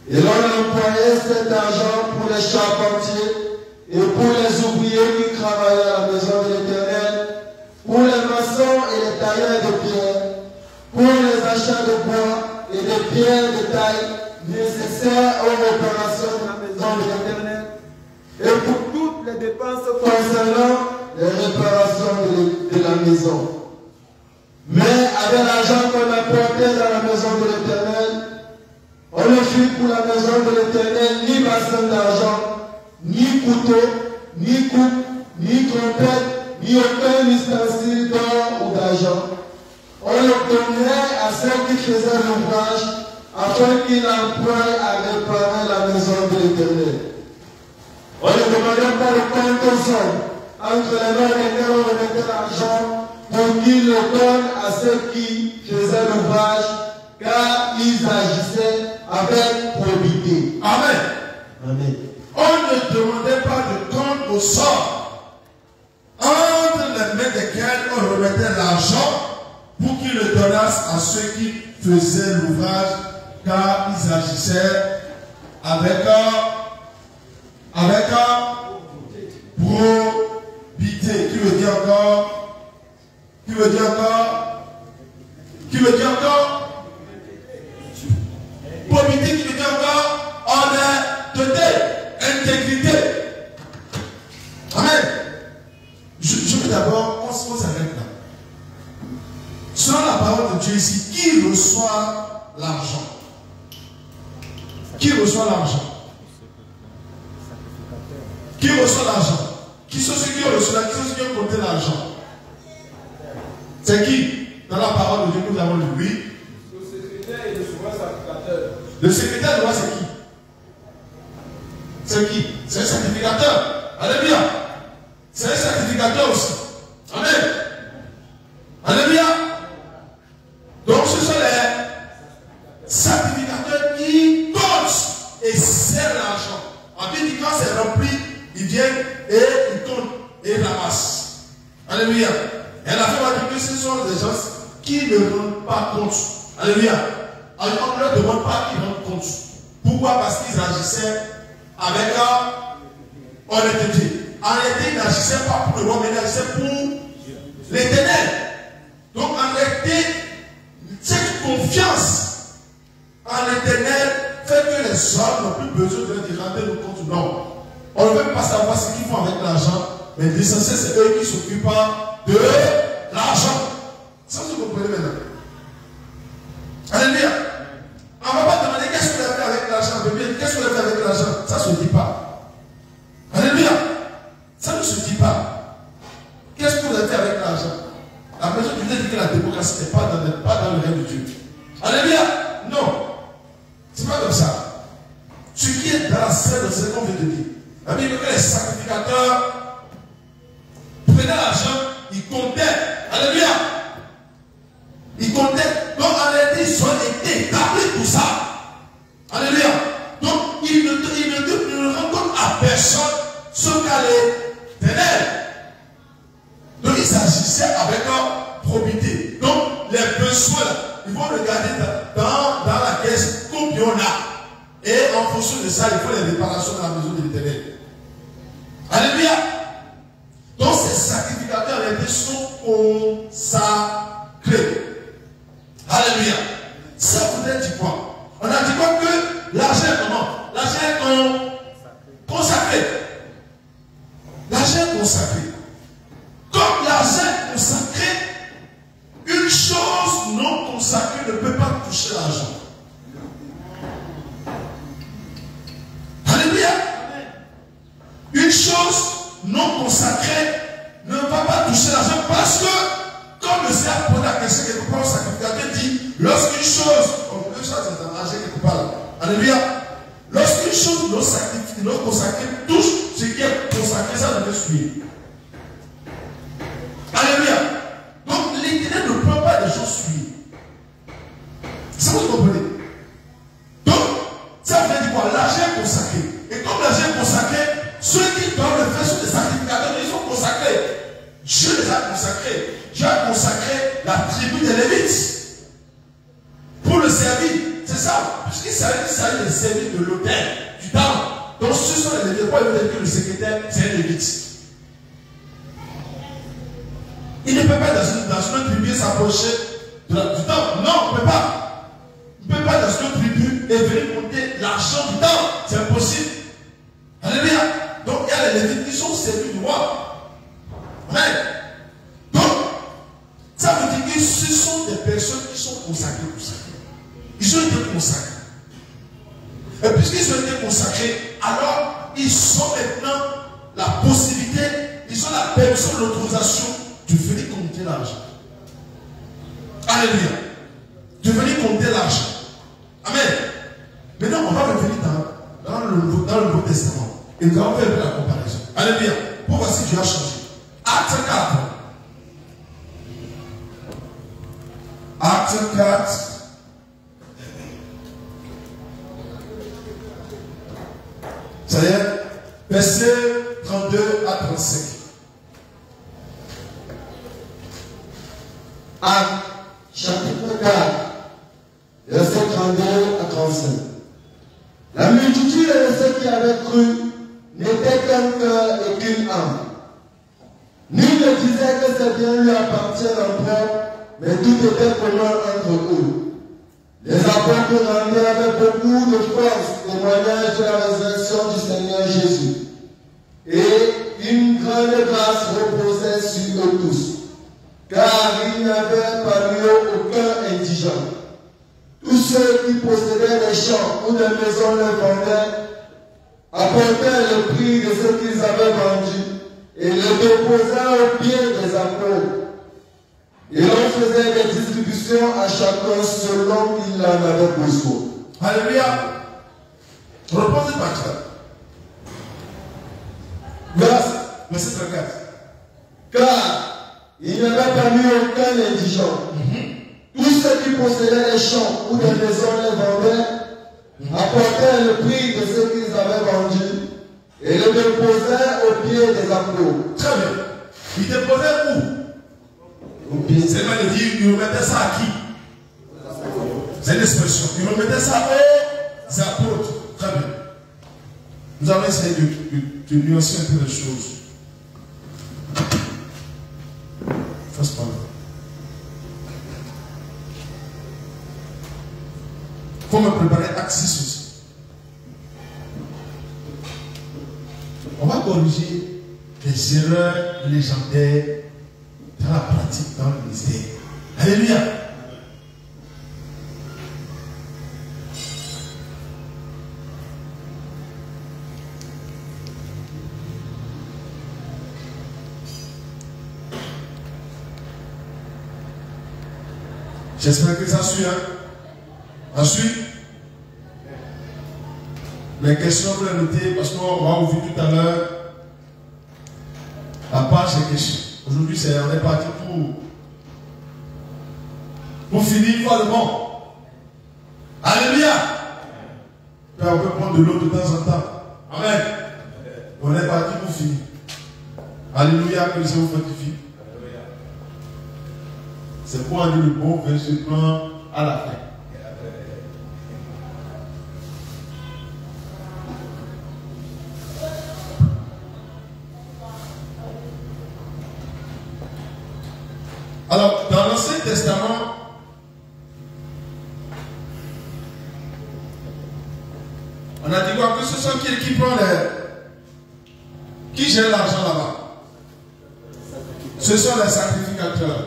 Et l'on employait cet argent pour les charpentiers et pour les ouvriers qui travaillaient à la maison de l'Éternel, pour les maçons et les tailleurs de pierre, pour les achats de bois et de pierres de taille nécessaires aux réparations de la maison de l'Éternel, et pour toutes les dépenses concernant les réparations de, de la maison. Mais avec l'argent qu'on apportait dans la maison de l'Éternel, on ne fit pour la maison de l'Éternel ni bassin d'argent, ni couteau, ni coupe, ni trompette, ni aucun ustensile d'or ou d'argent. On le donnait à ceux qui faisaient l'ouvrage afin qu'ils emploient à réparer la maison de l'Éternel. On ne demandait pas le compte aux hommes. Entre les mains desquels on remettait l'argent pour qu'ils le donnent à ceux qui faisaient l'ouvrage, car ils agissaient avec probité. Amen. Amen. On ne demandait pas de compte aux hommes. Entre les mains desquels on remettait l'argent pour qu'ils le donnassent à ceux qui faisaient l'ouvrage, car ils agissaient avec un, avec un probité. Qui veut dire encore? Qui veut dire encore? Qui veut dire encore? Probité qui veut dire encore honnêteté, intégrité. Amen. Je, je veux d'abord, on, on s'arrête là. Selon la parole de Dieu ici, qui reçoit l'argent? Qui reçoit l'argent? Qui reçoit l'argent? Qui sont ceux qui ont reçu l'argent? Qui sont ceux qui ont compté l'argent? C'est qui? Dans la parole de Dieu, nous avons lu. Oui. Le secrétaire et le souverain sacrificateur. Le secrétaire de loi, c'est qui? C'est qui? C'est un sacrificateur. Alléluia. C'est un sacrificateur aussi. Amen. Alléluia. Donc ce sont les sacrificateurs qui comptent et serrent l'argent. En Bible, quand c'est rempli, ils viennent et ils comptent et ramassent. Alléluia. Et la femme a dit que ce sont des gens qui ne rendent pas compte. Alléluia. Alors, on ne leur demande pas qu'ils rendent compte. Pourquoi? Parce qu'ils agissaient avec euh, honnêteté. En réalité, ils n'agissaient pas pour le roi, mais ils agissaient pour l'Éternel. Donc, en réalité, cette confiance en l'Éternel fait que les hommes n'ont plus besoin de leur rendre le compte. Non. On ne veut pas savoir ce qu'ils font avec l'argent, mais l'essentiel, c'est eux qui s'occupent de l'argent. Ça, vous comprenez maintenant. Alléluia. On ne va pas demander qu'est-ce que vous avez fait avec l'argent. Qu'est-ce que vous avez fait avec l'argent? Ça ne se dit pas. Alléluia. Ça ne se dit pas. Qu'est-ce que vous avez fait avec l'argent? La personne qui dit que la démocratie n'est pas dans le, pas dans le règne de Dieu. Alléluia. Non. C'est pas comme ça. Ce qui est dans la scène, c'est ce qu'on vient de dire. La Bible dit que les sacrificateurs prenaient l'argent, ils comptaient. Alléluia. Ils comptaient. Donc en réalité, ils ont été établis pour ça. Alléluia. Donc ils ne, ils ne, ils ne rendent compte à personne ce qu'à l'Éternel. Donc ils agissaient avec leur probité. Donc les besoins, ils vont regarder dans, dans la caisse combien on a. Et en fonction de ça, il faut les réparations dans la maison de l'Éternel. Alléluia. Donc ces sacrificateurs en réalité sont consacrés. Alléluia. Ça voudrait dire quoi? On a dit quoi? Que l'argent est comment? L'argent est consacré. L'argent est consacré. Comme l'argent est consacré, une chose non consacrée ne peut pas toucher l'argent. Alléluia. Une chose non consacrée ne va pas toucher l'argent parce que, comme le Seigneur pose la question quelque part au sacrificateur dit, lorsqu'une chose, on peut ça c'est dans l'argent quelque part là. Alléluia. Lorsqu'une chose non sacrifiée, non consacrée touche ce qui est consacré, ça devait suivre. Alléluia. Donc l'Éternel ne prend pas des choses suivies. Ça vous comprenez? Donc, ça veut dire quoi? L'argent est consacré. Et comme l'argent est consacré, ceux qui doivent le faire sont des sacrificateurs, ils sont consacrés. Dieu les a consacrés. Dieu a consacré la tribu des Lévites pour le servir. C'est ça. Puisqu'il s'agit servir de l'autel, du temple. Donc ce sont les Lévites. Pourquoi il veut dire que le secrétaire, c'est un Lévite? Il ne peut pas dans une, dans une tribu s'approcher du temple. Non, il ne peut pas. Il ne peut pas dans une tribu et venir compter l'argent du temple. C'est impossible. Alléluia. Donc il y a les Lévites qui sont servis du roi. Amen. Donc, ça veut dire que ce sont des personnes qui sont consacrées, consacrées. Ils ont été consacrés. Et puisqu'ils ont été consacrés, alors ils ont maintenant la possibilité, ils ont la permission, l'autorisation de venir compter l'argent. Alléluia. De venir compter l'argent. Amen. Maintenant, on va revenir dans, dans, le, Nouveau, dans le Nouveau Testament. Et nous allons faire un peu la comparaison. Alléluia. Pour voir si Dieu a changé. Acte quatre. Acte quatre. Ça y est, verset trente-deux à trente-cinq. Acte chapitre quatre, verset trente-deux à trente-cinq. La multitude de ceux qui avaient cru n'était qu'un cœur et qu'une âme. Nul ne disait que ces biens lui appartiennent en propre, mais tout était commun entre eux. Les apôtres rendaient avec beaucoup de force témoignage de la résurrection du Seigneur Jésus. Et une grande grâce reposait sur eux tous, car il n'y avait parmi eux aucun indigent. Tous ceux qui possédaient des champs ou des maisons les vendaient, apportaient le prix de ce qu'ils avaient vendu et le déposaient aux pieds des apôtres. Et l'on faisait des distributions à chacun selon qu'il en avait besoin. Alléluia. Reposez par ça. Verset trente-quatre. Car il n'y avait parmi aucun indigent. Mm-hmm. Tous ceux qui possédaient des champs ou des maisons les vendaient, mm-hmm. apportaient le prix de ce qu'ils avaient vendu et le déposaient aux pieds des apôtres. Très bien. Ils déposaient où? C'est mal de dire, ils remettaient ça à qui? C'est l'expression. Ils remettaient ça aux apôtres. Très bien. Nous allons essayer de, de, de nuancer un peu les choses. Fasse pas là. Il faut me préparer acte six aussi. On va corriger les erreurs légendaires dans la pratique, dans le ministère. Alléluia. J'espère que ça suit. Hein? Ensuite, les questions, vous les notez parce qu'on va ouvrir tout à l'heure la page des questions. Aujourd'hui, c'est, on est parti pour, pour finir, il faut le bon. Alléluia. On peut prendre de l'eau de temps en temps. Amen. On est parti pour finir. Alléluia, que le Seigneur vous fortifie. C'est pour aller le bon vers ce plan à la fin. Alors, dans l'Ancien Testament, on a dit quoi? Que ce sont qui qui prend les... Qui gère l'argent là-bas? Ce sont les sacrificateurs.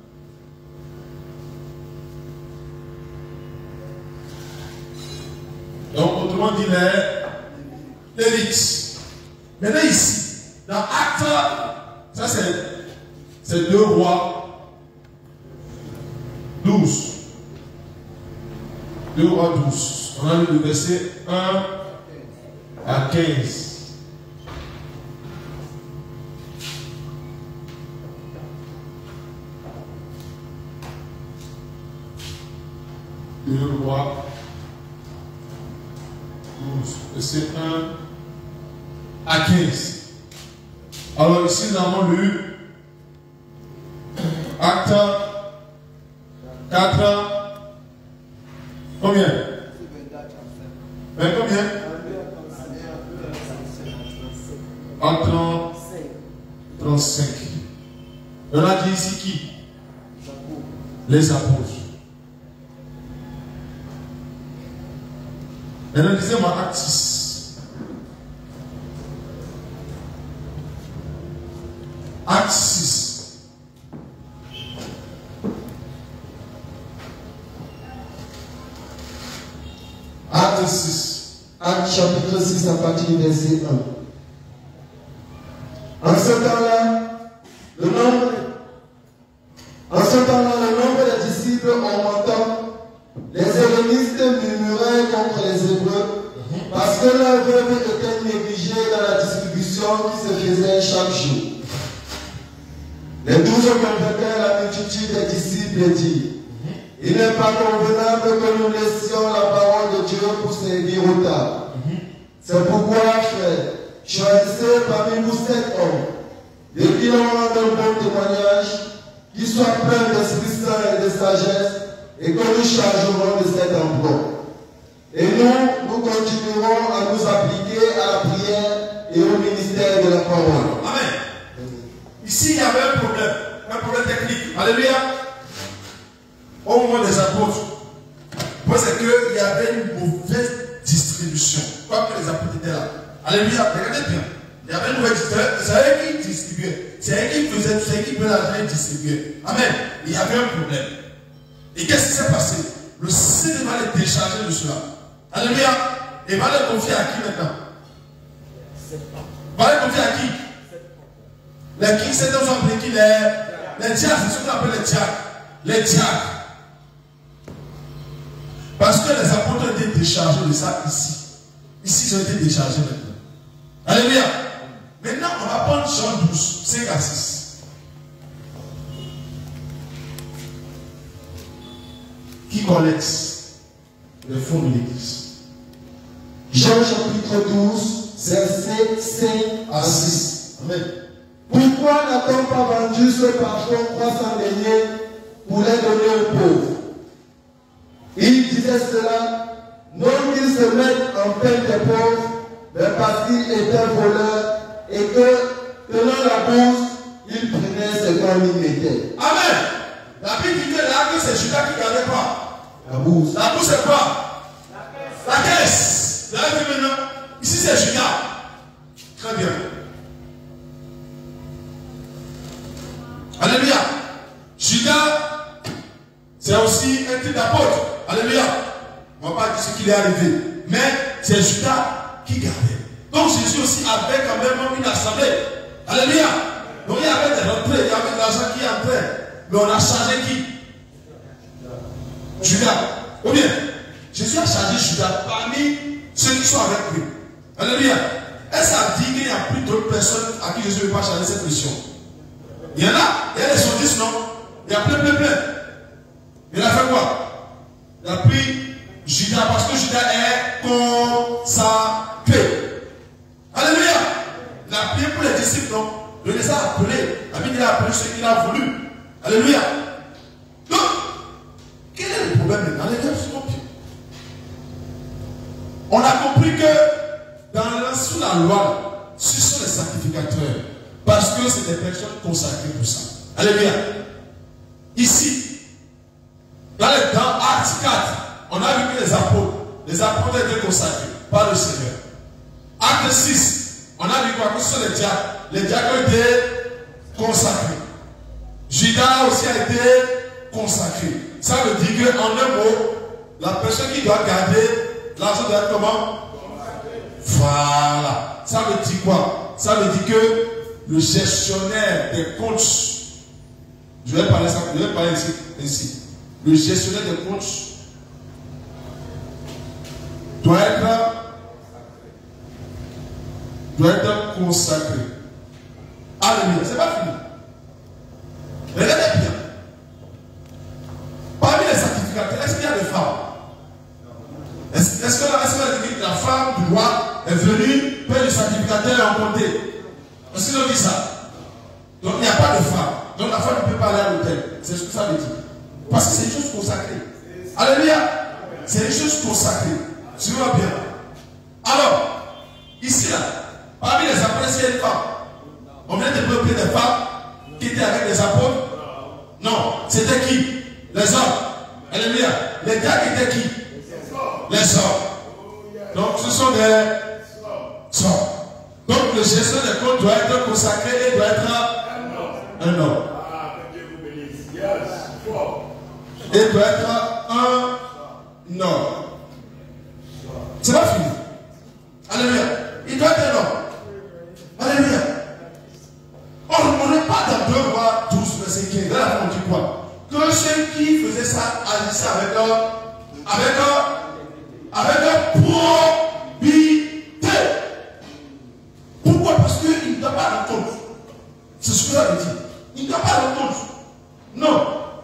Donc, autrement dit, les Lévites. Maintenant, ici, dans Acte, ça c'est, c'est deux rois douze. deux rois douze. On a lu le verset un à quinze. deux rois douze, verset un à quinze. Alors ici nous avons lu Acte quatre, combien? Mais combien? En trente, trente-cinq. On a dit ici qui? Les apôtres. Maintenant, lisez-moi Acte six. Acte six. Acte six. Acte chapitre six à partir du verset un. En ce temps-là, le nombre, en ce temps-là, le nombre des disciples augmentant, les hellénistes murmuraient contre les Hébreux parce que leurs veuves étaient négligées dans la distribution qui se faisait chaque jour. Les douze convoquèrent la multitude des disciples et dirent: il n'est pas convenable que nous laissions la parole de Dieu pour servir au table. C'est pourquoi, frères, choisissez parmi vous sept hommes, et qui leur rendent un bon témoignage, qui soient pleins d'Esprit Saint et de sagesse, et que nous chargerons de cet emploi. Et nous, nous continuerons à nous appliquer à la prière et au ministère de la parole. Amen. Ici, il y avait un problème, un problème technique. Alléluia. Au moment des apôtres, c'est qu'il y avait une mauvaise distribution. Comme que les apôtres étaient là. Alléluia. Regardez bien. Il y avait une mauvaise distribution. C'est eux qui distribuaient. C'est eux qui faisaient, c'est eux qui prenaient l'argent et distribuaient. Amen. Il y avait un problème. Et qu'est-ce qui s'est passé? Le Seigneur va les décharger de cela. Alléluia. Et va les confier à qui maintenant? Va les confier à qui? Les qui, c'est dans un qui les, les diacres, c'est ce qu'on appelle les diacres. Les diacres. Parce que les apôtres ont été déchargés de ça ici. Ici, ils ont été déchargés maintenant. Alléluia. Maintenant, on va prendre Jean douze, cinq à six. Qui collecte le fonds de l'église? Jean chapitre douze, versets cinq à six. Amen. Pourquoi n'a-t-on pas vendu ce parfum croissant deniers pour les donner aux pauvres? Il disait cela, non qu'il se mette en peine des pauvres, mais parce qu'il était voleur et que, tenant la bourse, il prenait ce qu'on y mettait. Amen. La Bible dit que là, que c'est Judas qui gardait quoi? La bourse. La bourse, c'est quoi? La caisse. La caisse. Vous avez vu maintenant? Ici, c'est Judas. Très bien. Alléluia. Judas, c'est aussi un type d'apôtre. Alléluia. On ne va pas dire ce qu'il est arrivé. Mais c'est Judas qui gardait. Donc Jésus aussi avait quand même une assemblée. Alléluia. Donc il y avait des rentrées, il y avait de l'argent qui entrait. Mais on a chargé qui? Judas. Ou bien, Jésus a chargé Judas parmi ceux qui sont avec lui. Alléluia. Est-ce que ça dit qu'il n'y a plus d'autres personnes à qui Jésus ne va pas charger cette mission? Il y en a. Il y a des soldats, non? Il y a plein, plein, plein. Il a fait quoi? Il a pris Judas parce que Judas est consacré. Alléluia. Il a prié pour les disciples, non? Il les a appelés. La Bible a appelé ceux qu'il a voulu. Alléluia. Donc, quel est le problème maintenant? Les gars sont pieds. On a compris que dans la, sous la loi, ce sont les sacrificateurs. Parce que c'est des personnes consacrées pour ça. Alléluia. Ici, dans les dans Acte quatre, on a vu que les apôtres, les apôtres étaient consacrés par le Seigneur. Acte six, on a vu quoi? Que ce sont les diacres. Les diacres ont été consacrés. Judas aussi a été consacré. Ça veut dire qu'en un mot, la personne qui doit garder l'argent doit être comment? Voilà. Ça veut dire quoi? Ça veut dire que le gestionnaire des comptes, je vais parler, ça, je vais parler ici, ici. Le gestionnaire des comptes doit être, doit être consacré. Alléluia, c'est pas fini. Regardez bien. Parmi les sacrificateurs, est-ce qu'il y a des femmes? Est-ce est que, la, est que la femme du roi est venue près du sacrificateur et en compter? Est-ce qu'ils ont dit ça? Donc il n'y a pas de femme. Donc la femme ne peut pas aller à l'hôtel. C'est ce que ça veut dire. Parce que c'est une chose consacrée. Alléluia. C'est une chose consacrée. Tu vois bien. Alors, ici là, parmi les apôtres, c'est une femme. On vient de peuple des femmes qui étaient avec les apôtres. Non, c'était qui? Les hommes. Alléluia. Les gars qui étaient qui? Les hommes. Donc ce sont des sœurs. Donc le gestion des comptes doit être consacré et doit être un homme. Et doit être un homme. C'est pas fini. Alléluia. Il doit être un homme. Alléluia. On ne remet pas dans deux rois douze, verset quinze. Là, on dit quoi? Que ceux qui faisaient ça agissaient avec un, avec un, avec un probité. Pourquoi? Parce qu'il ne doit pas rendre compte. C'est ce que ça veut dire. Il ne doit pas rendre compte. Non.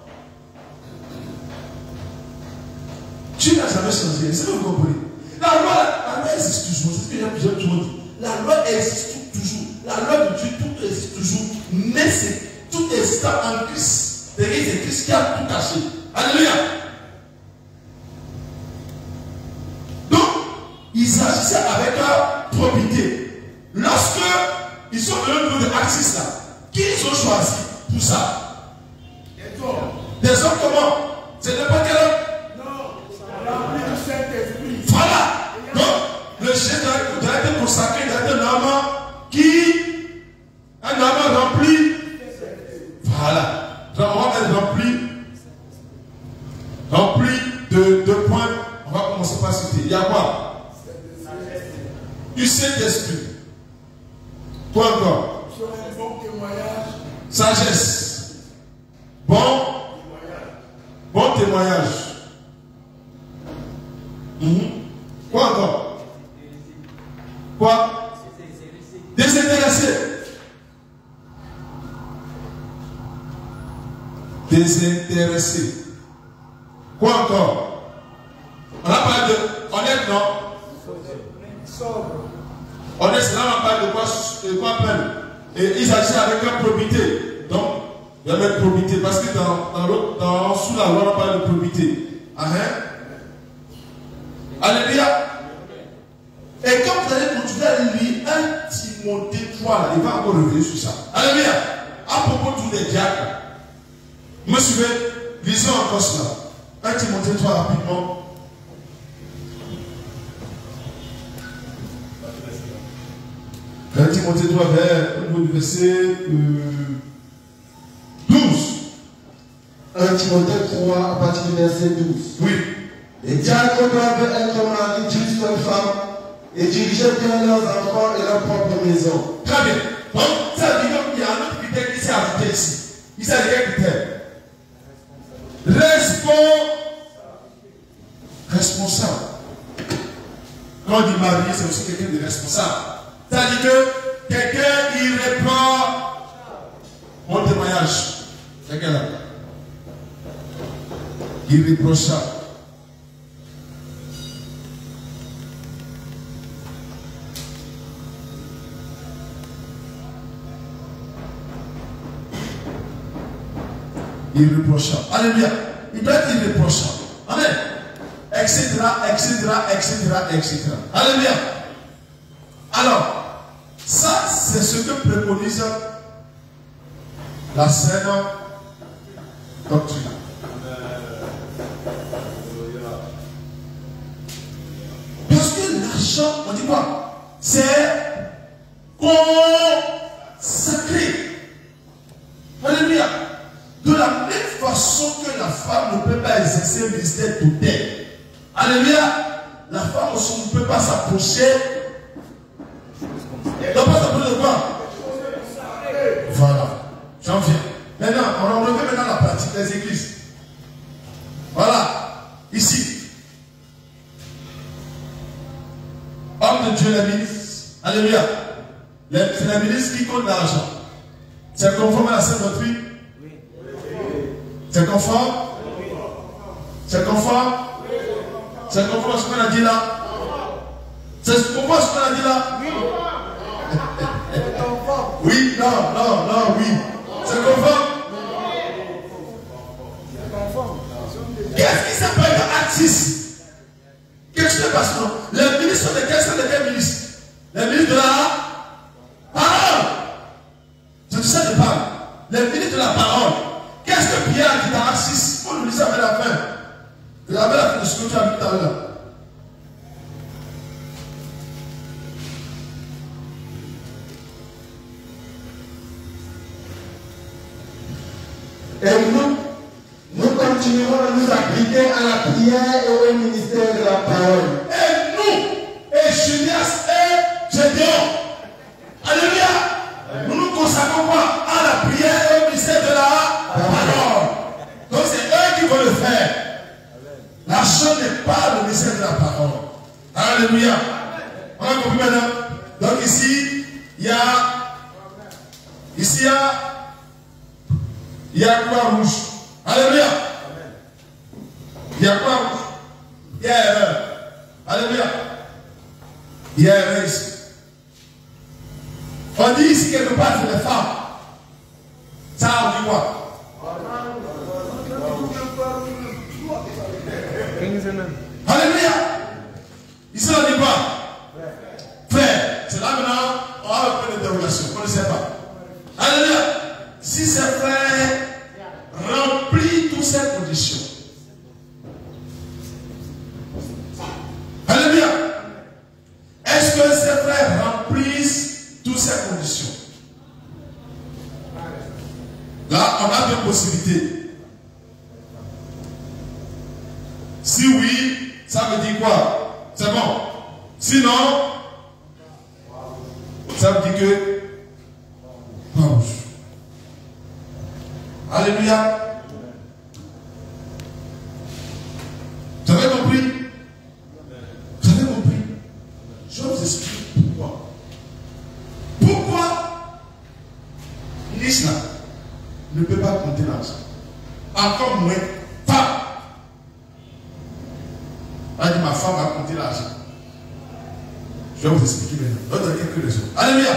Dieu n'a jamais changé. C'est ce que vous comprenez. La loi, la loi existe toujours. C'est ce que j'ai plusieurs toujours dit. La loi existe toujours. La loi de Dieu, tout existe toujours. Mais c'est tout existant en Christ. C'est Christ qui a tout caché. Alléluia. Donc, ils agissaient avec leur probité. Lorsque ils sont venus au niveau de Axis là, qui ils ont choisi pour ça? Des hommes comment? C'est n'importe quel homme? Voilà. Donc, le chef doit être consacré, doit être un homme qui, un homme rempli. Voilà. Donc, on va être rempli, rempli de, de points. On va commencer par citer. Il y a quoi? Du Saint-Esprit. Quoi encore? Sagesse. Bon. Bon témoignage. Mm-hmm. Quoi encore? Quoi? Désintéressé. Désintéressé. Quoi encore? On a parlé de honnête, non? Honnête, c'est là on parle de quoi, de quoi peine. Et ils agissaient avec leur probité. Donc, il y a même probité. Parce que dans, dans, dans, sous la loi, on parle de probité. Ah, hein? Alléluia. Et quand vous allez continuer à lire un Timothée trois, il va encore revenir sur ça. Alléluia. À propos de tous les diacres. Vous me suivez? Lisons encore cela. un Timothée trois rapidement. un Timothée trois, verset euh, douze. un Timothée trois, à partir du verset douze. Oui. Les diacres doivent être mariés justes aux femmes et diriger bien leurs enfants et leur propre maison. Très bien. Donc, ça veut dire qu'il y a un autre critère qui s'est ajouté ici. Il s'agit de quel critère? Responsable. Responsable. Quand on dit marié, c'est aussi quelqu'un de responsable. C'est-à-dire que quelqu'un qui reprend mon témoignage. Quelqu'un là. Irréprochable. Irréprochable. Alléluia. Il doit être irréprochable. Amen. Etc. Etc. Etc. Etc. Alléluia. Alors, ça, c'est ce que préconise la saine doctrine. Parce que l'argent, on dit quoi? C'est consacré. Alléluia. De la même façon que la femme ne peut pas exercer un ministère total. Alléluia. La femme aussi ne peut pas s'approcher. Elle ne peut pas s'approcher de quoi? Voilà. J'en viens. Maintenant, on en revient maintenant à la pratique des églises. Voilà. Ici. Homme de Dieu, les ministres. Alléluia. C'est les ministres qui comptent l'argent. C'est conforme à la sainte doctrine? C'est conforme? C'est conforme? C'est conforme à ce qu'on a dit là? C'est conforme à ce qu'on a dit là? Oui, non, non, non, oui. C'est conforme? Qu'est-ce qui s'appelle le Acte six? Qu'est-ce qui se passe? Les ministres de quels sont lesquels ministres de la parole. C'est de ça que je parle. Les ministres de la parole. Qu'est-ce que Pierre a dit dans Acte six? On nous dit ça avec la fin. Vous avez la fin de ce que tu as vu tout à l'heure. Et nous, nous continuerons à nous appliquer à la prière et au ministère de la parole. Et nous, et Julias et Gédéon, alléluia, nous nous consacrons quoi? À la prière et au ministère de la parole. Donc c'est eux qui vont le faire. L'argent n'est pas le ministère de la parole. Alléluia. On a compris maintenant. Donc ici, il y a, ici il y a, il y a quoi rouge. Alléluia. Il y a quoi rouge? Il y a erreur. Alléluia. Il y a erreur ici. On dit ici quelque part c'est les femmes. Ça on dit quoi? Alléluia. Ici on dit quoi? Frère. C'est là maintenant, on va un peu d'interrogation. On ne sait pas. Alléluia. Si ces frères remplissent toutes ces conditions. Alléluia. Est-ce que ces frères remplissent toutes ces conditions? Là, on a deux possibilités. Si oui, ça veut dire quoi? C'est bon. Sinon, ça veut dire que pas rouge. Alléluia. Vous avez compris? Vous avez compris? Je vous explique pourquoi. Pourquoi l'islam ne peut pas compter l'argent? Encore moins femme. Elle dit ma femme va compter l'argent. Je vais vous expliquer maintenant. Donne quelques raisons. Alléluia.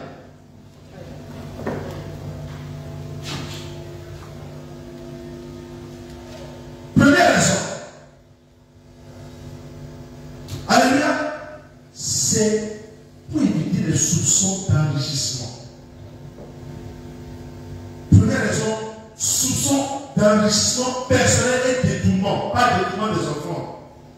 Première raison. Alléluia. C'est pour éviter les soupçons d'enrichissement. Première raison, soupçon d'enrichissement personnel et détournement, pas détournement des enfants.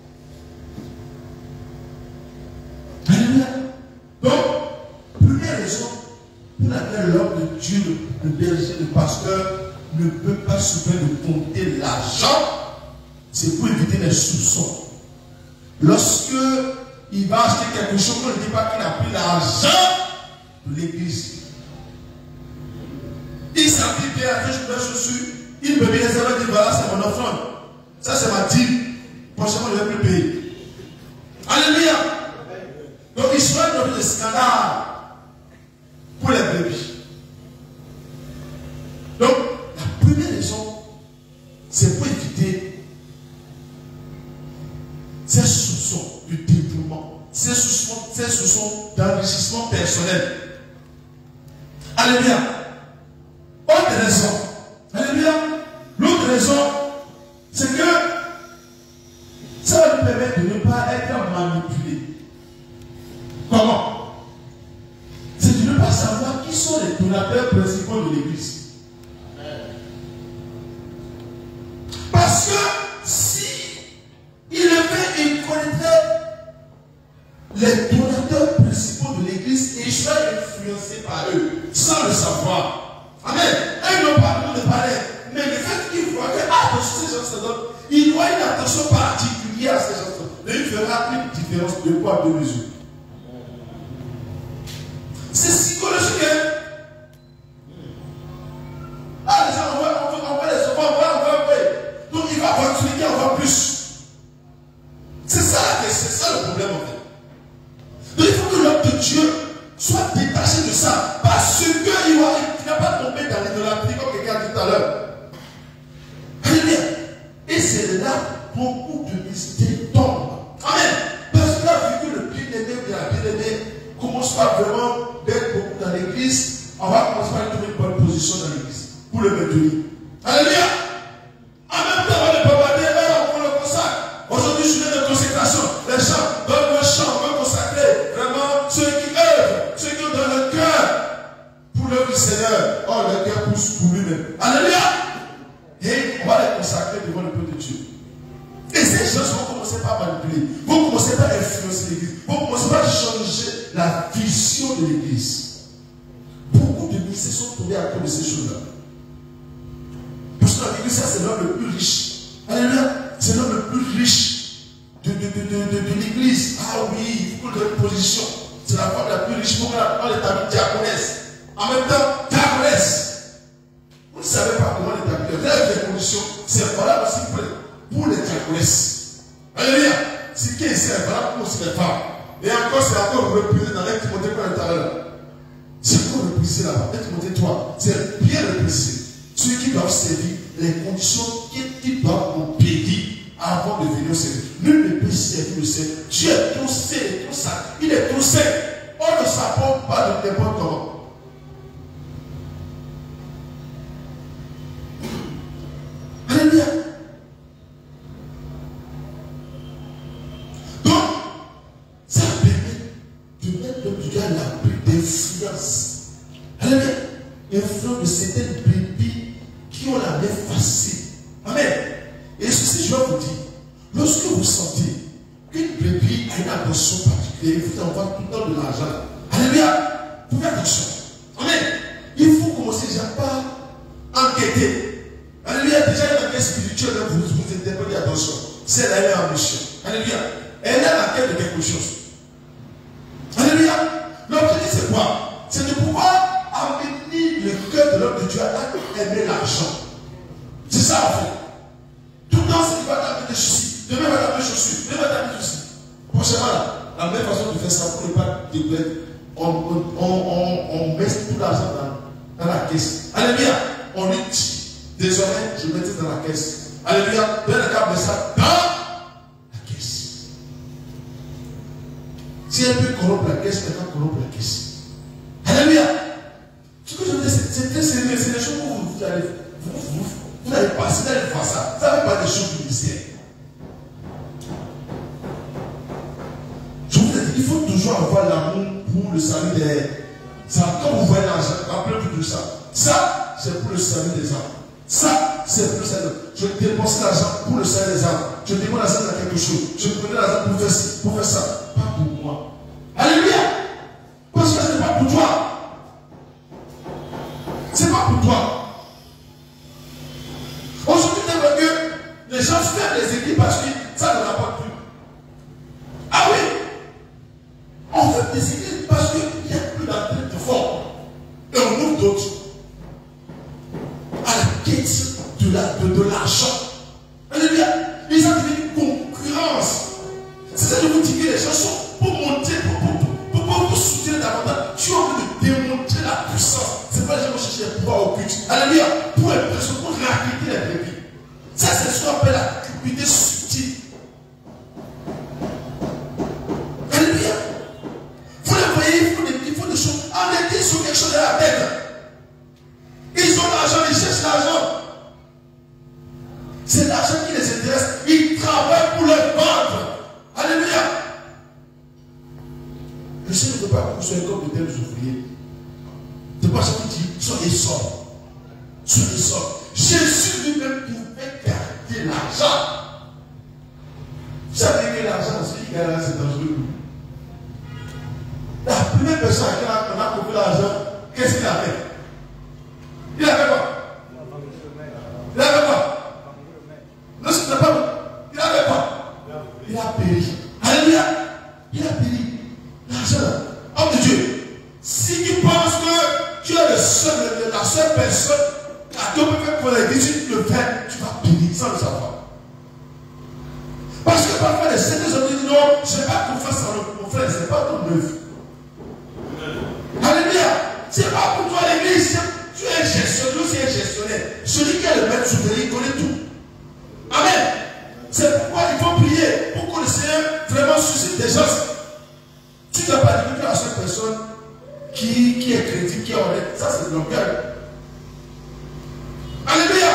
Alléluia. Donc, première raison pour laquelle l'homme de Dieu, le, le berger, le pasteur, ne peut pas souffrir de compter l'argent, c'est pour éviter les soupçons. Lorsque il va acheter quelque chose, on ne dit pas qu'il a pris l'argent de l'église. Il s'habille bien, il fait des chaussures, il me met les euros, il dit voilà, c'est mon offrande. Ça, c'est ma dîme. Prochainement, je ne vais plus payer. Alléluia. Donc, il soit dans le scandale pour les brebis. Donc, la première raison, c'est pour éviter ces soupçons de détournement, ces soupçons, ces soupçons d'enrichissement personnel. Alléluia. Autre raison. Alléluia. L'autre raison, c'est que ça va nous permettre de ne pas être manipulé. Comment? C'est de ne pas savoir qui sont les donateurs principaux de l'église. Parce que si il le fait, il connaîtrait les donateurs principaux de l'église et il sera influencé par eux sans le savoir. Amen. Eux n'ont pas le droit de parler. Mais le fait qu'il voit que ah, ces gens se donnent, il doit une attention particulière à ces gens. Mais il fera une différence de poids de mesure. C'est psychologique. Hein? Ah, les gens, on va, on va, on va les enfants, on va, on va, on va. Donc il va avoir tout encore plus. C'est ça, c'est ça le problème en fait. Donc il faut que l'homme de Dieu soit détaché de ça. Parce qu'il ne va pas tomber dans l'idolâtrie comme quelqu'un a dit tout à l'heure. Et c'est là beaucoup de mystères tombent. Amen. Parce que là, vu que le bien-aimé ou la bien-aimée commence pas vraiment d'être beaucoup dans l'église, on va commencer par trouver une bonne position dans l'église pour le maintenir. Alléluia. En même temps, on ne peut pas dire, on le consacre. Aujourd'hui, journée de consécration. Les gens donnent un chant, on va consacrer vraiment ceux qui œuvrent du Seigneur, oh, le cœur pousse pour lui-même. Alléluia. Et on va les consacrer devant le peuple de Dieu. Et ces gens vont commencer par manipuler, vont commencer par influencer l'église, vont commencer par changer la vision de l'église. Beaucoup de se sont tombés à cause de ces choses-là. Parce que l'église, ça c'est l'homme le plus riche. Alléluia. C'est l'homme le plus riche de, de, de, de, de, de l'église. Ah oui, il faut qu'on ait une position. C'est la femme la plus riche. Pour qu'on les tamis diaconesse. En même temps, diaconesse. Vous ne savez pas comment les tamis. Vous avez des conditions. C'est valable aussi pour les diaconesses. Alléluia. C'est qui est valable pour aussi les femmes. Et encore, c'est encore reprisé dans l'acte Timothée pour l'intérieur. C'est encore reprisé là-bas. L'acte Timothée trois. C'est bien reprisé. Ceux qui doivent servir les conditions qu'ils doivent obéir avant de venir au servir. Nul ne peut servir le Seigneur. Dieu est trop saint, trop saint. Il est trop saint. On ne s'apporte pas de n'importe comment. Alléluia. Donc, ça permet de mettre l'homme du Dieu à l'abri d'influence. Alléluia. Influence de certaines brebis qui ont la main facile. Amen. Et ceci, je vais vous dire, lorsque vous sentez qu'une brebis a une attention particulière, il vous envoie tout le temps de l'argent. Alléluia. Vous faites attention. Amen. Il faut commencer déjà par enquêter. Alléluia. Déjà, il y a une enquête spirituelle, vous vous interpellez, attention. C'est là, elle est en mission. Alléluia. Elle est en quête de quelque chose. Alléluia. L'objectif, c'est quoi? C'est de pouvoir amener le cœur de l'homme de Dieu à aimer l'argent. C'est ça en fait. Tout le temps, c'est qu'il va t'amener des soucis. Demain, il va t'amener des chaussures. Demain, il va t'amener des soucis. Prochainement, là, la meilleure façon de faire ça pour ne pas découvrir, on, on, on, on met tout l'argent dans, dans la caisse. Alléluia. On lui dit, désormais, je mets tout dans la caisse. Alléluia. Donne le câble de ça dans la caisse. Si elle peut corrompre la caisse, elle va corrompre la caisse. Alléluia. Ce que je veux dire, c'est très sérieux. C'est des choses que vous, vous allez vous, vous, vous n'allez pas, si vous allez faire ça, ça ne va pas des choses du mystère. Je vous ai dit, il faut toujours avoir l'amour pour le salut des âmes. Quand vous voyez l'argent, rappelez-vous de ça. Ça, c'est pour le salut des âmes. Ça, c'est pour le salut. Je dépense l'argent pour le salut des âmes. Je dépense l'argent dans quelque chose. Je prenais l'argent pour faire ci, pour faire ça. Pas pour moi. Alléluia. Parce que ce n'est pas pour toi. C'est pas pour toi. Aujourd'hui, tu vois que les gens ferment les églises parce que ça ne rapporte plus. Ah oui. On ferme des églises parce qu'il n'y a plus d'entraide de fort. Et on ouvre d'autres. À la quête de l'argent. La, de, de Alléluia. Ils ont devenu une concurrence. C'est ça que je vous dis que les gens sont pour monter, pour, pour, pour, pour, pour soutenir davantage. Tu as envie de démontrer la puissance. C'est pas les gens qui cherchent les pouvoirs occultes. Alléluia. Pour impressionner, pour raqueter les brebis. Ça, c'est ce qu'on appelle la cupidité subtile. Alléluia. Vous les voyez, il faut des, il faut des choses. En église, ils ont quelque chose dans la tête. Ils ont l'argent, ils cherchent l'argent. C'est l'argent qui les intéresse. Ils travaillent pour le vendre. Alléluia. Le Seigneur ne veut pas que vous soyez comme de tels ouvriers. De pas chaque dit, soyez sobres. Soyez sobres. Jésus lui-même pouvait garder l'argent. Vous savez que l'argent, celui qui gagne, c'est dangereux. La première personne à qui on a compris l'argent, qu'est-ce qu'il a fait? Il a fait quoi? Il a fait quoi? Non, ce n'est pas bon. Il a fait quoi? Il a péri. Alléluia. Il a péri. L'argent. Homme de Dieu. Si tu penses que tu es le seul, la seule personne à qui on peut faire pour l'église, tu le fais, tu vas périr sans le savoir. Parce que parfois les saints ont dit non, je n'ai pas confiance en mon frère, ce n'est pas ton œuvre. Alléluia. Ce n'est pas pour toi l'église. Tu es un gestionnaire, tu es un gestionnaire. Celui qui a le maître souverain, il connaît tout. Amen. C'est pourquoi il faut prier pour que le Seigneur vraiment suscite des gens. Tu ne dois pas dire que tu as cette personne qui, qui est crédible, qui est honnête. Ça, c'est de l'orgueil. Alléluia.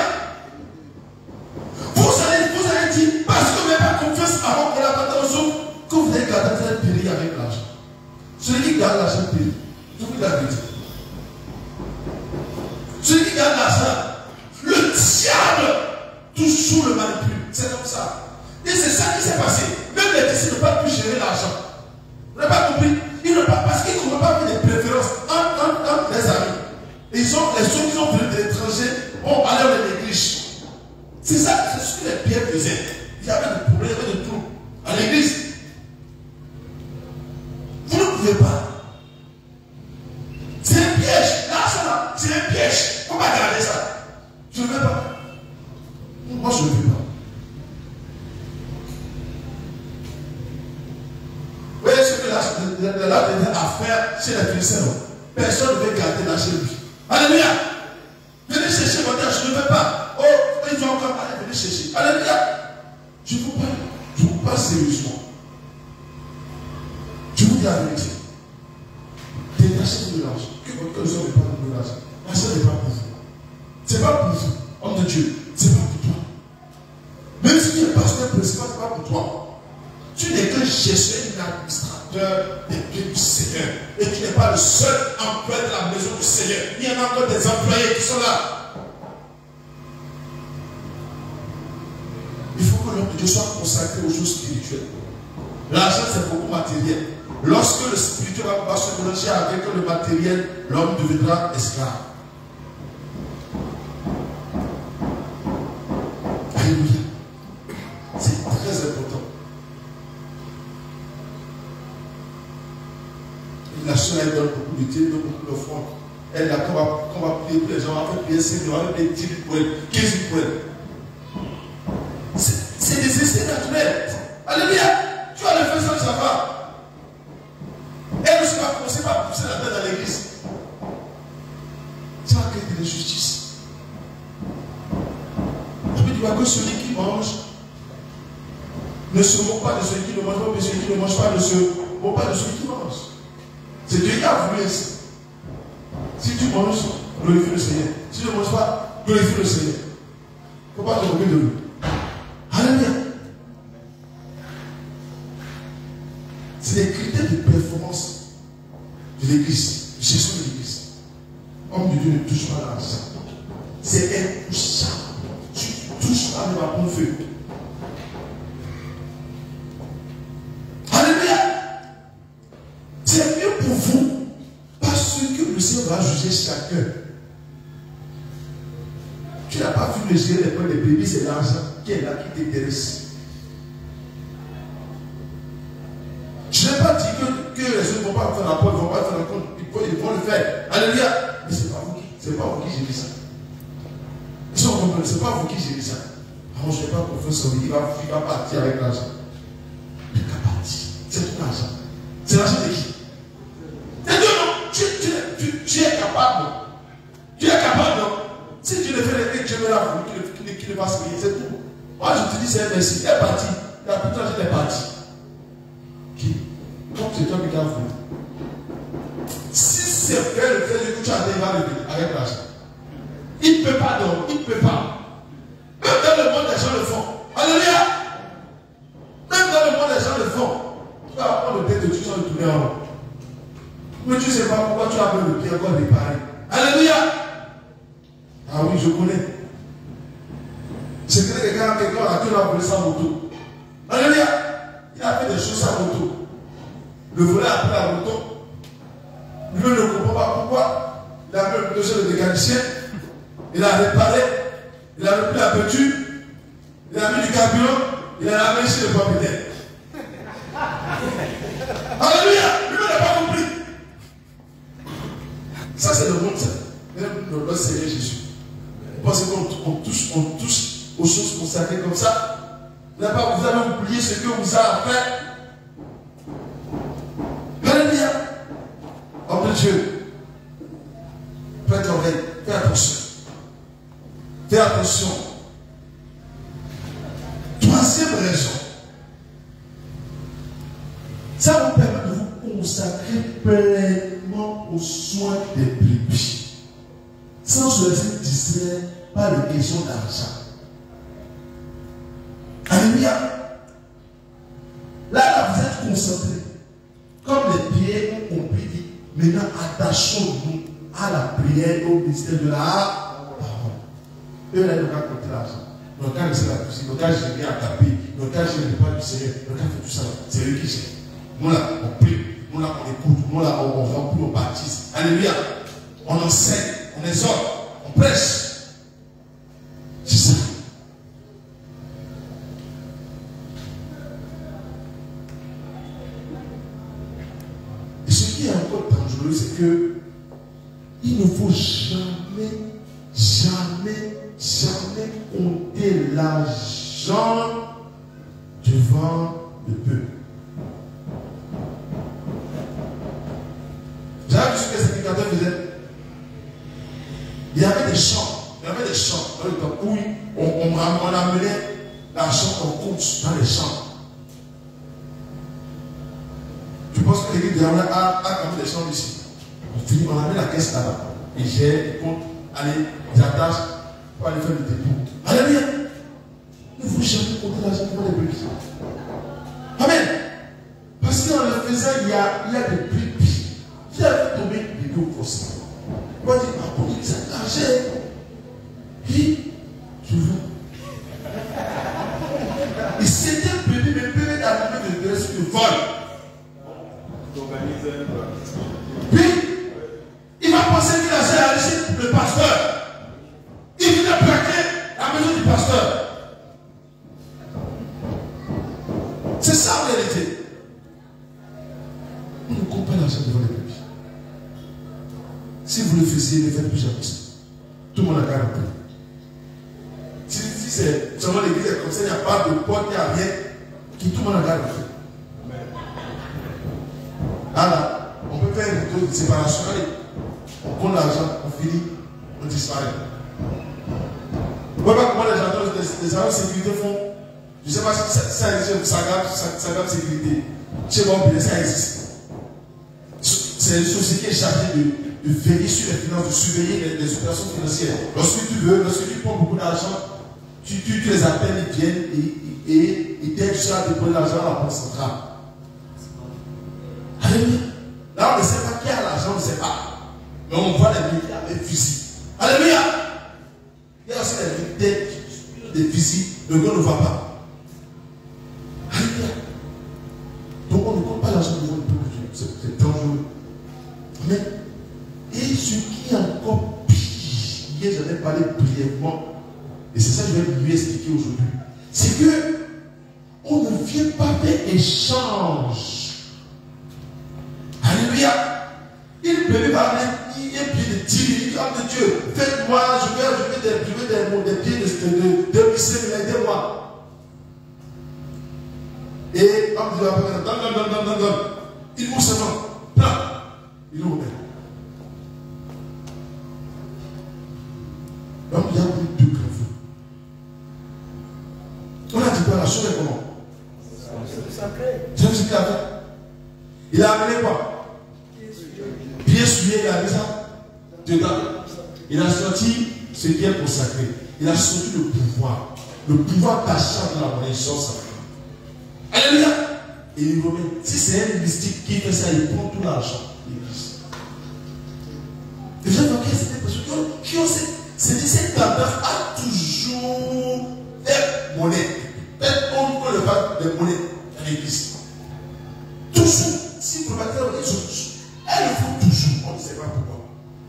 Vous allez, vous allez dire, parce que vous n'avez pas confiance avant que la bataille s'ouvre, que vous allez garder votre périr avec l'argent. Celui qui garde l'argent périt. Je vous l'avez dit. Celui qui gagne l'argent, le diable toujours le manipule. C'est comme ça. Et c'est ça qui s'est passé. Même les disciples ne peuvent plus gérer l'argent. Vous n'avez pas compris? Ils n'ont pas, parce qu'ils ne pas mis des préférences entre, entre, entre les amis. Et ils ont, les gens qui sont venus de l'étranger ont allé dans l'église. C'est ça, c'est ce que les Pierre faisaient. Il y avait des problèmes, il y avait des trous. À l'église, vous ne pouvez pas. C'est un piège. L'argent là, c'est un piège. Comment garder ça? Je ne veux pas. Moi, je ne veux pas. Vous voyez ce que là devait à faire chez les Philistins. Personne ne veut garder là chez lui. Alléluia. Venez chercher votre argent, je ne veux pas. Oh, ils vont encore aller, venez chercher. Alléluia. Je vous parle. Je vous parle sérieusement. Je vous dis la vérité. Détachez de l'argent. Que votre cœur ne soit pas de l'argent. L'argent n'est pas pour vous. Ce n'est pas pour vous, homme de Dieu. Ce n'est pas pour toi. Même si tu es pasteur principal, ce n'est pas pour toi. Tu n'es qu'un gestionnaire, administrateur des biens du Seigneur. Et tu n'es pas le seul employé de la maison du Seigneur. Il y en a encore des employés qui sont là. Il faut que l'homme de Dieu soit consacré aux choses spirituelles. L'argent, c'est beaucoup matériel. Lorsque le spirituel va se mélanger avec le matériel, l'homme deviendra esclave. Alléluia. C'est très important. La soeur, elle donne beaucoup de Dieu, beaucoup d'offrandes. Elle a qu'on va, qu'on va prier pour les gens, on va faire payer cinq mille, on va payer dix mille pour elle, quinze mille pour elle. C'est des essais naturels. Alléluia. Tu vas le faire sans le savoir. Elle ne sera pas commencer par pousser la tête dans l'église. Tu vas créer de l'injustice. Je peux dire que celui qui mange ne se moque pas de celui qui ne mange pas, mais celui qui ne mange pas ne se moque pas de celui qui mange. C'est Dieu qui a voulu ainsi. Si tu manges, glorifie le Seigneur. Si tu ne manges pas, glorifie le Seigneur. Il ne faut pas te moquer de lui. Alléluia. C'est les critères de performance de l'église, de gestion de l'église. Homme de Dieu ne touche pas l'argent. C'est intouchable. Tu ne touches pas de ma bon feu. Alléluia. C'est mieux pour vous. Parce que le Seigneur va juger chacun. Tu n'as pas vu le gérer les points des bébés, c'est l'argent qui est là qui t'intéresse. Je n'ai pas dit que, que les autres ne vont pas faire rapport, ils ne vont pas faire la compte, ils vont, ils vont le faire. Alléluia. Mais ce n'est pas vous qui, c'est pas vous qui gérez ça. Ce n'est pas vous qui gérez ça. Alors je n'ai pas confiance en lui, il va, il va partir avec l'argent. Il n'est qu'à partir. C'est tout l'argent. C'est l'argent de qui? C'est Dieu, non? Tu, tu, tu, tu es capable. Tu es capable, non? Si tu le fais les trucs, Dieu me l'a voulu qu'il ne fasse rien, c'est tout. Moi je te dis c'est un merci. Elle est partie. La putain, elle est partie. Qui? Donc c'est toi qui l'as voulu. Si c'est vrai le fait que tu as déjà levé avec l'argent, il ne peut pas donc, il ne peut pas. Même dans le monde, les gens le font. Alléluia. Même dans le monde, les gens le font. Tu vas prendre le tête de Dieu sans le tourner en haut. Mais tu ne sais pas pourquoi tu as le pied encore réparé. Alléluia. Ah oui, je connais. C'est que quelqu'un quelqu'un a qui a volé sa moto. Alléluia. Il a fait des choses sa moto. Le volet a pris la moto. Lui ne comprend pas pourquoi. Il a même besoin de mécanicien. Il a réparé. Il a repris la voiture. Il a mis du carburant. Il a ramené chez le propriétaire. Alléluia. Lui n'a pas compris. Ça c'est le monde, ça. Même notre Seigneur Jésus. Parce qu'on touche, on touche aux choses consacrées comme ça. Vous avez oublié ce que vous avez fait. Alléluia. Homme de Dieu, prête l'oreille, fais attention. Fais attention. Troisième raison. Ça vous permet de vous consacrer pleinement aux soins des brebis. Sans se laisser distraire par les questions d'argent. Alléluia. Là, là, vous êtes concentrés. Comme les pierres ont compris, dit, maintenant attachons-nous à la prière, au ministère de la parole. Eux, là, ils n'ont qu'à compter l'argent. Ils n'ont qu'à laisser la cuisine, ils n'ont qu'à gérer à taper, ils n'ont qu'à gérer le pas du Seigneur, ils n'ont qu'à faire tout ça. C'est eux qui gèrent. Nous là, on prie, nous là, on écoute, nous là, on remplit, on baptise. Alléluia. On enseigne, on exhorte, on prêche. C'est ça. Et ce qui est encore dangereux, c'est que il ne faut jamais, jamais, jamais compter l'argent devant le peuple. Vous avez vu ce que les sacrificateurs faisaient? Il y avait des champs, il y avait des champs dans le temps où on, on, on amenait l'argent qu'on compte dans les champs. Tu penses que l'église de Yahweh a, a quand même des champs ici? On finit, on amène la caisse là-bas. Ils gèrent, ils comptent, allez, ils attachent pour aller faire le dépôt. Alléluia! Ne vous jamais compter l'argent devant les brebis. Amen! Parce qu'en le faisant, il y a, il y a des brebis. Qui a tombé des deux procès. Il va dire, ah, pour lui, ça l'argent. Qui? Je veux. Et c'était un bébé, mais le bébé d'arriver de dresse de vol. Puis, il va penser qu'il a laissé le pasteur. Il vient plaquer la maison du pasteur. C'est ça en réalité. On ne compte pas l'argent devant les bébés. Si vous le faisiez, ne faites plus jamais ça. Tout le monde a garanti. Si, si c'est seulement l'église est comme ça, il n'y a pas de porte, il n'y a rien, qui tout le monde a garanti. Alors, on peut faire une vidéo de séparation. Allez, on compte l'argent, on finit, on disparaît. Vous ne voyez pas comment les gens, les, les agents de sécurité font. Je ne sais pas si ça, ça existe, ça garde sécurité. Chez moi, ça existe. C'est une société qui est chargée de, de veiller sur les finances, de surveiller les, les opérations financières. Lorsque tu veux, lorsque tu prends beaucoup d'argent, tu, tu, tu les appelles, ils viennent et, et, et t'aident à déposer l'argent à la banque centrale. Alléluia. Là, on ne sait pas qui a l'argent, on ne sait pas. Mais on voit les militaires avec des fusils. Alléluia. Il y a aussi les militaires qui ont des fusils, le gars ne voit pas. Alléluia. Donc on ne compte pas l'argent devant le peuple. C'est dangereux. Mais, et ce qui est encore pire, j'en ai parlé brièvement, et c'est ça que je vais lui expliquer aujourd'hui, c'est que on ne vient pas faire échange. Alléluia. Il peut lui parler, il y a un pied de dix minutes, homme de Dieu, faites-moi, je veux, je veux des, je veux des, des pieds de, de, de lycée, aidez-moi. Et homme de Dieu, donne, donne, donne, donne, donne, donne. Il ouvre sa main, plein. Il ouvre. Donc il y a plus de deux vous. On a dit quoi, la chose est comment? C'est ce qu'il a fait. Il a amené quoi? Pieds souillés, il a mis ça dedans. Il a sorti ce qui est consacré. Il a sorti le pouvoir. Le pouvoir d'achat de la monnaie sort ça. Alléluia. Et il remet. Si c'est un mystique qui fait ça, il prend tout l'argent. Les gens voient qu'il y a cette personne qui ont cette, cette tendance à toujours faire monnaie. Faire on peut le faire de monnaie dans l'église. Toujours. Si vous remarquez, elles le font toujours. On ne sait pas pourquoi.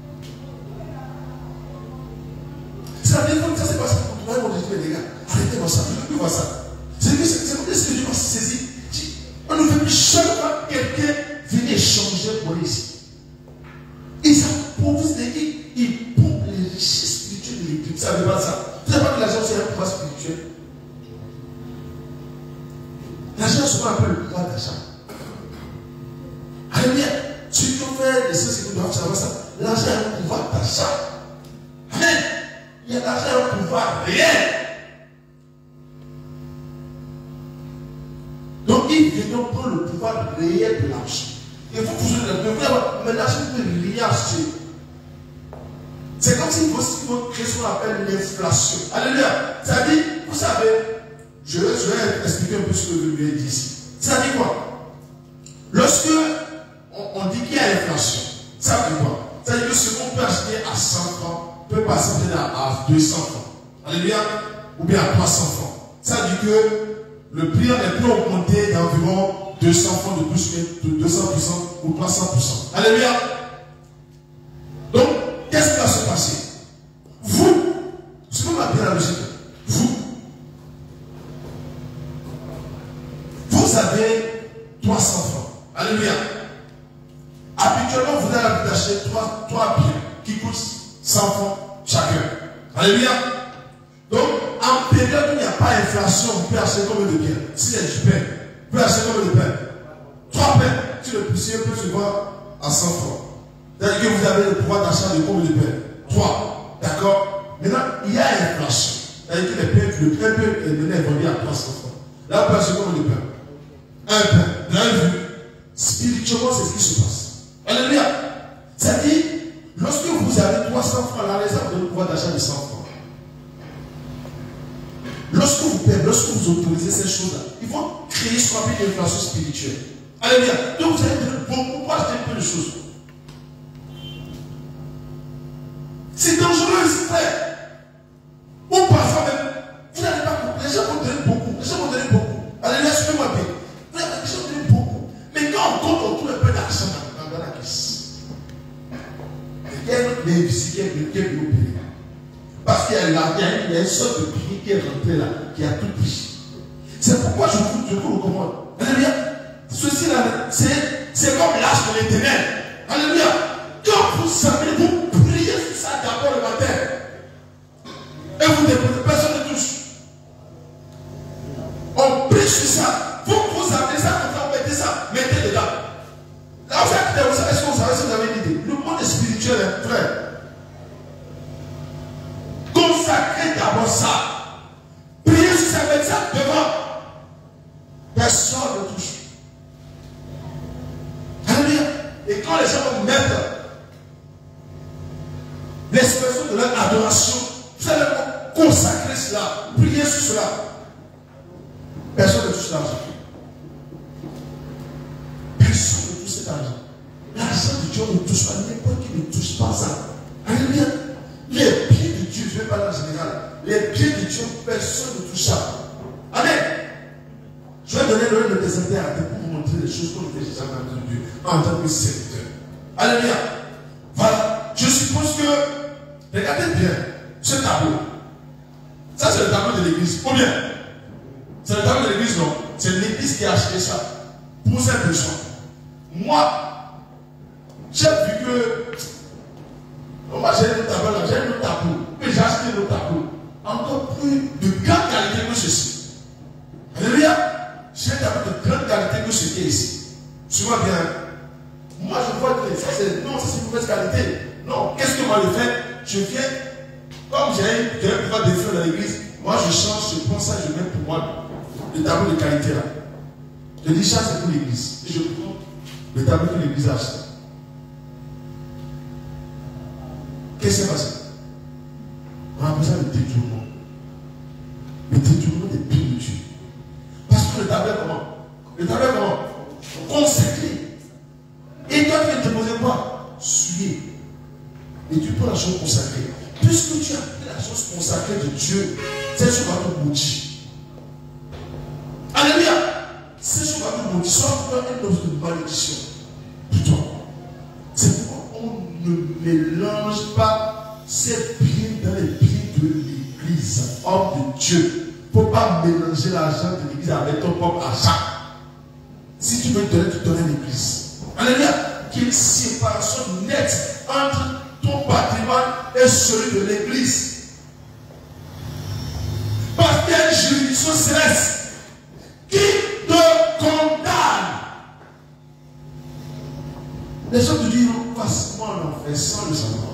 C'est la dernière fois que ça s'est passé pour toi. On dit, mais les gars, arrêtez-moi ça. Je ne veux plus voir ça. C'est comme ce que Dieu m'a saisi. On ne veut plus chaque fois que quelqu'un vienne échanger pour ici. Ils approuvent des gens, ils pompent les richesses spirituelles de l'église. Vous savez pas ça? Vous savez pas que l'argent c'est un pouvoir spirituel? L'argent souvent appelle le pouvoir d'achat. Alléluia. Ceux qui ont fait les choses qui doivent savoir ça, l'argent est un pouvoir d'achat. Amen. Il y a l'argent un pouvoir réel. Donc il vient donc prendre le pouvoir réel de l'argent. Et vous pouvez le pouvoir, mais l'argent peut rien acheter. C'est comme si vous créez ce qu'on appelle l'inflation. Alléluia. Ça dit, vous savez, je, je vais expliquer un peu ce que je lui ai dit ici. Ça dit quoi? Lorsque on, on dit qu'il y a l'inflation, ça veut dire quoi? C'est-à-dire que ce qu'on peut acheter à cent francs peut passer peut-être à deux cents francs. Alléluia. Ou bien à trois cents francs. Ça veut dire que le prix est plus augmenté d'environ deux cents francs de plus, de deux cents pour cent ou trois cents pour cent. Alléluia. Donc, qu'est-ce qui va se passer? Vous, ce qu'on va bien la logique, vous, vous avez trois cents francs. Alléluia. Habituellement, vous avez l'habitude d'acheter trois, trois biens qui coûtent cent francs chacun. Alléluia. Donc, en période où il n'y a pas d'inflation, vous pouvez acheter combien de biens? Si c'est du pain, vous pouvez acheter combien de pain? Trois pains. Si le poussier peut se voir à cent francs. C'est-à-dire que vous avez le pouvoir d'achat de combien de pains? Trois. D'accord? Maintenant, il y a inflation. C'est-à-dire que les pains, le pain peut est vendu à trois cents francs. Là, vous pouvez acheter combien de pain? Un pain. Vous avez vu? Spirituellement, c'est ce qui se passe. Alléluia. C'est-à-dire, lorsque vous avez trois cents francs, la réserve de le pouvoir d'achat de cent francs. Lorsque vous payez, lorsque vous autorisez ces choses-là, ils vont créer ce qu'on appelle une inflation spirituelle. Alléluia. Donc vous allez donner beaucoup pour acheter peu de choses. C'est dangereux, c'est vrai. Ou parfois même, vous n'allez pas beaucoup. Les gens vont donner beaucoup. Les gens vont donner beaucoup. Alléluia, suivez-moi bien. Les gens vont donner beaucoup. Mais quand on compte autour un peu d'argent dans la caisse, il y a une bénéficie qui est bloquée. Parce qu'il y a une sorte de prix qui est rentré là, qui a tout pris. C'est pourquoi je vous, je vous recommande. Alléluia. Ceci là, c'est comme l'âge de l'éternel. Alléluia. Quand vous savez, vous priez sur ça d'abord le matin. Et vous déposez, personne ne touche. On prie sur ça. Vous, vous avez ça, vous mettez ça, mettez dedans. Là, vous êtes, est-ce que vous savez si vous avez une idée? Le monde est spirituel, hein, frère. Consacrez d'abord ça. Priez sur ça, mettez ça devant. Personne ne touche. Alléluia. Et quand les gens vont mettre l'expression de leur adoration, vous allez consacrer cela, prier sur cela. Personne ne touche l'argent. Personne ne touche cet argent. L'argent de Dieu ne touche pas, n'importe qui ne touche pas ça. Alléluia. Les pieds de Dieu, je ne vais pas en général, les pieds de Dieu, personne ne touche ça. Amen. Je vais donner le nom des intérêts pour vous montrer les choses qu'on fait jamais entendues en tant que serviteur. Alléluia. Voilà. Je suppose que, regardez bien ce tableau. Ça, c'est le tableau de l'église. Combien? C'est le tableau de l'église, non? C'est l'église qui a acheté ça pour ses besoins. Moi, j'ai vu que. Moi, j'ai un tableau là, j'ai un autre tableau. Mais j'ai acheté un autre tableau. Encore plus de grande qualité que ceci. Alléluia. J'ai un tableau de grande qualité que ce qui est ici. Suivez-moi bien. Moi, je vois que ça, c'est. Non, ça, c'est une mauvaise qualité. Non. Qu'est-ce que moi je fais? Je viens. Comme j'ai un pouvoir de feu dans l'église, moi, je change, je prends ça, je mets pour moi le tableau de qualité là. Je dis ça, c'est pour l'église. Et je prends le tableau que l'église a acheté. Qu'est-ce qui s'est passé? On appelle ça le détournement. Le détournement des pieds de Dieu. Parce que le tableau comment? Le tableau comment? Consacré. Et toi, tu viens te poser quoi? Suyer. Et tu prends la chose consacrée. Puisque tu as pris la chose consacrée de Dieu, c'est ce qu'on va te maudire. Alléluia. C'est ce qu'on va te maudire. Soit pour une dose de malédiction. Pour toi. C'est pourquoi on ne mélange pas ces biens dans les biens de l'église. Homme de Dieu. Il ne faut pas mélanger l'argent de l'église avec ton propre argent. Si tu veux donner, tu donnes à l'église. Alléluia. Qu'il y ait une séparation nette entre ton patrimoine et celui de l'église. Parce qu'il y a une juridiction céleste qui te condamne. Les gens te disent facilement en enfer sans le savoir.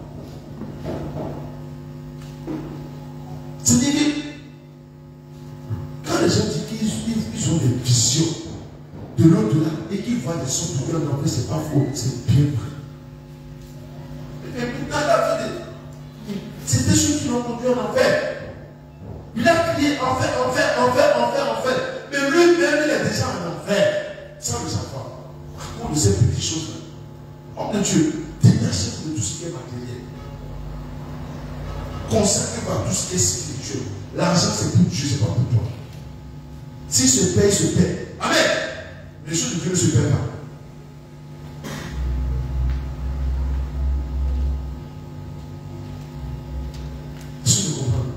C'est-à-dire que quand les gens disent qu'ils ils ont des visions de l'au-delà et qu'ils voient des sons pour en enfer, c'est pas faux, c'est bien vrai. Mais pourtant, la vie, c'est des choses qui l'ont conduit en enfer. Il a crié enfer, enfer, enfer, enfer, enfer. Mais lui-même, il est déjà en enfer. Sans le savoir. À cause de ces petites choses-là. Oh mon Dieu, détachez-vous de qui est matériel. Consacrez-vous à tout ce qui est spirituel. L'argent, c'est pour Dieu, c'est pas pour toi. S'il se paye, il se paye. Amen. Les choses de Dieu ne se paient pas. Est-ce que vous comprenez?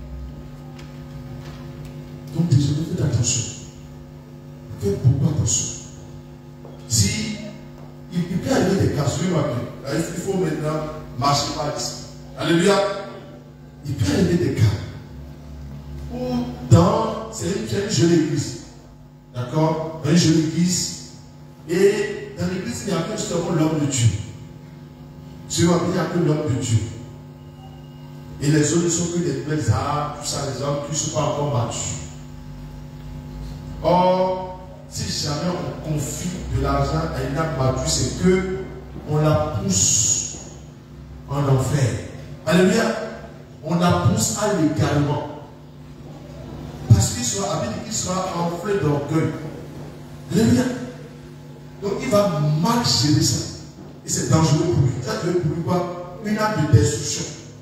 Donc, désolé, faites attention. Faites beaucoup attention. Si il, il peut arriver des cas, suivez-moi bien. Il faut maintenant marcher par ici. Alléluia. Il peut arriver des cas où dans, c'est une, une jeune église, d'accord, dans une jeune église, et dans l'église il n'y a que seulement l'homme de Dieu. Suivez-moi bien, il n'y a que l'homme de Dieu. Et les autres ne sont que des belles âmes, tout ça, les hommes qui ne sont pas encore matures. Or, si jamais on confie de l'argent à une âme mature, c'est que on la pousse en enfer. Alléluia. On la pousse à l'également. Parce qu'il sera, qu'il sera enflé d'orgueil. Alléluia. Donc il va mal gérer ça. Et c'est dangereux pour lui. Ça veut pour lui quoi? Une âme de destruction.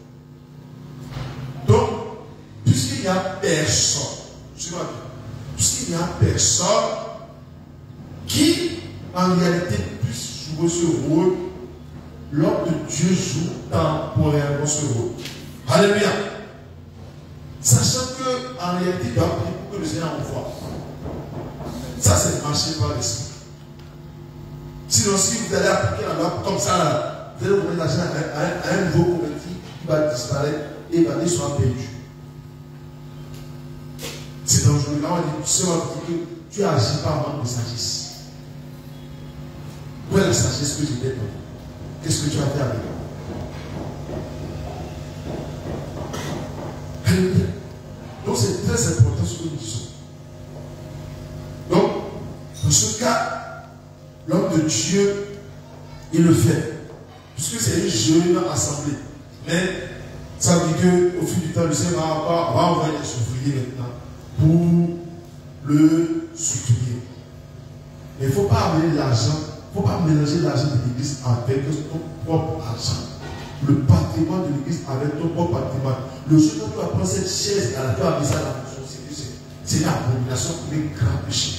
Donc, puisqu'il n'y a personne, puisqu'il n'y a personne qui en réalité puisse jouer ce rôle, l'homme de Dieu joue temporairement ce rôle. Alléluia. Sachant que en réalité, il doit prier pour que le Seigneur envoie. Ça, c'est marcher par l'esprit. Sinon, si vous allez appliquer la loi comme ça, là, vous allez vous mettre l'argent à, à, à un nouveau converti qui va disparaître et il va aller soit perdu. C'est dangereux. Là, on dit, tu sais, on dit que tu agis par manque de sagesse. Où est la sagesse que je t'ai donnée? Qu'est-ce que tu as fait avec moi? Donc c'est très important ce que nous disons. Donc, dans ce cas, l'homme de Dieu, il le fait. Puisque c'est une jeune assemblée. Mais ça veut dire qu'au fil du temps, le Seigneur va, va, va envoyer des ouvriers maintenant pour le soutenir. Mais il ne faut pas amener l'argent, il ne faut pas mélanger l'argent de l'église avec ton propre argent. Le patrimoine de l'église avec ton propre patrimoine. Le jour où tu vas prendre cette chaise à la toi, ça à la maison, c'est une abomination pour les grands péchés.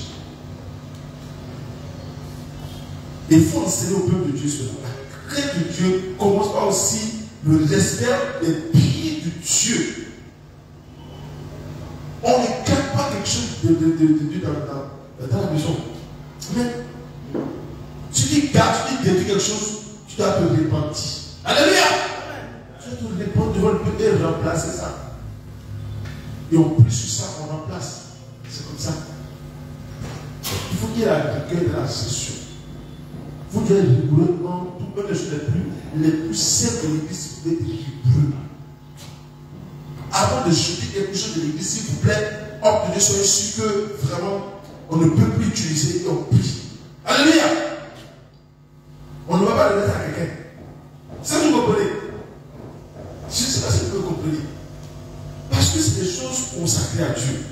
Il faut enseigner au peuple de Dieu cela. La crainte de Dieu commence par aussi le respect des pieds de Dieu. On ne garde pas quelque chose de, de, de, de Dieu dans, dans, dans la maison. Mais tu dis garde, tu dis détruis quelque chose, tu dois te repentir. Alléluia. Tu dois te répondre devant le Dieu et remplacer ça. Et on prie sur ça, on remplace. C'est comme ça. Il faut qu'il y ait la rigueur de la session. Il faut qu'il y ait rigoureux dans toutes les choses les plus, les plus simples de l'église, vous pouvez être rigoureux. Avant de jeter quelque chose de l'église, s'il vous plaît, obtenez, soyez sûr que vraiment on ne peut plus utiliser et on prie. Alléluia. On ne va pas le mettre à quelqu'un. Ça vous comprenez? Je ne sais pas si vous comprenez. Parce que c'est des choses consacrées à Dieu.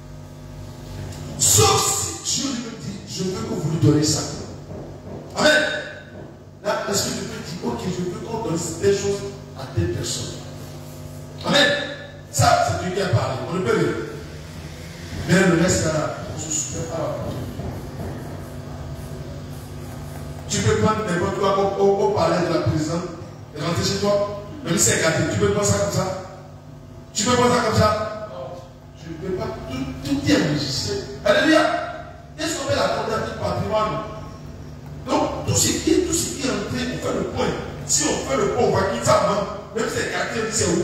Sauf si Dieu lui dit, je veux que vous lui donnez ça. Amen. Là, l'Esprit de Dieu dit, ok, je veux qu'on donne des choses à telle personne. Amen. Ça, c'est Dieu qui a parlé. On ne peut rien. Mais le reste, là, on se souvient pas. Tu peux prendre n'importe quoi au, au, au palais de la présidente et rentrer chez toi, même si c'est gâté. Tu peux prendre ça comme ça? Tu peux prendre ça comme ça? Non. Je ne peux pas. Tout, tout est enregistré. Alléluia. Qu'est-ce qu'on fait la comptabilité du patrimoine? Donc, tout ce qui est, tout ce qui est entré, on fait le point. Si on fait le point, on voit qu'il s'en même si c'est gâté, on dit c'est où?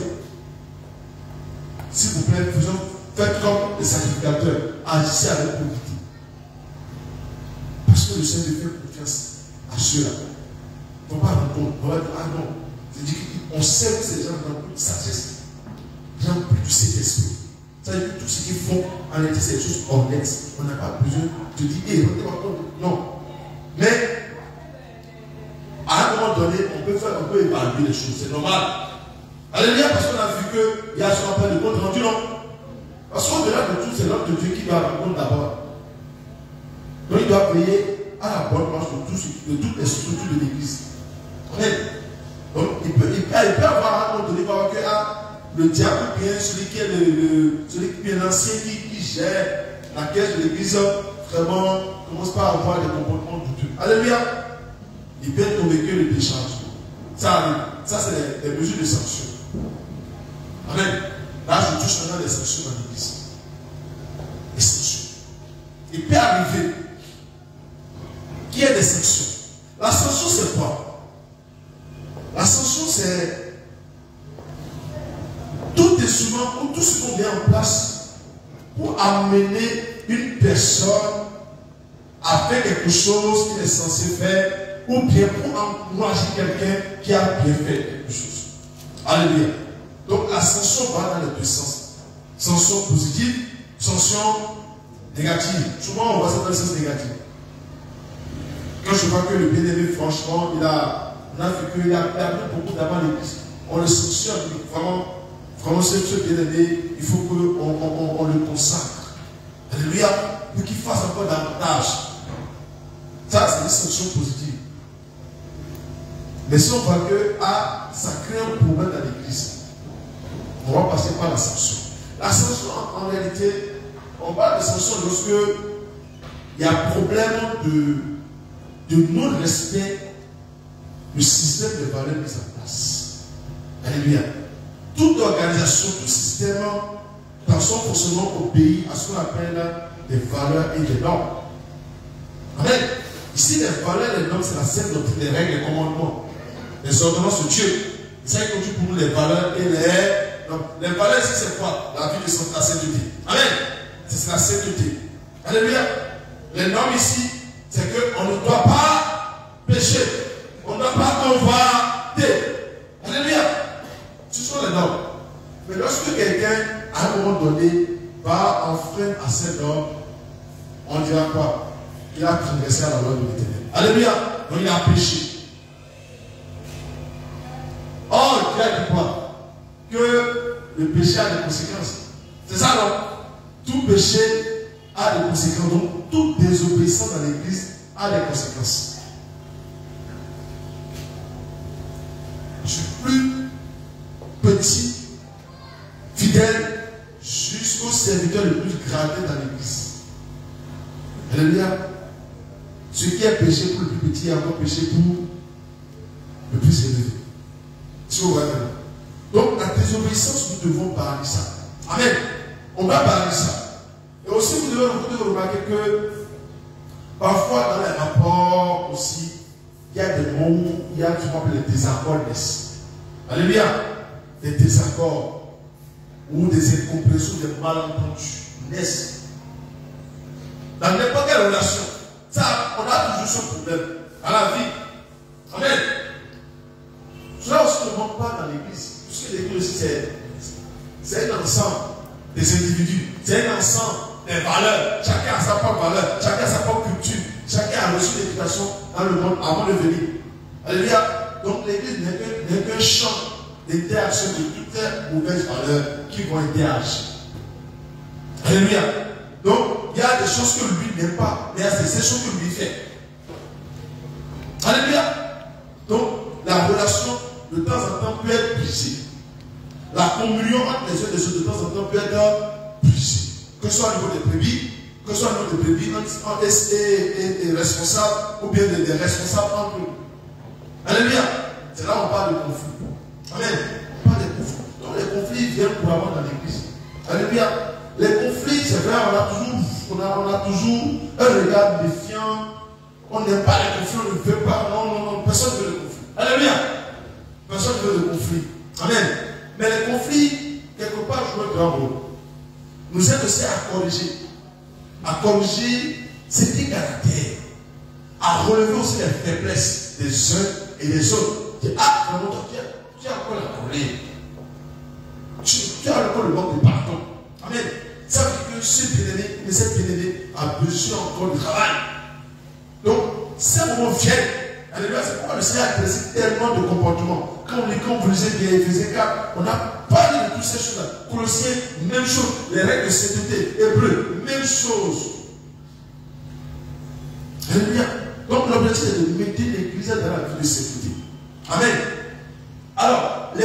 S'il vous plaît, faisons, faites comme les sacrificateurs. Agissez avec probité. Parce que le Seigneur fait confiance à ceux-là. Il ne faut pas répondre. On va dire, ah non. C'est-à-dire qu'on sait que ces gens n'ont plus de sagesse. Ils n'ont plus du Saint-Esprit. Ça veut dire que tout ce qu'ils font, en réalité, c'est des choses honnêtes. On n'a pas besoin de dire, hé, rendez pas compte. Non. Mais, à un moment donné, on peut faire, on peut évaluer les choses. C'est normal. Alléluia, parce qu'on a vu qu'il y a ce qu'on appelle le compte rendu, non? Parce qu'au-delà de tout, c'est l'homme de Dieu qui doit répondre d'abord. Donc, il doit payer à la bonne marche de, tout, de toutes les structures de l'église. Donc, il Là, il peut y avoir un autre livre que ah, le diable bien, celui qui est le, le celui qui est l'ancien qui, qui gère la caisse de l'église, vraiment commence pas à avoir des comportements douteux. Alléluia. Il peut tomber que le décharge. Ça arrive. Ça, c'est les, les mesures de sanction. Amen. Là, je touche maintenant les sanctions dans l'église. Les sanctions. Il peut arriver qu'il y ait des sanctions. La sanction, c'est quoi? La sanction, c'est tout instrument ou tout ce qu'on met en place pour amener une personne à faire quelque chose qu'il est censé faire ou bien pour encourager quelqu'un qui a bien fait quelque chose. Alléluia. Donc la sanction va dans les deux sens. Sanction positive, sanction négative. Souvent on voit ça dans le sens négatif. Quand je vois que le bien-aimé, franchement, il a, on a fait qu'il a perdu beaucoup d'avant l'église. On le sanctionne, vraiment, vraiment ce bien-aimé, il faut qu'on on, on, on le consacre. Alléluia. Pour qu'il fasse encore davantage. Ça, c'est une sanction positive. Mais si on voit que ah, ça crée un problème dans l'église, on va passer par la sanction. La sanction, en, en réalité, on parle de sanction lorsque il y a problème de, de non-respect du système de valeurs mis en place. Alléluia. Toute organisation, tout système, dans son fonctionnement, obéit à ce qu'on appelle des valeurs et des normes. Amen. Ici, les valeurs et les normes, c'est la scène doctrine, les règles, les commandements, les ordonnances de Dieu. C'est ça qui conduit pour nous les valeurs et les normes. Les valeurs ici, c'est quoi? La vie de la sainteté. Amen. C'est la sainteté. Alléluia. Les normes ici, c'est qu'on ne doit pas pécher. On ne doit pas convoiter. Alléluia. Ce sont les normes. Mais lorsque quelqu'un, à un moment donné, va enfreindre à ces normes, on dira quoi? Il a transgressé à la loi de l'Éternel. Alléluia. Donc il a péché. Or, Dieu a dit quoi? Que le péché a des conséquences. C'est ça, non? Tout péché a des conséquences. Donc, toute désobéissance dans l'église a des conséquences. Du plus petit, fidèle, jusqu'au serviteur le plus gradé dans l'église. Alléluia. Ce qui est péché pour le plus petit est encore péché pour le plus élevé. Si vous voyez. Donc la désobéissance, nous devons parler ça. Amen. On va parler ça. Et aussi, vous devez, vous devez remarquer que parfois dans les rapports aussi, il y a des moments où il y a ce qu'on appelle les désaccords. Alléluia. Des désaccords ou des incompréhensions, des malentendus naissent. Dans n'importe quelle relation, ça, on a toujours ce problème à la vie. Amen. Cela aussi ne manque pas dans l'église. Puisque l'église aussi, c'est un ensemble des individus. C'est un ensemble des valeurs. Chacun a sa propre valeur. Chacun a sa propre culture. Chacun a reçu l'éducation dans le monde avant de venir. Alléluia. Donc l'église n'est qu'un champ d'interaction de toutes les mauvaises valeurs qui vont interagir. Alléluia. Donc, il y a des choses que lui n'aime pas, mais il y a ces choses que lui fait. Alléluia. Donc, la relation de temps en temps peut être brisée. La communion entre les uns et les autres de temps en temps peut être brisée. Que ce soit au niveau des brebis, que ce soit au niveau des brebis, entre S et, et, et responsables, ou bien des, des responsables entre eux. Alléluia. C'est là où on parle de conflit. Amen. On parle de conflits. Donc, les conflits viennent couramment dans l'église. Alléluia. Les conflits, c'est vrai, on a toujours, on a, on a toujours un regard méfiant. On n'aime pas les conflits, on ne veut pas. Non, non, non, personne ne veut le conflit. Alléluia. Personne ne veut le conflit. Amen. Mais les conflits, quelque part, jouent un grand rôle. Nous aident aussi à corriger. À corriger ces caractères. À relever aussi les faiblesses des uns et des autres. Dire, ah, vraiment, toi, tu as encore la colère. Tu, tu as encore le manque de pardon. Amen. Ça veut dire que ce bien-aimé, mais cette bien-aimé a besoin encore de travail. Donc, ces moments viennent. Alléluia, c'est pourquoi le Seigneur a dressé tellement de comportements. Quand on lit, quand vous lisez bien Éphésiens quatre, on a parlé de toutes ces choses-là. Colossiens, même chose. Les règles de sainteté, Hébreux, même chose. Alléluia. Donc, l'objectif est de mettre l'église dans la vie de sainteté. Amen. Alors,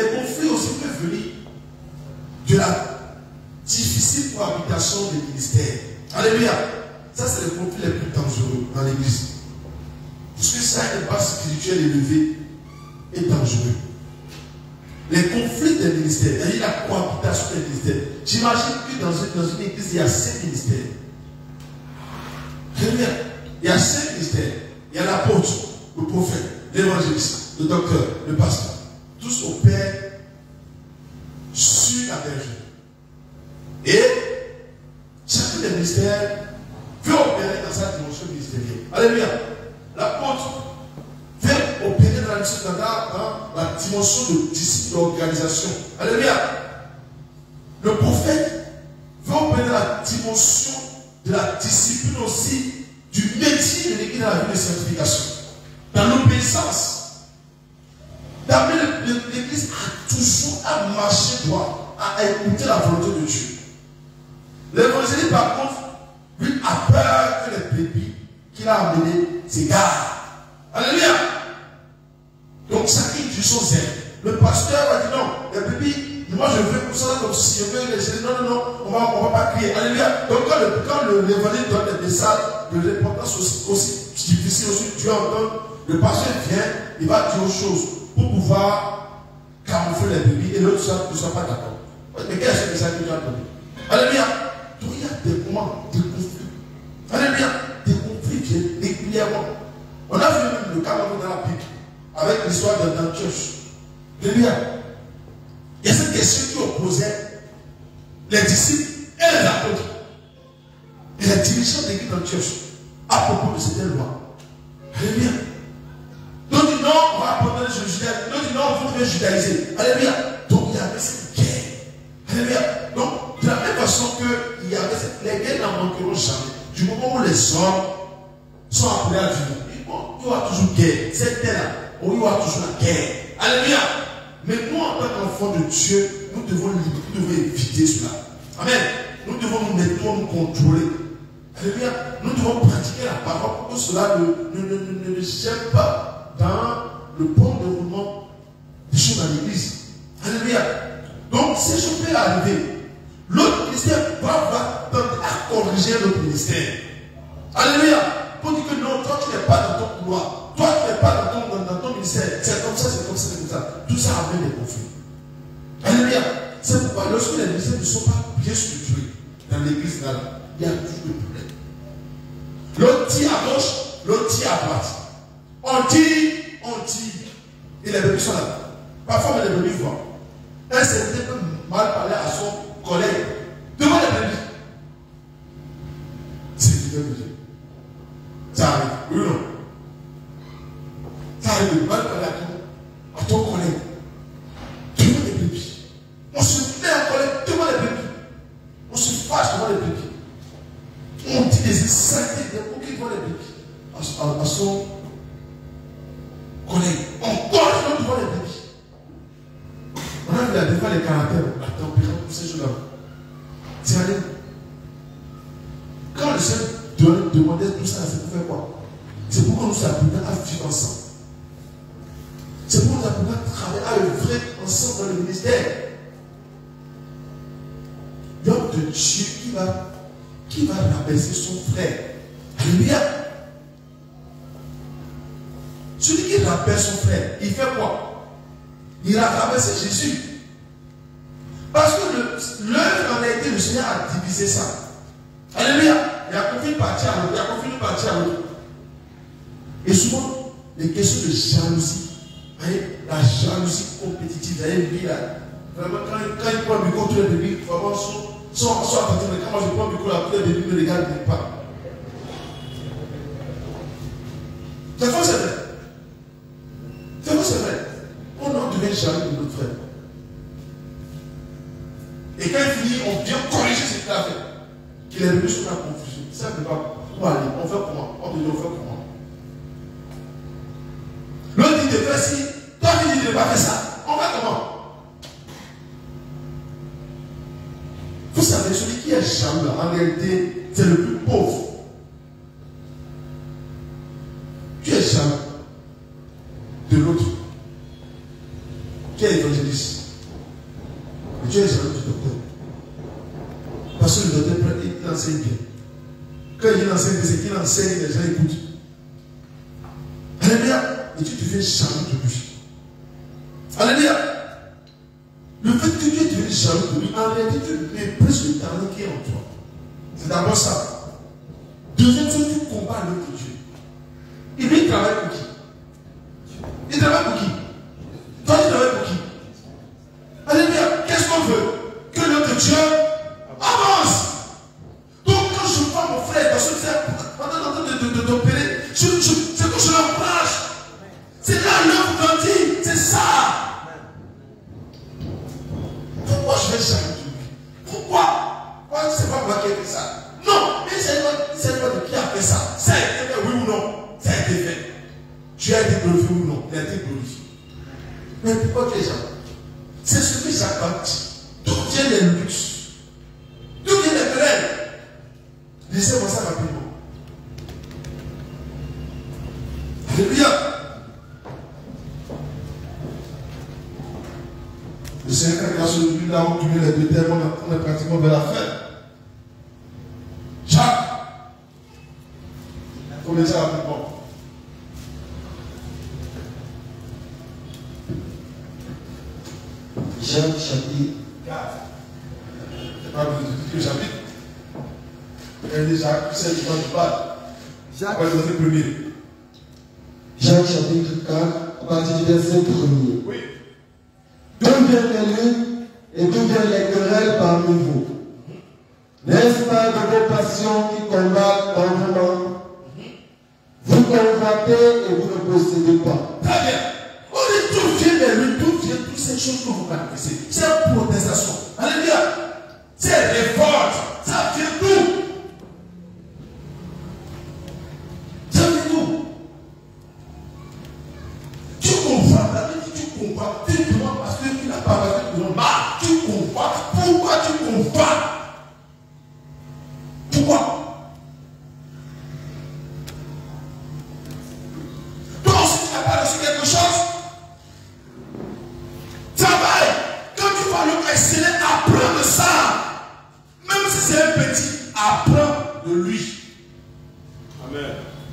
devenir de la difficile cohabitation des ministères. Alléluia. Ça, c'est le conflit le plus dangereux dans l'église. Parce que ça, une base spirituelle élevée est dangereux. Les conflits des ministères, c'est-à-dire la cohabitation des ministères. J'imagine que dans une, dans une église, il y a cinq ministères. Alléluia. Il y a cinq ministères. Il y a l'apôtre, le prophète, l'évangéliste, le docteur, le pasteur. Tous opèrent sur la bergerie. Et chacun des ministères veut opérer dans sa dimension ministérielle. Alléluia. L'apôtre veut opérer dans la, dans la dimension de disciple d'organisation. Alléluia. Le prophète veut opérer dans la dimension de la discipline aussi du métier de l'église dans la vie de sanctification. Dans l'obéissance. D'amener l'église à toujours à marcher droit, à écouter la volonté de Dieu. L'évangéliste, par contre, lui a peur que les brebis qu'il a amenés s'égarent. Alléluia. Donc, chacun dit son zèle. Le pasteur va dire non, les brebis, moi je veux pour ça, comme si je veux les aider. Non, non, non, on ne va, on va pas crier. Alléluia. Donc, quand l'évangéliste donne des messages de l'importance aussi, aussi difficile, aussi Dieu entend, le pasteur vient, il va dire autre chose pour pouvoir camoufler les brebis et l'autre ne soit pas d'accord. Mais quel est ce message que Dieu a donné? Alléluia. Donc il y a des moments de conflit. Alléluia. Des conflits viennent régulièrement. On a vu même le cas dans la Bible avec l'histoire d'Antioche. Alléluia. Il y a cette question qui opposait les disciples et les apôtres. Et les dirigeants de l'église d'Antioche à propos de cette loi. Alléluia. D'autres disent non, on va abandonner le judaïsme. D'autres disent non, on va judaïser. Alléluia. Donc il y avait cette guerre. Alléluia. Donc, de la même façon qu'il y avait cette, les guerres n'en manqueront jamais. Du moment où les hommes sont appelés à vivre, il y aura toujours guerre. Cette terre-là, il y aura toujours la guerre. Alléluia. Mais nous, en tant qu'enfants de Dieu, nous devons, nous devons éviter cela. Amen. Nous devons nous mettre, nous contrôler. Alléluia. Nous devons pratiquer la parole pour que cela ne, ne, ne, ne, ne gêne pas dans le bon déroulement des choses dans l'église. Alléluia. Donc, ces choses peuvent arriver. L'autre ministère va, va tenter à corriger l'autre ministère. Alléluia. Pour dire que non, toi tu n'es pas dans ton couloir. Toi tu n'es pas dans ton, dans, dans ton ministère. C'est comme ça, c'est comme ça, c'est comme ça. Tout ça amène des conflits. Alléluia. C'est pourquoi lorsque les ministères ne sont pas bien structurés dans l'église, il y a toujours des problèmes. L'autre dit à gauche, l'autre dit à droite. On dit, on dit. Et les bébés sont là. Parfois, les bébés voient. Un certain peut mal parler à son collègue devant les brebis. C'est différent de Dieu. Ça arrive, oui ou non? Ça arrive de mal parler à ton, à ton collègue devant les brebis. On se met en collègue devant les brebis. On se fâche devant les brebis. On dit des insanités, des bouquets devant les brebis. À, à, à son collègue. On corrige devant les brebis. On a vu la défense des caractères, la tempérance, tous ces choses-là. C'est allé. Quand le Seigneur demandait tout ça, c'est pour faire quoi? C'est pour que nous apprenions à vivre ensemble. C'est pour nous apprenions à travailler, à œuvrer ensemble dans le ministère. L'homme de Dieu qui va, qui va rabaisser son frère. Alléluia. Celui qui rabaisse son frère, il fait quoi? Il a rabaissé Jésus. Parce que l'œuvre en a été, le Seigneur a divisé ça. Alléluia. Il a confié une partie à l'autre. Il a confié une partie à l'autre. Et souvent, les questions de jalousie. Voyez, la jalousie compétitive. Vous avez vu là. Vraiment, quand, quand il prend le micro, tous les bébés, vraiment, sont, sont, sont attentifs. Mais quand moi je prends le micro, là, tous les bébés me regardent pas. C'est vrai, c'est vrai. C'est vrai, c'est vrai. On en devient jaloux de notre frère. Et quand il finit, on vient corriger ce qu'il a fait. Qu'il est venu sur la confusion. Ça ne peut pas. Où aller? On fait comment? On dit, on fait comment? L'autre dit de faire ci. Toi, tu dis de ne pas faire ça. On fait comment? Vous savez, celui qui est jaloux, en réalité, c'est le plus pauvre. Tu es jaloux de l'autre. Qui est évangéliste? Mais Dieu est jaloux du docteur. Parce que le docteur, il enseigne bien. Quand il enseigne, c'est qu'il enseigne, les gens écoutent. Alléluia. Et tu deviens jaloux de lui. Alléluia. Le fait que tu deviens jaloux de lui, en réalité, tu méprises le talent qui est en toi. C'est d'abord ça. Deuxième chose, tu combats l'autre Dieu. Et lui, il travaille pour qui? Il travaille pour qui? Toi, tu travailles pour qui? Alléluia. Qu'est-ce qu'on veut? Que notre Dieu avance. Donc, quand je vois mon frère dans ce cercle, en train de t'opérer, c'est que je l'encourage. C'est là l'œuvre grandit. C'est ça. Pourquoi je vais changer? Pourquoi? Pourquoi c'est pas moi qui ai fait ça? Non, mais c'est pas de qui a fait ça. Ça a été fait, oui ou non? Ça a été fait. Tu as été glorifié ou non? Tu as été glorifié. Mais pourquoi tu es jaloux? C'est ce que Jacques dit. D'où viennent les luttes? D'où viennent les querelles? Laissez-moi ça rapidement. Alléluia. Le Seigneur, grâce à lui, là où tu mets les deux termes, on est pratiquement vers la fin. Jacques. Il faut laisser rapidement. Jacques chapitre quatre. C'est pas le chapitre. Elle dit Jacques, c'est le temps du bal. Jacques. Ouais, c'est le premier. Jacques chapitre quatre, à partir du verset premier. Oui. D'où viennent les luttes et d'où viennent les querelles parmi vous? N'est-ce pas de vos passions qui combattent dans vos membres? Vous convoitez et vous ne possédez pas. Très bien. On dit d'où viennent les luttes, d'où viennent toutes ces choses que vous connaissez. C'est une protestation. Alléluia. C'est révolte. Ça vient d'où? Ça vient d'où? Tu comprends, la vie dit tu comprends. Tu demandes parce que tu n'as pas parce que tu n'as pas. Tu comprends. Pourquoi tu comprends? Pourquoi? Toi aussi tu n'as pas reçu quelque chose? Travaille. Quand tu vas le exceller, apprends de ça. Même si c'est un petit, apprends de lui. Amen.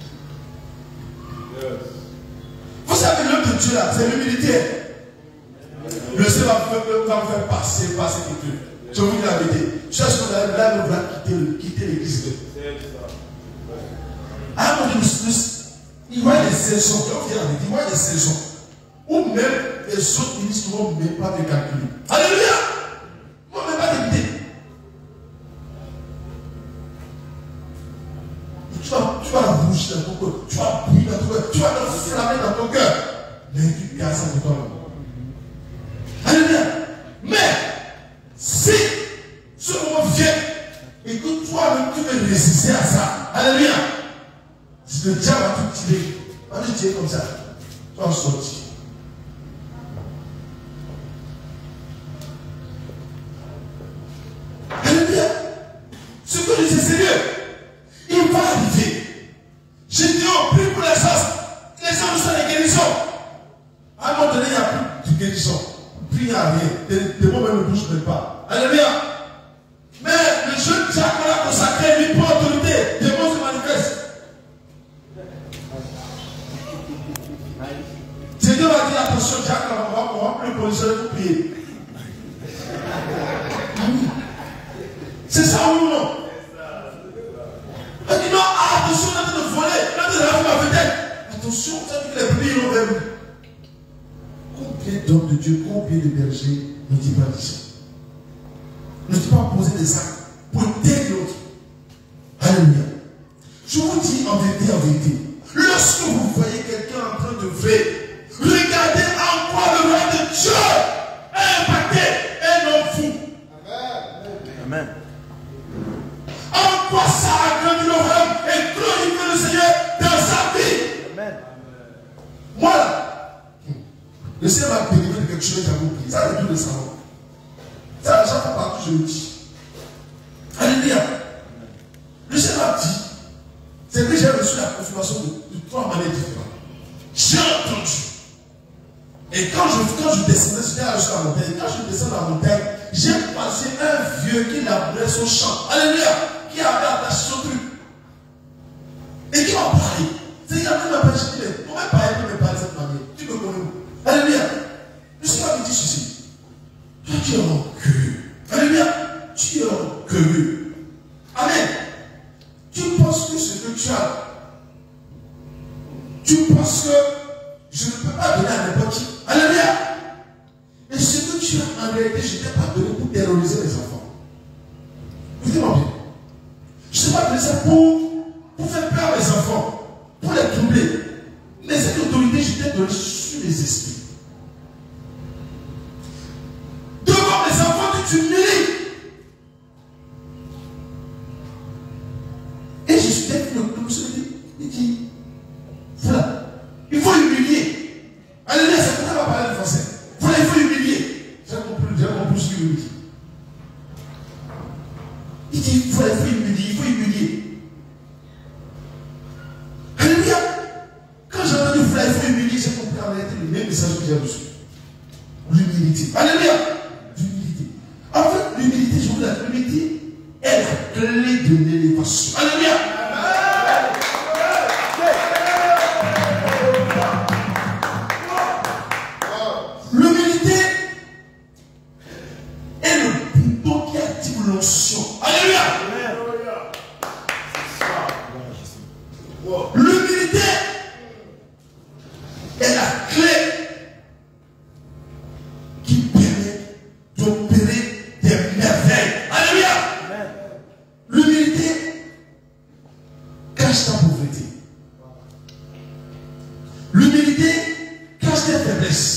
Yes. Vous savez, l'homme de Dieu là, c'est l'humilité. Le Seigneur va me faire passer par cette écriture. Je vous dis la vérité. Je sais ce qu'on a là, on va quitter l'église. À un moment donné, il voit des saisons. Il voit des saisons. Ou même les autres ministres ne vont même pas te calculer. Alléluia! Ils ne vont même pas t'écouter. Tu vas, tu vas rougir dans ton cœur. Tu vas brûler dans ton cœur. Tu vas t'enflammer dans ton cœur. Mais tu gardes ça pour toi. Alléluia! Mais si ce moment vient et que toi-même tu veux résister à ça, alléluia! Si le diable va tout tirer, va te tirer comme ça, tu vas en sortir. Alléluia! Ce que je dis, c'est sérieux. Il va arriver. J'ai dit, on prie pour les gens. Les gens reçoivent les guérisons. À un moment donné, il n'y a plus de guérison. Puis il n'y a rien. Des mots même ne bougent même pas. Alléluia. Mais le jeune Jacques qu'on a consacré, lui, pour autorité, des mots se manifestent. C'est Dieu va dire, attention, Jacques, on va, on va plus positionner pour prier. C'est ça ou non? On dit non, ah, attention, on est en train de voler, on est en train de laver ma vedette. Attention, ça veut dire que les brebis l'ont même. Combien d'hommes de Dieu, combien de bergers ne dit pas ça? Ne dit pas poser des actes pour aider l'autre. Alléluia. Je vous dis en vérité, en vérité, lorsque vous voyez quelqu'un en train de vrai, regardez en quoi le roi de Dieu est impacté et non fou. Amen. En quoi ça a grandi le rêve et glorifié le Seigneur dans sa vie. Amen. Voilà. Le Seigneur m'a délivré de quelque chose, j'avais oublié. Ça, c'est tout le savoir. Ça, j'en fais partout, je le dis. Alléluia. Le Seigneur m'a dit, c'est que j'ai reçu la confirmation de, de trois manières différentes. J'ai entendu. Et quand je, quand je descendais, j'étais à la montagne. Quand je descends dans la montagne, j'ai croisé un vieux qui labourait son champ. Alléluia. Qui avait attaché son truc. Et qui m'a parlé. C'est il y a même pas dit, mais comment parler peut me parler de cette manière? Tu me connais où? Alléluia. Je suis pas me dire ceci. Toi, tu es orgueilleux. Alléluia. Tu es orgueilleux. Amen. Tu penses que ce que tu as, tu penses que je ne peux pas donner à n'importe qui. Alléluia. Et ce que tu as, en réalité, je ne t'ai pas donné pour terroriser les enfants. Écoutez-moi bien. Je ne t'ai pas donné ça pour, pour faire peur aux enfants, pour les troubler. Mais cette autorité, je t'ai donné sur les esprits. Devant les enfants, tu t'humilies. Et je suis devenu comme celui qui dit, voilà, il faut humilier. Alléluia, c'est pour ça qu'on va parler de français. Voilà, il faut humilier. J'ai compris, j'ai compris ce qu'il dit. Il dit, voilà, il faut humilier, il faut humilier. Alléluia. Quand j'ai entendu, voilà, il faut humilier, j'ai compris en réalité le même message que j'ai reçu. L'humilité. Alléluia. L'humilité. En fait, l'humilité, je vous dis, l'humilité est la clé de l'élévation. Alléluia. L'humilité est le bouton qui active l'onction. Alléluia. L'humilité est la clé qui permet d'opérer des merveilles. Alléluia. L'humilité cache ta pauvreté. L'humilité cache tes faiblesses.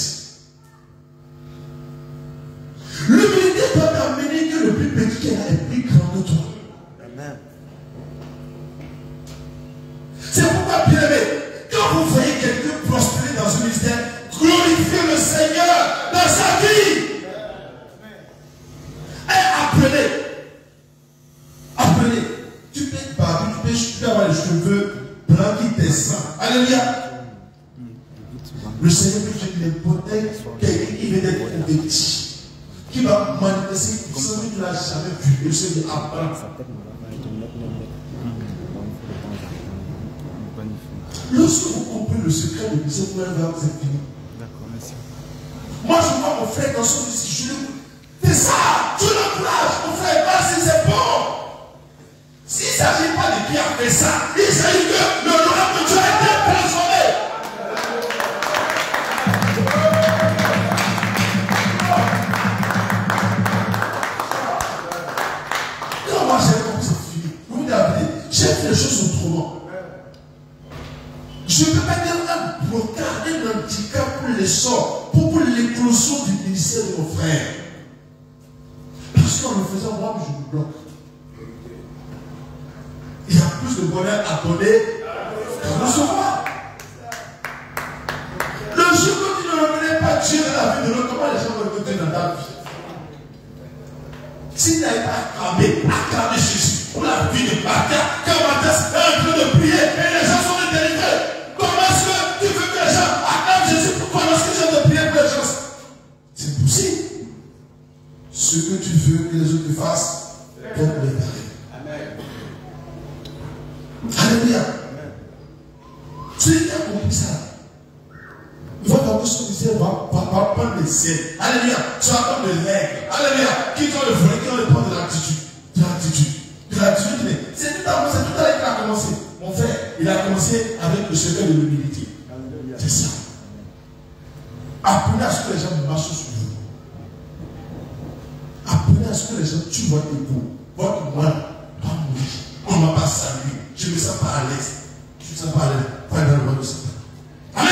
L'humilité doit t'amener que le plus petit qu'elle a est plus grand que toi. Amen. C'est pourquoi, bien aimé, quand vous voyez quelqu'un prospérer dans ce ministère, glorifiez le Seigneur dans sa vie. Et apprenez. Apprenez. Tu peux être barbu, tu peux, tu peux avoir les cheveux blancs qui descendent. Alléluia. Le Seigneur peut te n'importe quelqu'un qui vient d'être petit, qui va manifester une puissance que tu n'as jamais vue. Et le Seigneur apprend. Lorsque vous comprenez le secret de l'Église, vous allez voir que c'est fini. Moi, je vois mon frère dans son ici, je le fais ça, tu l'encourages, mon frère, vas-y, c'est bon. S'il ne s'agit pas de qui a fait ça, il s'agit que le royaume de Dieu a été transformé. Quand moi j'ai compris, c'est fini. Vous me dites, j'ai fait les choses autrement. Je ne peux pas dire un blocage, un handicap pour l'essor, pour, pour l'éclosion du ministère de mon frère. Parce qu'en le faisant, moi, je me bloque. Il y a plus de bonheur à donner qu'à recevoir. Le jour que tu ne reconnais pas Dieu dans la vie de l'autre, comment les gens vont écouter dans ta vie? Si tu n'avais pas acclamé, acclamé Jésus pour la vie de Martha, quand Martha est en train de prier et les gens sont délivrés. Comment est-ce que tu veux que les gens acclament Jésus pour toi lorsque les gens te prient pour les gens? C'est possible. Ce que tu veux que les autres te fassent, pour les parler. Amen. Alléluia. Celui qui a compris ça, il va voir que son ministère va, va, va prendre les siennes. Alléluia. Tu vas prendre les règles. Alléluia. Qui doit le voler, qui doit le prendre de l'attitude. De l'attitude. De l'attitude. C'est tout à l'heure qu'il a commencé. Mon frère, il a commencé avec le secret de l'humilité. C'est ça. Apprenez à ce que les gens marchent sur vous. Apprenez à ce que les gens tuent votre époux. Votre moi, pas mourir. On ne m'a pas salué. Je ne me sens pas à l'aise. Je ne me sens pas à l'aise. Pas dans le roi de Satan. Amen.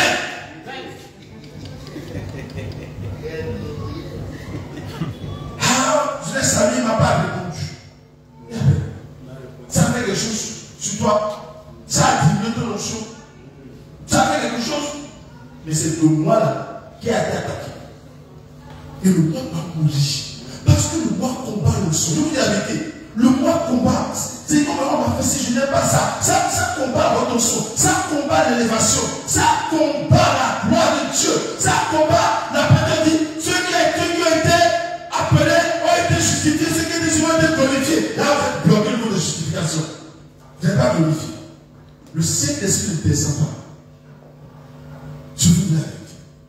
Ah, je l'ai salué, il ne m'a pas répondu. Ça fait quelque chose sur toi. Ça a diminué ton onction. Ça fait quelque chose. Mais c'est le moi là qui a été attaqué. Et le moi va mourir. Parce que le moi combat l'onction. Je vous dis la vérité. Le moi combat. C'est comme on m'a fait si je n'aime pas ça. Ça, ça combat votre onction. Ça combat l'élévation. Ça combat la gloire de Dieu. Ça combat la paternité. Ceux qui ont été appelés ont Saint-Esprit ne descend pas. Je vous dis la vérité.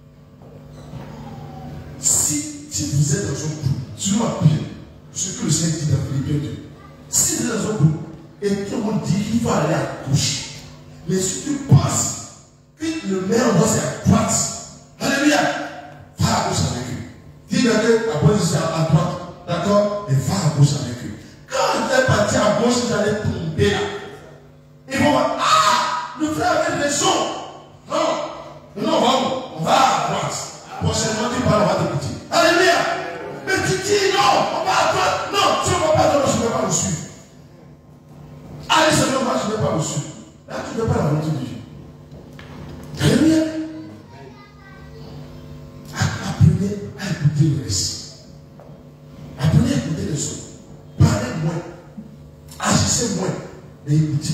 Si, si vous êtes dans un groupe, tu dois appuyer ce que le Seigneur dit dans Philippiens deux. Si vous êtes dans un groupe et tout le monde dit qu'il faut aller à gauche, mais si tu penses que le meilleur endroit c'est à droite, alléluia, va à gauche avec eux. Dis que la position c'est à droite, d'accord, et va à gauche avec eux. Quand vous êtes parti à gauche, vous allez tomber là. Ils vont voir, ah, le frère avait raison. Non, non, on va où? On va à droite. Prochainement, tu parles, on va t'écouter. Alléluia. Mais tu dis non, on va à droite. Non, tu ne vas pas à droite, je ne vais pas vous suivre. Allez, Seigneur, moi, je ne vais pas vous suivre. Là, tu ne veux pas la volonté de Dieu. Alléluia. Apprenez à écouter le récit. Apprenez à écouter les autres. Parlez moins. Agissez moins. Mais écoutez.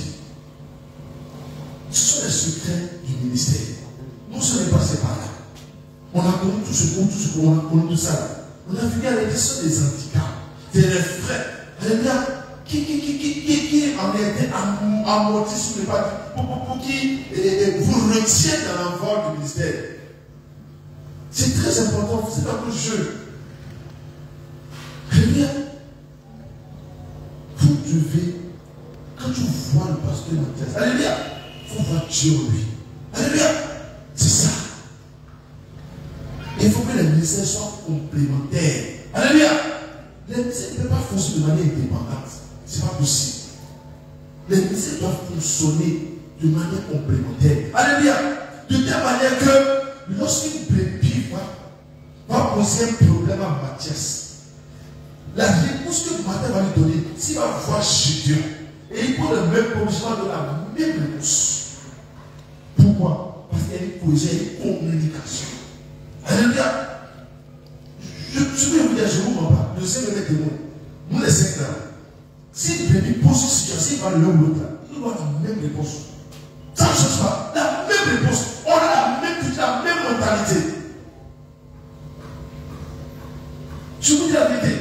Ce sont les secrets du ministère. Nous sommes passés par là. On a connu tout ce qu'on tout ce qu'on a connu tout ça. On a vu à la question des handicaps, des frères. Alléluia. Qui, qui, qui, qui, qui, qui en été amorti sur les pattes pour, pour, pour qui et, et, vous retiennent dans l'envol du ministère. C'est très important, c'est un peu jeune. Alléluia. Vous devez, quand tu vois le pasteur Mathias, alléluia, il faut voir Dieu en lui. Alléluia. C'est ça. Il faut que les ministères soient complémentaires. Alléluia. Les ministères ne peuvent pas fonctionner de manière indépendante. Ce n'est pas possible. Les ministères doivent fonctionner de manière complémentaire. Alléluia. De telle manière que lorsqu'une brebis va, va poser un problème à Mathias, la réponse que Mathias va lui donner, s'il va voir chez Dieu, et il prend le même positionnement de la même réponse. Pourquoi? Parce qu'il y a une cohésion, il y a une communication. Alléluia. Je, je vais vous dire, je ne vous mens pas. Je sais le mettre témoin. Nous les cinq là. Si le bébé pose une situation, il va l'un ou l'autre là, il doit avoir la même réponse. Ça ne change pas. La même réponse. On a la même, la même mentalité. Je vous dis la vérité.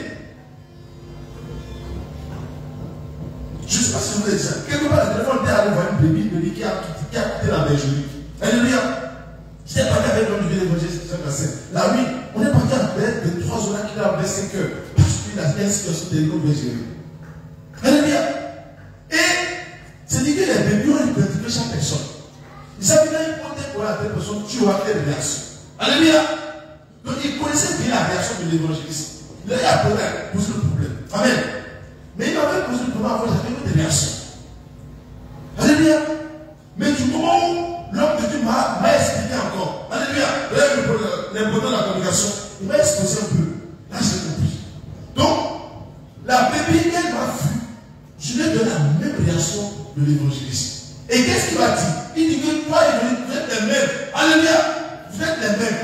Je ne sais pas si vous voulez dire ça. Quelque part, le téléphone était allé voir une bébé, une bébé qui a, qui a quitté la bergerie. Alléluia. J'étais parti avec l'homme du l'évangile, la nuit, on est parti à bête de trois heures, qui a cinq heures. Parce qu'il a fait une situation de l'école bergerie. Alléluia. Et c'est dit que les bébés ont identifié chaque personne. Ils savaient bien qu'ils pour la telle personne, tu auras telle réaction. Alléluia. Donc ils connaissaient bien la réaction de l'évangéliste. Il a posé le problème. Amen. Mais il avait posé le problème avant, j'avais eu des réactions. Alléluia. Mais du moment où l'homme de Dieu m'a expliqué encore. Alléluia. L'important de la communication, il m'a exposé un peu. Là, j'ai compris. Donc, la bébé qu'elle m'a vue, je lui ai donné la même réaction de l'évangéliste. Et qu'est-ce qu'il m'a dit? Il dit que toi et vous êtes les mêmes. Alléluia. Vous êtes les mêmes.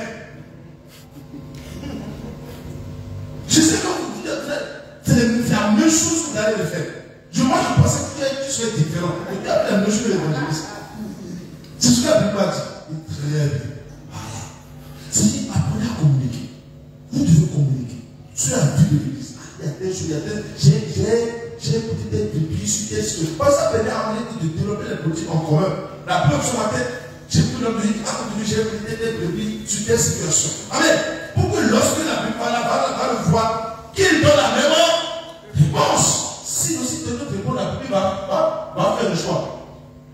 Je sais que vous dites, c'est la même chose que vous allez le faire. Je, moi, je pensais que tu serais différent. Et tu as fait la même chose que l'évangéliste. C'est ce que la Bible m'a dit. Très bien. Voilà. C'est-à-dire, apprenez à communiquer. Vous devez communiquer. Sur la vie de l'église. Il y a des choses, il y a des. J'ai écouté des bébés sur des choses. Pas ça venait à amener de développer les politiques en commun. La preuve sur ma tête, j'ai pris l'homme de Dieu, j'ai écouté des bébés sur des situations. Amen. Pour que lorsque la Bible va, va, va le voir, qu'il donne la même réponse. Si aussi de notre réponse, la Bible va, va, va faire le choix.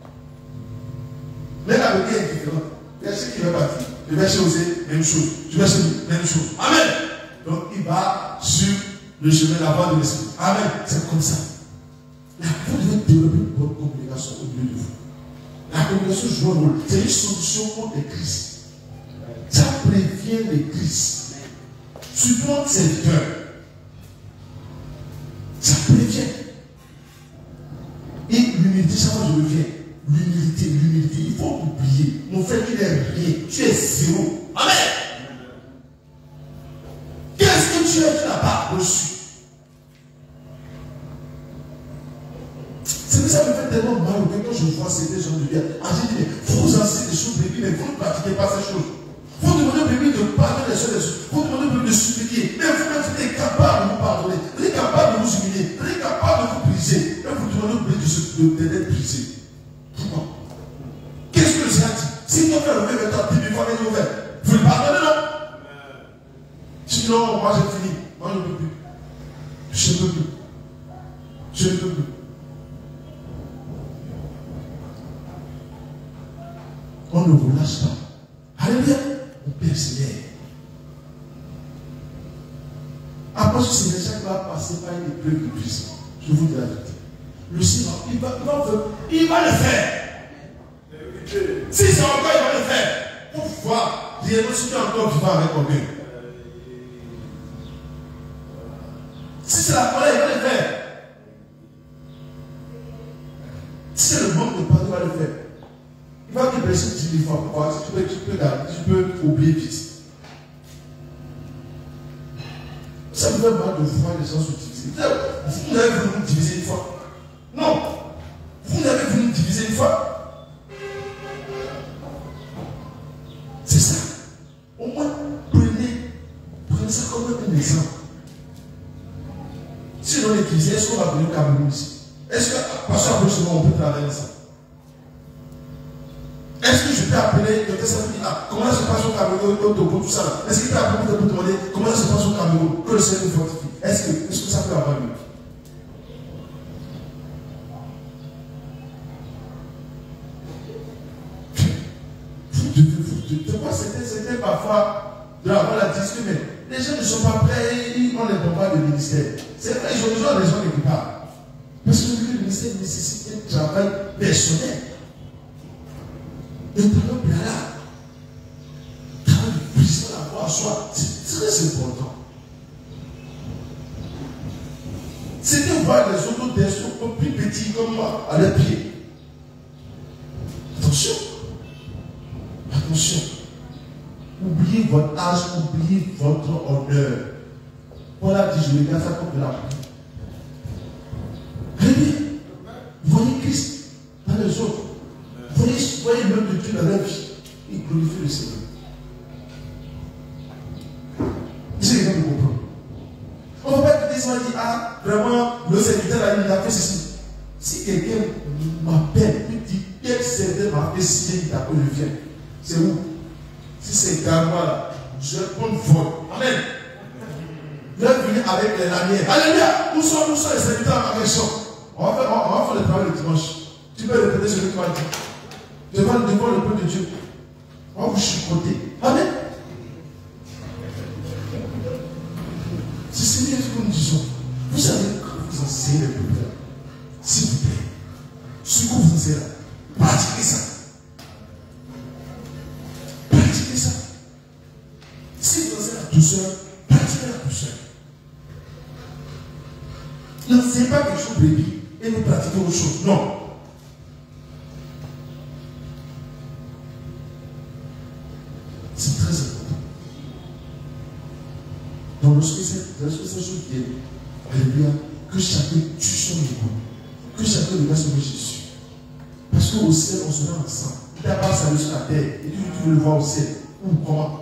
Mais la Bible est différente. Verset qui va partir. Le verset osé, même chose. Le verset même chose. Amen. Donc il va sur le chemin de la voie de l'esprit. Amen. C'est comme ça. La vous devez développer une bonne communication au milieu de vous. La communication joue un rôle. C'est une solution contre les crises. Ça prévient les crises. Surtout serviteur. Ça prévient. Et l'humilité, ça va, je reviens. L'humilité, l'humilité, il faut oublier. Mon frère, tu n'es rien. Tu es zéro. Amen. Qu'est-ce que tu es? Tu n'as pas reçu. C'est que ça me fait tellement mal quand je vois ces gens de bien. Ah, j'ai dit, mais vous enseignez des choses, mais vous ne pratiquez pas ces choses. Vous demandez au bébé de pardonner les choses. Vous demandez au bébé de suppliquer. Mais vous-même, vous êtes capable de vous pardonner. Vous êtes capable de vous humilier. Vous êtes capable de vous briser. Mais vous demandez au bébé d'être brisé. Pourquoi? non, moi j'ai fini. Moi je ne peux plus. Je ne peux plus. Je ne peux plus. On ne vous lâche pas. Alléluia. On persévère. Après ce Seigneur, chaque va passer par une épreuve de puissance. Je vous dis la vérité. Le Seigneur, il va, il va, il va le faire. Si c'est encore, il va le faire. Pour voir, dis-moi si tu es encore vivant avec combien. Si c'est la colère, il va le faire. Si c'est le manque de pardon, il va le faire. Il va te blesser dix mille fois. Pourquoi? Tu peux, tu peux, tu peux oublier vite. Ça me fait mal de voir les gens se diviser. Vous n'avez voulu nous diviser une fois. Non. Vous n'avez voulu nous diviser une fois. C'est ça. Au moins, prenez, prenez ça comme un exemple. Si on est divisé, est-ce qu'on va venir au Cameroun ici? Est-ce que, parce qu'après on peut travailler ensemble? Est-ce que je peux appeler le test ah, comment ça se passe au Cameroun, au Togo, tout ça là? Est-ce qu'il peut appeler pour te demander comment ça se passe au Cameroun, que le Seigneur nous fortifie? Est-ce que, est-ce que ça peut avoir lieu? Vous devez, vous devez, c'était, c'était parfois de avoir la discussion, mais les gens ne sont pas prêts, ils ont les combats de ministère. C'est vrai, ils ont besoin des gens quelque part. Parce que le ministère nécessite un travail personnel. Le travail préalable. Le travail de puissance à voir soi, c'est très important. C'était voir les autres des autres plus petits comme moi à leurs pieds. Attention. Attention. Oubliez votre âge, oubliez votre honneur. Paul a dit, je regarde ça comme de la pluie. Alléluia. Voyez Christ dans les autres. Voyez, voyez l'homme de Dieu dans leur vie. Il glorifie le Seigneur. Est-ce que quelqu'un me comprend? On ne va pas écouter ça et dire, ah, vraiment, le serviteur il a fait ceci. Si quelqu'un m'appelle, il dit, quel serviteur m'a fait signer ta peau, je viens. C'est où? Si c'est Garoua là, je vais prendre vol. Amen. Je vais venir avec les lanières. Alléluia. Où sont, où sont les serviteurs en action? On va faire, on va faire le travail le dimanche. Tu peux répéter ce que tu m'as dit. Devant, devant le peuple de Dieu. On va vous chicoter. Amen. C'est Seigneur ce que nous disons. Vous savez quand vous enseignez le peuple, s'il vous plaît, ce que vous enseignez là, pratiquez ça. Pratiquez ça. Si vous enseignez la douceur, pratiquez la douceur. N'enseignez pas quelque chose de bébé et vous pratiquez autre chose. Non. C'est très important. Donc, lorsque ces choses viennent, alléluia, que chacun tue son ego, que chacun regarde sur Jésus. Parce qu'au ciel, on sera ensemble. Il n'a pas salué sur la terre et tu, tu veux le voir au ciel. Ou comment?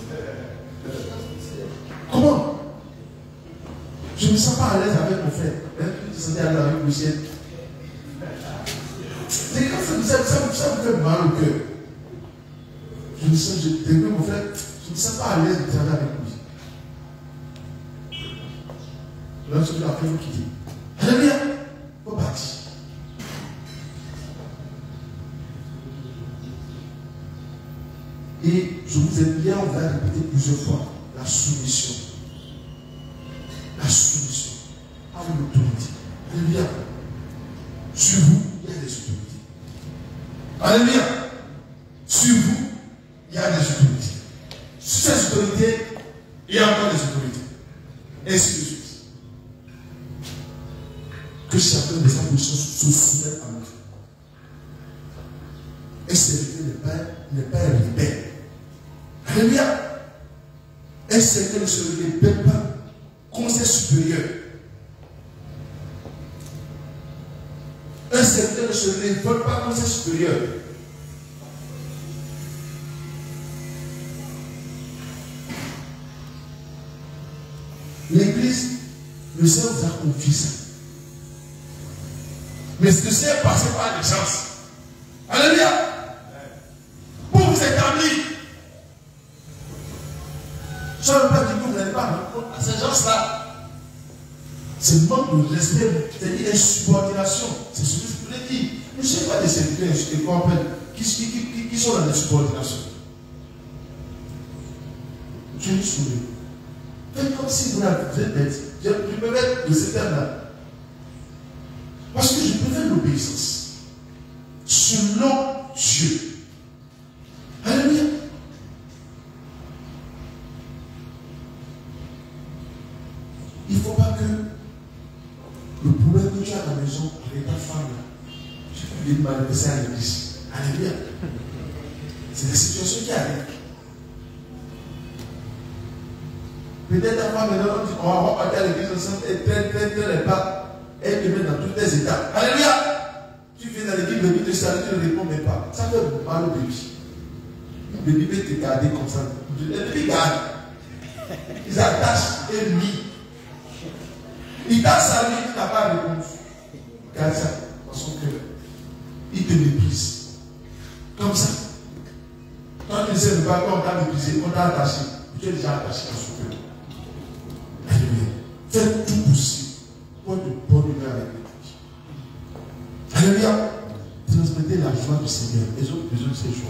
Comment? Je ne me sens pas à l'aise avec mon frère. Tu te sentais à l'aise avec le ciel. C'est quand ça, ça, ça, ça me fait mal au cœur. Je me sens, je, dès que mon frère, je ne me sens pas à l'aise de travailler avec lui. Là, je vais après vous quitter. Alléluia. Faut partir. Et je vous ai bien, on va répéter plusieurs fois la soumission. La soumission à l'autorité. Alléluia. Sur vous, il y a des autorités. Alléluia. Sur vous, il y a des autorités. Sur ces autorités, il y a encore des autorités. Ainsi de suite. Que chacun de sa position se soumette à l'autre. Un serviteur n'est pas un rebelle. Alléluia. Un serviteur ne se rébelle pas conseil supérieur. Un serviteur ne se révolte pas conseil supérieur. L'église, le Seigneur vous a confié ça. Mais ce que c'est passé par les chances. Alléluia. Pour vous établir. Ça ne veut pas dire que vous n'allez pas gens-là. C'est manque de respect, c'est-à-dire insubordination. C'est ce que je voulais dire. Ne sais pas des serviteurs qui comprennent, qui, qui, qui, qui sont dans la subordination. Je me souviens. Faites comme si vous êtes bête. Je peux mettre de ce terme-là. Parce que je préfère l'obéissance. Selon Dieu. Alléluia. Il ne faut pas que le problème que tu as à la maison avec ta femme, tu peux manifester à l'église. Alléluia. C'est la situation qui arrive. Peut-être ta femme, on va partir à l'église ensemble et tel, tel, tel n'est pas. Elle te met dans tous tes états. Alléluia. Tu viens dans l'église, le bébé te salue, tu ne réponds même pas. Ça fait mal au bébé. Le bébé peut te garder comme ça. Le bébé garde. Ils attachent et lui. Il t'a salué, tu n'as pas répondu. Garde ça dans son cœur. Il te méprise. Comme ça. Quand tu ne sais pas qu'on t'a méprisé, on t'a attaché. Tu es déjà attaché dans son cœur. Alléluia. Faites tout possible pour être de bonne humeur avec lui. Alléluia. Transmettez la joie du Seigneur. Les autres besoin de ces joies.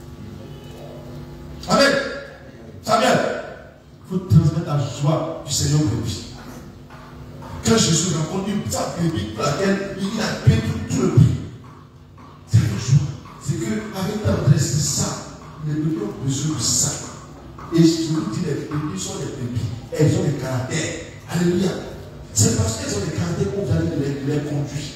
Amen. Samuel, il faut transmettre la joie du Seigneur pour lui. Quand Jésus rencontre une petite bébé pour laquelle il a payé tout, tout le prix, c'est une joie. C'est qu'avec ta adresse, c'est ça. Les bébés ont besoin de ça. Et je vous dis, les bébés sont des bébés. Elles ont des caractères. Alléluia. C'est parce qu'elles ont des caractères qu'on va les, les conduire.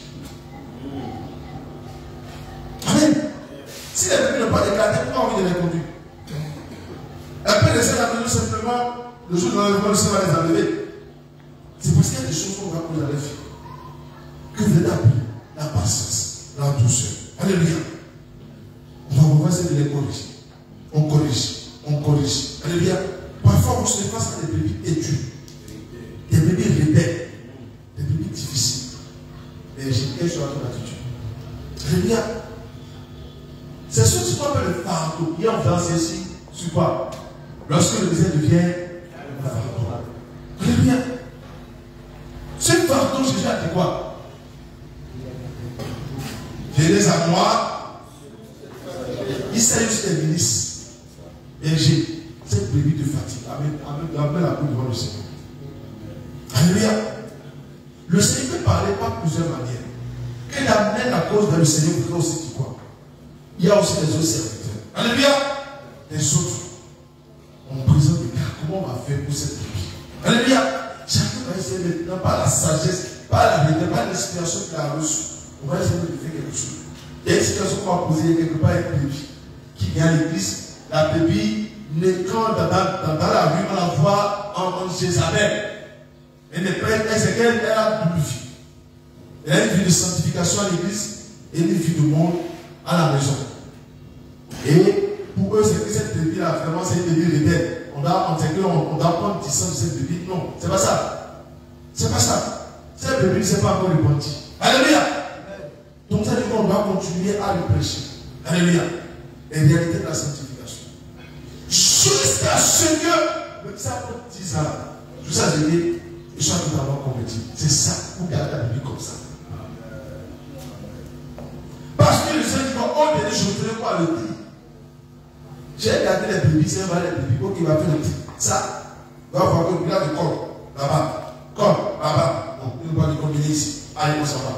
Amen. Si les bébés n'ont pas de caractère, pourquoi on veut les conduire? Elle peut laisser la maison simplement le jour où le Seigneur va les enlever. C'est parce qu'il y a des choses qu'on va poser à la vie. Que vous êtes appris la patience, la douceur. Alléluia. On va revoir celle de les corriger. On corrige, on corrige. Alléluia. Parfois, on se fait face à des bébés étus, des bébés rebelles, des bébés difficiles. Mais j'ai quelque chose à ton attitude. Alléluia. C'est ce qui s'appelle le fardeau. Hier, on fait ceci sur quoi? Lorsque le désert devient un fardeau. Alléluia. Ce fardeau, Jésus a dit quoi? Venez à moi. Il s'agit juste des ministres. Berger, cette brebis de fatigue. Amène la coupe devant le Seigneur. Alléluia. Le Seigneur peut parler par plusieurs manières. Il amène la cause vers le Seigneur pour aussi qui quoi. Il y a aussi des autres serviteurs. Alléluia. Les autres. On présente des cas. Comment on va faire pour cette brebis? Alléluia. Chacun va essayer maintenant par la sagesse, par la vérité, par l'inspiration qu'il a reçue. On va essayer de faire quelque chose. Il y a une situation qu'on va poser quelque part avec une brebis qui vient à l'église. La brebis, quand dans, dans, dans la rue, on la voit en, en Jézabel. Elle n'est pas, elle, c'est qu'elle elle a double vie. Elle a une vie de sanctification à l'église et une vie de monde à la maison. Et pour eux, c'est que cette brebis-là, vraiment, c'est une brebis rebelle. On doit, on, on, on doit prendre distance de cette brebis. Non, c'est pas ça. C'est pas ça. Cette brebis ne s'est pas encore repentie. Alléluia. Donc ça dit qu'on doit continuer à le prêcher. Alléluia. Et réalité de la sanctification. Jusqu'à ce que, même ça pour dix ans, tout ça j'ai dit, je suis totalement converti. C'est ça, pour garder la brebis comme ça. Parce que le Seigneur dit, oh, je ne voudrais pas le dire. J'ai regardé les brebis, c'est vrai, les brebis, ok, il va faire le petit. Ça, il va voir que il a du corps, là-bas. Corps, là-bas. Bon, il va le combiner ici. Allez, on s'en va.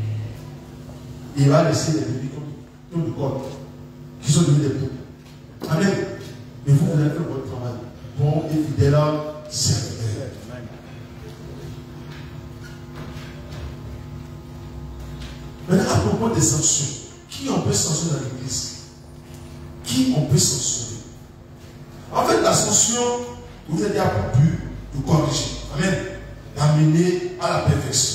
Il va laisser les brebis comme tout le corps, qui sont devenus des poupes. Amen. Mais vous, vous avez fait votre travail. Bon et fidèle serviteur. Maintenant, à propos des sanctions, qui on peut sanctionner dans l'église? Qui on peut sanctionner? En fait, la sanction, vous êtes là pour but de corriger. Amen. D'amener à la perfection.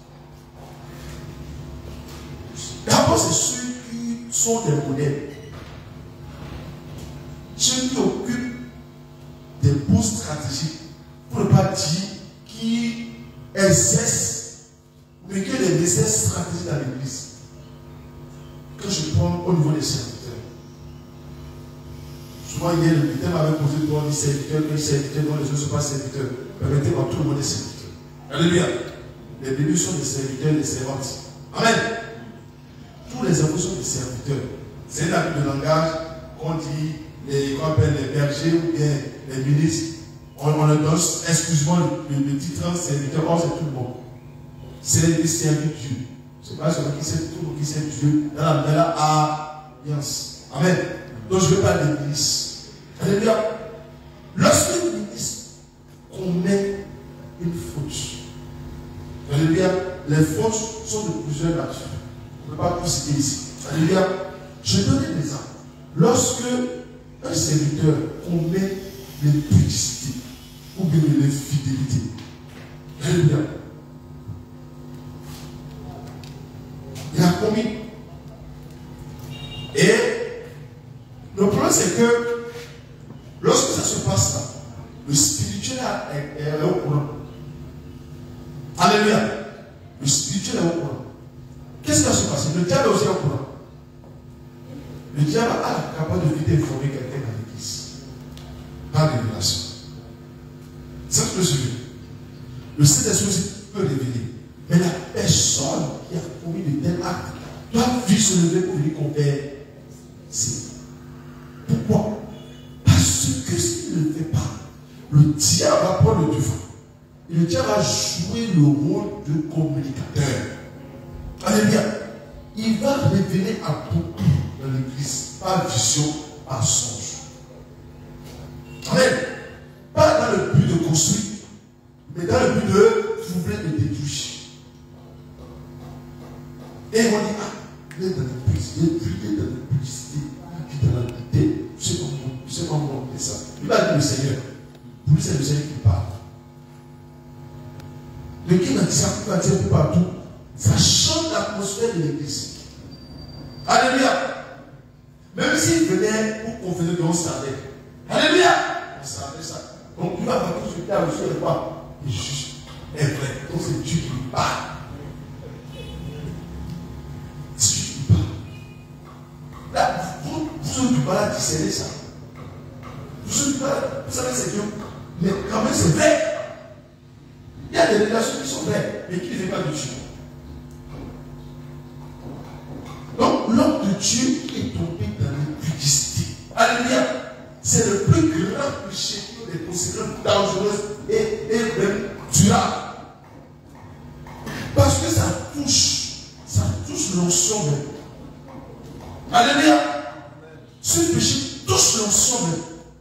D'abord, c'est ceux qui sont des modèles. Ceux qui occupent des postes stratégiques, pour ne pas dire qui exercent, mais qui ont des exercices stratégiques dans l'église. Quand je prends au niveau des serviteurs, souvent hier, le thème m'avait posé pour dit serviteur, que serviteur, dont les autres ne sont pas serviteurs. Permettez-moi, tout le monde est serviteur. Alléluia. Les bébés sont des serviteurs et des servantes. Amen. Tous les enfants sont des serviteurs. C'est un habit de langage qu'on dit, les, qu'on appelle les bergers ou bien les ministres. On, on leur donne, excuse-moi, le, le, le titre serviteur, or c'est tout le monde. C'est servir Dieu. C'est pas celui qui sert tout le monde qui sert Dieu dans la belle alliance. Amen. Donc je ne veux pas l'église. Alléluia. Lorsque l'église commet une faute, alléluia, les fautes sont de plusieurs natures. On ne peut pas tout citer ici. Alléluia. Je donne un exemple. Lorsque un serviteur commet l'impudicité ou bien l'infidélité, alléluia, il a commis. Et le problème c'est que lorsque ça se passe là, le spirituel est, est au courant. Alléluia. Le spirituel est au courant. Qu'est-ce qui va se passer? Le diable est aussi au courant. Le diable a la capacité d'informer quelqu'un dans l'église. Par révélation. C'est ce que je veux. Le Saint-Esprit aussi peut révéler. Mais la personne qui a commis de tels actes doit vivre se lever pour venir conférer. Pourquoi? Parce que s'il ne le fait pas, le diable va prendre le devant. Et le diable va jouer le rôle de communicateur. Alléluia. Il va révéler à beaucoup dans l'église, par vision, par songe. Amen. Pas dans le but de construire, mais dans le but de troubler et détruire. Et on dit, ah, il est dans l'impudicité, il est dans l'impudicité, il est dans l'impunité, je sais pas comment, je sais pas comment on dit ça. Il va dire le Seigneur. Pour lui, c'est le Seigneur qui parle. Le qui m'a dit ça, il va dire un peu partout. Ça change l'atmosphère de l'église. Alléluia. Même s'il venait pour qu'on faisait de on savait. Alléluia. On savait ça. Donc il va pas tout ce qui a reçu le pas. Il est juste. Est vrai. Donc c'est Dieu qui parle. C'est Dieu qui parle. Là, vous, vous ne pouvez pas la discerner ça. Vous ne pouvez pas, vous savez c'est Dieu. Mais quand même c'est vrai. Il y a des révélations qui sont vraies, mais qui ne viennent pas de Dieu. Donc, l'homme de Dieu est tombé dans l'impudicité. Alléluia. C'est le plus grand péché qui a des conséquences dangereuses et, et même durables. Parce que ça touche, ça touche l'ensemble. Alléluia. Ce péché touche l'ensemble.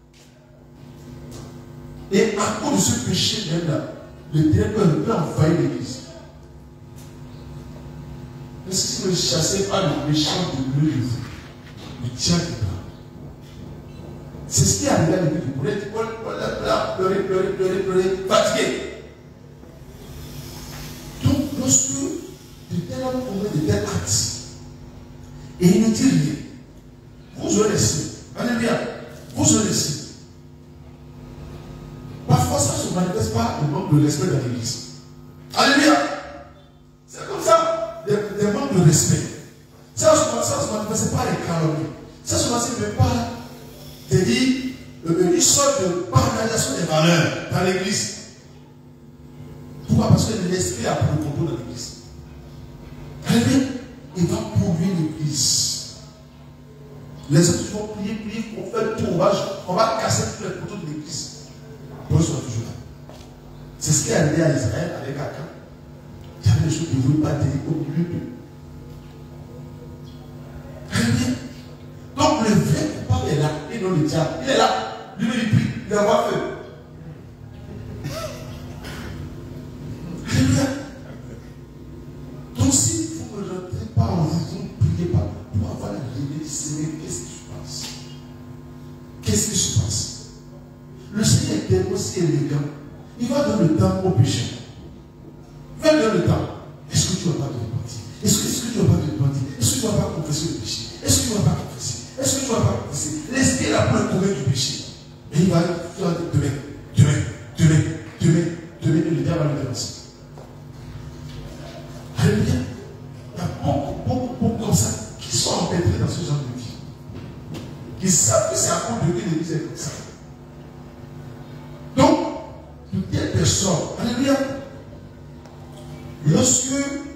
Et à cause de ce péché même-là, le diable peut envahir l'église. Mais si vous ne chassez pas le méchant de milieu de vous, le diable est là. C'est ce qui est arrivé à l'église. Vous êtes là, pleurer, pleurer, pleurer, pleurer, fatigué. Donc, lorsque de tels hommes commettent de tels actes, et il ne dit rien, vous aurez laissé. Alléluia. Vous aurez laissé. Parfois, ça ne se manifeste pas le manque de respect dans l'église. Alléluia. C'est comme ça, des, des manques de respect. Ça ne se manifeste pas les calomnies. Ça ne se manifeste même pas, c'est-à-dire, une sorte de banalisation des valeurs dans l'église. Pourquoi? Parce que l'esprit a pris le contrôle dans l'église. Alléluia. Il va polluer l'église. Les autres vont prier, prier, on fait le tour, on va, on va casser tous les poteaux de l'église. Pour eux, ils sont toujours là. C'est ce qui est arrivé à Israël avec Akan. Il y avait des choses qui ne voulaient pas dire au milieu d'eux. Alléluia. Donc le vrai coupable est là, et non le diable. Il est là. Lui, il prie, il envoie feu. Alléluia. Donc si vous ne rentrez pas en vous, vous ne priez pas pour avoir la révélation, Seigneur, qu'est-ce qui se passe? Qu'est-ce qui se passe? Le Seigneur est tellement si élégant. Il va donner le temps au péché. Il va donner le temps. Est-ce que tu ne vas pas te repentir? Est-ce que, est-ce que tu ne vas pas te repentir? Est-ce que tu ne vas pas confesser le péché? Est-ce que tu ne vas pas confesser? Est-ce que tu ne vas pas confesser? L'esprit est là pour le commettre du péché. Et il va dire demain, demain, demain, demain, demain, et le diable va le dénoncer. Alléluia. Il y a beaucoup, beaucoup, beaucoup comme ça qui sont empêtrés dans ce genre de vie. Qui savent que c'est à cause de Dieu que l'église est comme ça. sort. Alléluia. Lorsque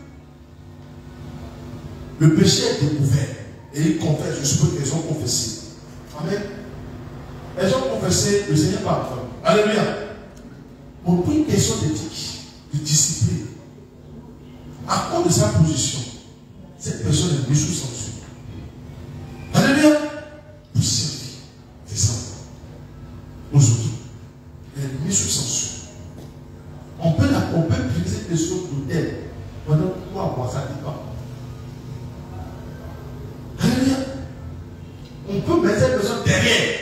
le péché est découvert et ils confessent, je suppose qu'ils ont confessé. Amen. Ils ont confessé, le Seigneur pardonne. Alléluia. Pour une question d'éthique, de discipline, à cause de sa position, cette personne est mise sous censure. Alléluia. Pour servir des enfants. Aujourd'hui, elle est mise sous censure. On peut la on peut utiliser cette personne d'hôtel pendant trois mois, ça ne dit pas. Alléluia. On peut mettre cette personne derrière.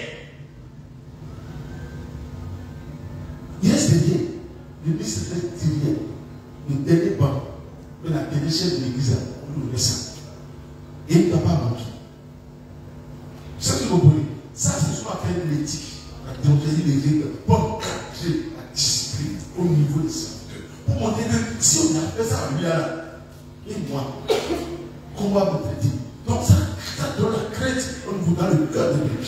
Il reste derrière. Le ministre fait tirer le dernier banc de la dernière chef de l'église. On nous met ça. Et il ne doit pas manquer. Ça, tu comprends? Ça, c'est ce qu'on appelle l'éthique, la déontologie des règles pour cadrer la discipline au niveau des serviteurs. Pour montrer que si on a fait ça à lui, et moi, comment va me traiter? Donc, ça, ça donne la crainte au niveau dans le cœur de l'église.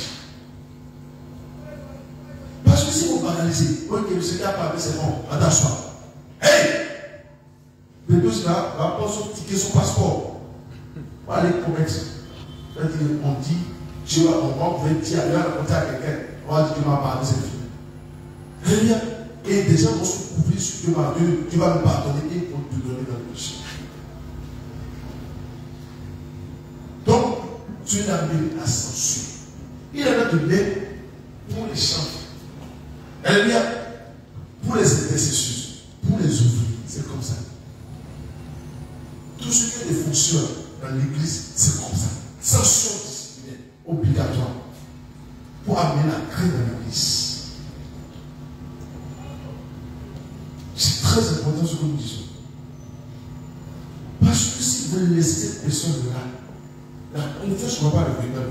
Parce que si vous banalisez, ok, le Seigneur a parlé, c'est bon, attends-toi. Hey! Le deux là, va prendre son ticket, son passeport. On va aller commettre. On dit, tu vas, on va dire, aller raconter à quelqu'un. On va dire, tu m'as parlé, c'est fini. Alléluia. Et des gens vont se couvrir sur Dieu, Dieu, tu vas me pardonner et ils vont te donner dans le péché. Donc, tu n'as mis la censure. Il en a donné pour les chants. Alléluia. Pour les intercessions, pour les ouvriers, c'est comme ça. Tout ce qui est des fonctions dans l'église, c'est comme ça. Censure disciplinaire, obligatoire. Pour amener la crainte dans l'église. C'est très important ce que nous disons. Parce que si vous laissez cette personne-là, une fois, je ne vois pas le véritable.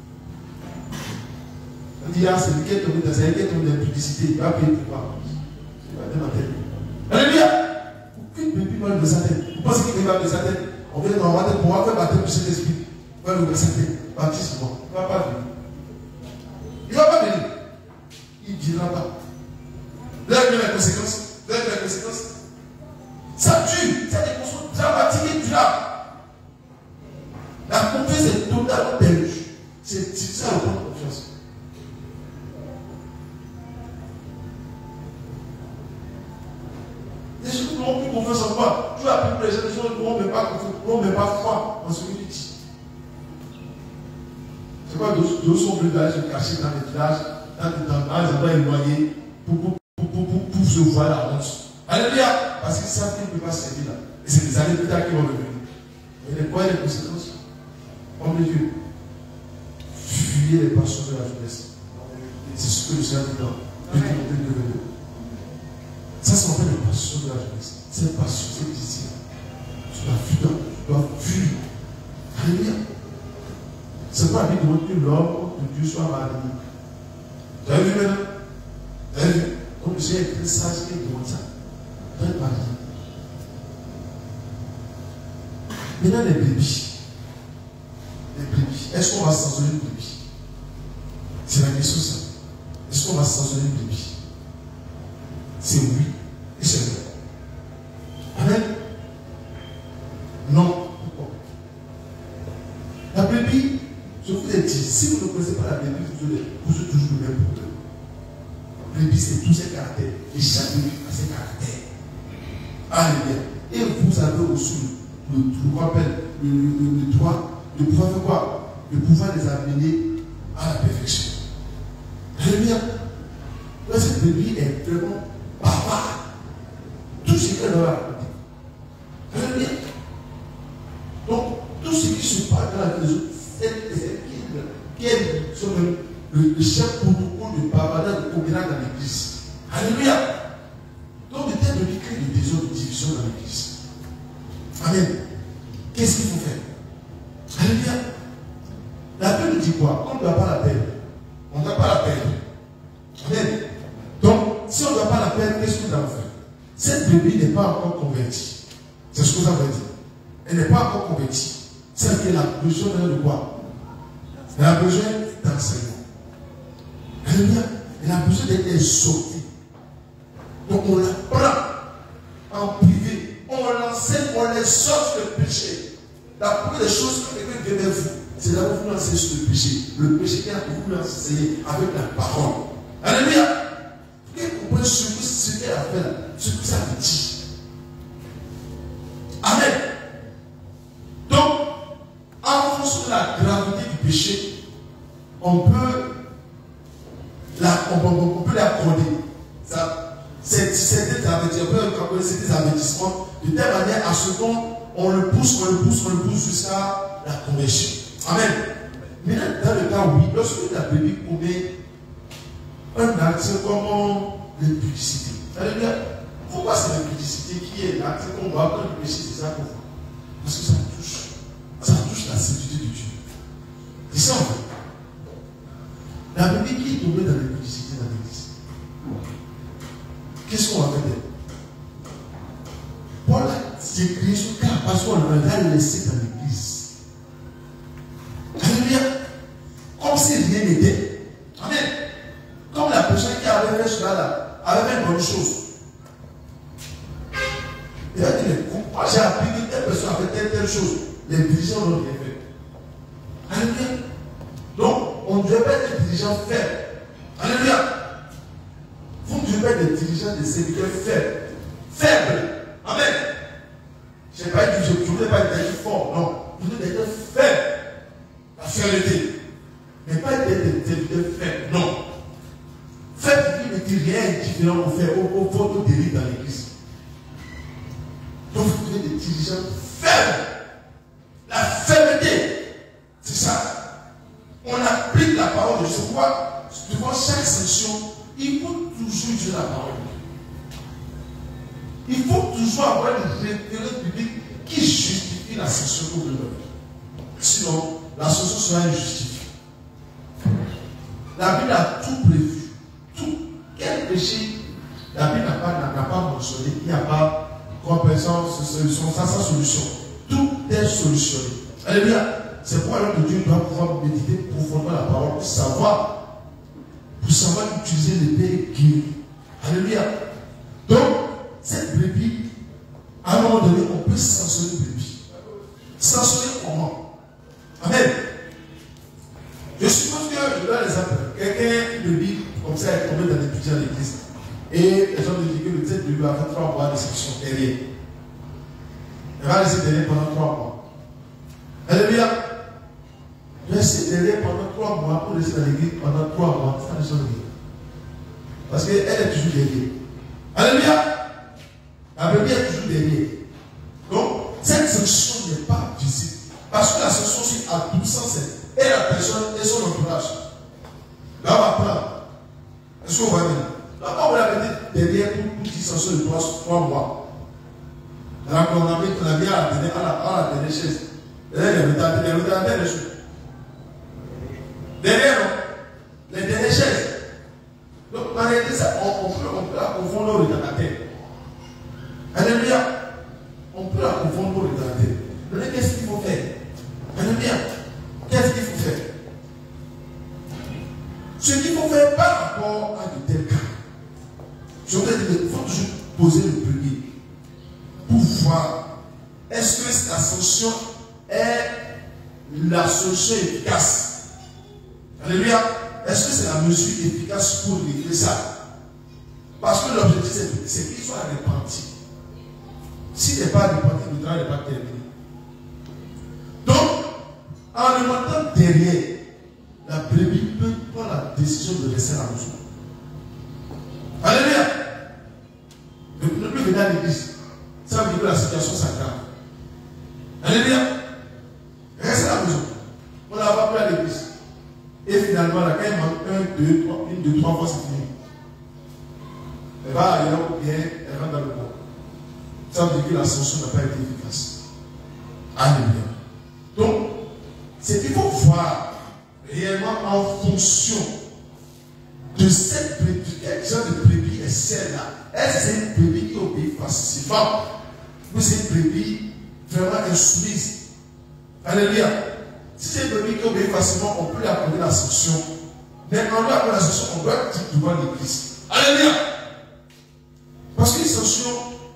On dit, ah, c'est lequel tombe dans sa tête, tombe dans la publicité, il va payer pour voir. Il va dans ma tête. Alléluia! Aucune bébé mal de sa tête. Vous pensez qu'il est mal de sa tête? On vient dans la tête pour faire baptême du Saint-Esprit. Il va le sa tête. Baptiste, moi. Il ne va pas venir. Il ne va pas venir. Il ne dira pas. Là, il y a la conséquence. Là, il y a la conséquence. Ça tue. Ça des conséquences dramatiques et durables. La confiance est totalement perdue. C'est ça la bonne confiance. Les gens n'ont plus confiance en moi. Tu as appris les gens, les gens n'ont même pas confiance, n'ont même pas foi en ce que tu dis. C'est quoi, d'autres sont venus d'aller se cacher dans les villages, dans les endroits éloignés, pour, pour, pour, pour, pour, pour se voir la honte. Alléluia! Parce qu'ils savent qu'ils ne peuvent pas servir là. Et c'est des années plus tard qu'ils vont revenir. Et les quoi les conséquences? Homme de Dieu, fuyez les passions de la jeunesse. C'est ce que le Seigneur dit dans deux Timothée deux vingt-deux. Ça, c'est en fait les passions de la jeunesse. Cette passion, cette désir. Tu dois fuir. Tu dois fuir. Alléluia. C'est pas la vie de que l'homme de Dieu soit marié. Tu as vu maintenant? Tu as vu? Donc le Seigneur est très sage et il demande ça. Tu dois être marié. Maintenant, les bébés. Est-ce qu'on va sanctionner une brebis? C'est la question ça. Est-ce qu'on va sanctionner une brebis? C'est oui et c'est non. Amen. Non. Pourquoi? La brebis, je vous ai dit, si vous ne connaissez pas la brebis, vous posez toujours le même problème. La brebis, c'est tous ses caractères. Et chaque brebis a ses caractères. Alléluia. Et vous avez aussi le, le, le, le, le, le droit de pouvoir faire quoi? De pouvoir les amener à la perfection. Alléluia. Cette brebis est vraiment barbare. Tout ce qu'elle leur a raconté. Alléluia. Donc, tout ce qui se passe dans la maison, c'est qui est sur le, le, le chef protocole de barbadage de Kogena dans l'église. Alléluia. Donc, le thème de lui crée des désordres de division dans l'église. Amen. Qu'est-ce qu'il faut faire? Alléluia. La Bible nous dit quoi? On ne doit pas la peine. On ne doit pas la peine. Amen. Donc, si on ne doit pas la peine, qu'est-ce que nous allons faire? Cette brebis n'est pas encore convertie. C'est ce que ça veut dire. Elle n'est pas encore convertie. Celle qui a besoin de quoi? Elle a besoin d'enseignement. Alléluia. Elle a besoin d'être exhortée. Donc on la prend en privé, on l'enseigne, on les sort le péché. La première des choses que quelqu'un vient vers vous, c'est d'avoir vous lancer sur le péché. Le péché qui a vous l'enseigner avec la parole. Alléluia. Vous comprenez ce qu'elle a fait là, ce que ça veut dire. Amen. Donc, en fonction de la gravité du péché, on peut l'accorder. C'est des avertissements de telle manière à ce qu'on le pousse, on le pousse, on le pousse jusqu'à la conversion. Amen. Mais là, dans le cas oui, lorsque la brebis commet un acte comme l'impudicité. Alléluia. Pourquoi c'est l'impudicité qui est l'acte qu'on voit quand le péché, c'est ça qu'on voit? Parce que ça touche. Ça touche la sainteté de Dieu. C'est ça en fait. La brebis qui est tombée dans l'impudicité dans l'église. Qu'est-ce qu'on va faire d'elle? Paul a écrit ce cas parce qu'on l'a laissé dans l'église. Alléluia. Comme si rien n'était. Amen. Comme la personne qui avait fait cela là, avait fait une bonne chose. Il a dit, moi j'ai appris que telle personne a fait telle, telle chose. Les dirigeants n'ont rien fait. Alléluia. Donc, on ne devait pas être des dirigeants faibles. Alléluia. Vous ne devez pas être des dirigeants, des serviteurs faibles. Faibles. Amen. Je n'ai pas dit, je ne voulais pas être fort. Non. Vous devez être faibles. La fermeté. Mais pas être des serviteurs faibles. Non. Faible qui ne dit rien différent au fait, au votre délire dans l'église. Donc vous devez être des dirigeants faibles. La fermeté. C'est ça. On applique la parole de Dieu. Pourquoi devant chaque session, il faut toujours dire la parole. Il faut toujours avoir une référence biblique qui justifie la session pour le peuple. Sinon, la session sera injustifiée. La Bible a tout prévu. Tout. Quel péché la Bible n'a pas, n'a pas mentionné. Il n'y a pas compensation, solution, ça sans solution. Tout est solutionné. Alléluia. C'est pourquoi l'homme de Dieu doit pouvoir méditer profondément la parole pour savoir, pour savoir utiliser l'épée et guérir. Alléluia. Donc, cette brebis, à un moment donné, on peut sanctionner une brebis. Sanctionner comment? Amen. Je suppose que, je donne l'exemple, quelqu'un, une brebis, comme ça, est tombé dans les budgets de l'église. Et les gens me disent que le tête de lui a fait trois mois de sanction derrière. Elle va rester derrière pendant trois mois. Alléluia. Rester derrière pendant trois mois pour rester dans l'église pendant trois mois, ça ne change rien. Parce qu'elle est toujours derrière. Alléluia. La brebis est toujours derrière. Donc, cette sanction n'est pas visible. Parce que la sanction, c'est à douze et la personne et son entourage. Là, on va prendre. Est-ce qu'on va dire? Là-bas, on l'a mis derrière pour une petite sanction de trois mois. Alors qu'on a mis, on a mis à la dernière, à la, à la dernière chaise. Derrière les retardés, les retardés, les choses. Derrière, non? Les dernières chaises. Donc, en réalité, ça, on, on peut, on peut la confondre au retardataire. Alléluia. On peut la confondre au retardataire. Mais qu'est-ce qu'il faut faire? Alléluia. Qu'est-ce qu'il faut faire? Ce qu'il faut faire par rapport à de tels cas. Je vous ai dit qu'il faut toujours poser le premier pour voir est-ce que la solution est la solution efficace. Alléluia. Est-ce que c'est la mesure efficace pour régler ça? Parce que l'objectif c'est qu'il soit repenti. S'il n'est pas repenti, le travail n'est pas terminé. Donc, en le mettant derrière, la brebis peut prendre la décision de rester à la maison. Alléluia. Ne plus venir à l'église. Ça veut dire que la situation s'aggrave. Alléluia. Reste à la maison. On ne la va plus à l'église. Et finalement, là, quand il manque un, deux, trois, une, deux, trois fois, c'est fini. Elle va ailleurs ou bien elle rentre dans le bois. Ça veut dire que la sanction n'a pas été efficace. Alléluia. Donc, c'est qu'il faut voir réellement en fonction de cette brebis, quel genre de brebis est celle-là. Est-ce que c'est une brebis qui obéit facilement ou c'est une brebis vraiment insoumise? Alléluia. Si c'est une brebis qui obéit facilement, on peut lui accorder la sanction. Mais quand on lui accorder la sanction, on doit être devant l'église. Alléluia.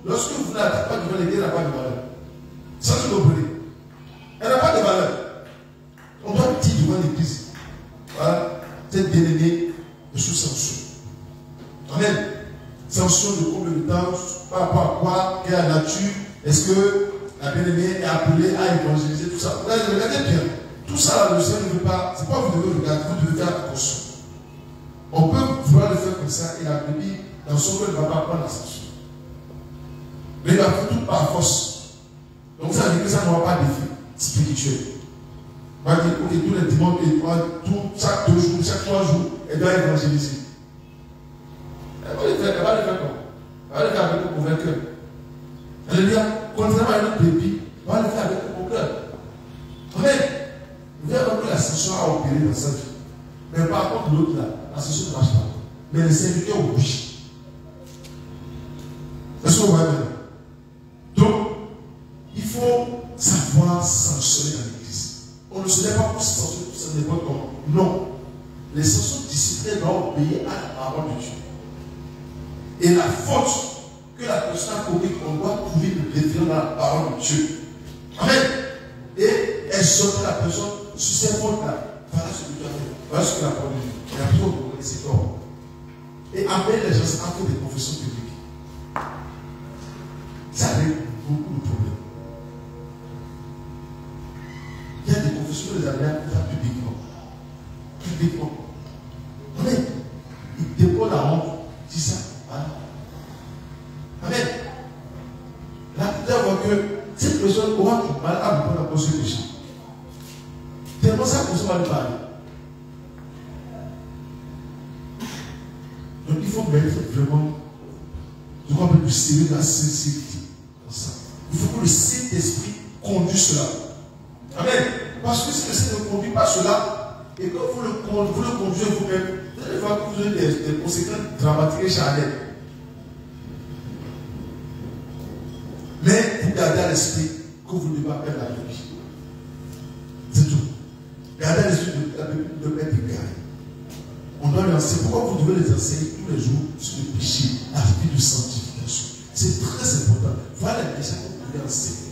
lorsque vous n'avez pas devant l'église, elle n'a pas de valeur. Ça, vous comprenez. Elle n'a pas de valeur. On doit dire devant l'église. Voilà, cette bien-aimée de sous Samson. Amen. Samson de combien de temps, par rapport à quoi, quelle nature, est-ce que la bien-aimée est appelée à évangéliser, tout ça. Regardez, regardez bien. Tout ça, le Seigneur ne veut pas, c'est pas vous devez regarder, vous devez faire attention. On peut vouloir le faire comme ça et la brebis, dans son cœur, ne va pas prendre l'ascension. Mais il va faire tout par force. Donc ça veut dire que ça n'aura pas d'effet spirituel. On va dire, ok, tous les dimanches, tout, chaque deux jours, chaque trois jours, elle doit évangéliser. Elle va le faire, elle va le faire comment? Elle va le faire avec le mauvais cœur. Alléluia. Contrairement à une autre brebis, elle va le faire avec le bon cœur. Amen. Vous avez compris, l'ascension a opéré dans sa vie. Mais par contre, l'autre là, l'ascension ne marche pas. Mais les serviteurs ont bougé. Est-ce que vous voyez maintenant? Donc, il faut savoir sanctionner dans l'église. On ne se lève pas pour sanctionner tout ça n'importe comment. Non. Les sanctions disciplinaires doivent obéir à la parole de Dieu. Et la faute que la personne a commise, on doit trouver le référent dans la parole de Dieu. Amen. Et exhorter la personne sur ces fautes-là. Voilà ce que tu as fait. Voilà ce que la parole de Dieu. Et après, on peut connaître ses corps. Et amener les gens à faire des confessions publiques. Ça règle beaucoup de problèmes. Il y a des confessions que les Américains font publiquement. Publiquement. Amen. Ils déposent la honte. C'est ça. Voilà. Amen. La plupart voit que cette personne aura du mal à répondre à cause du péché. Tellement ça qu'on se va lui parler. Donc il faut mettre vraiment je crois du sérieux de la sincérité dans ça. Il faut que le Saint-Esprit conduise cela. Amen. Parce que si le Saint ne conduit pas cela, et quand vous le, vous le conduisez vous-même, vous allez voir que vous avez des, des conséquences dramatiques et charnelles. Mais vous gardez à l'esprit que vous ne devez pas perdre la vie. C'est tout. Gardez à l'esprit de la Bible de mettre des gardes. On doit les enseigner. Pourquoi vous devez les enseigner tous les jours sur le péché, la vie de sanctification? C'est très important. Voilà les messages que vous devez enseigner.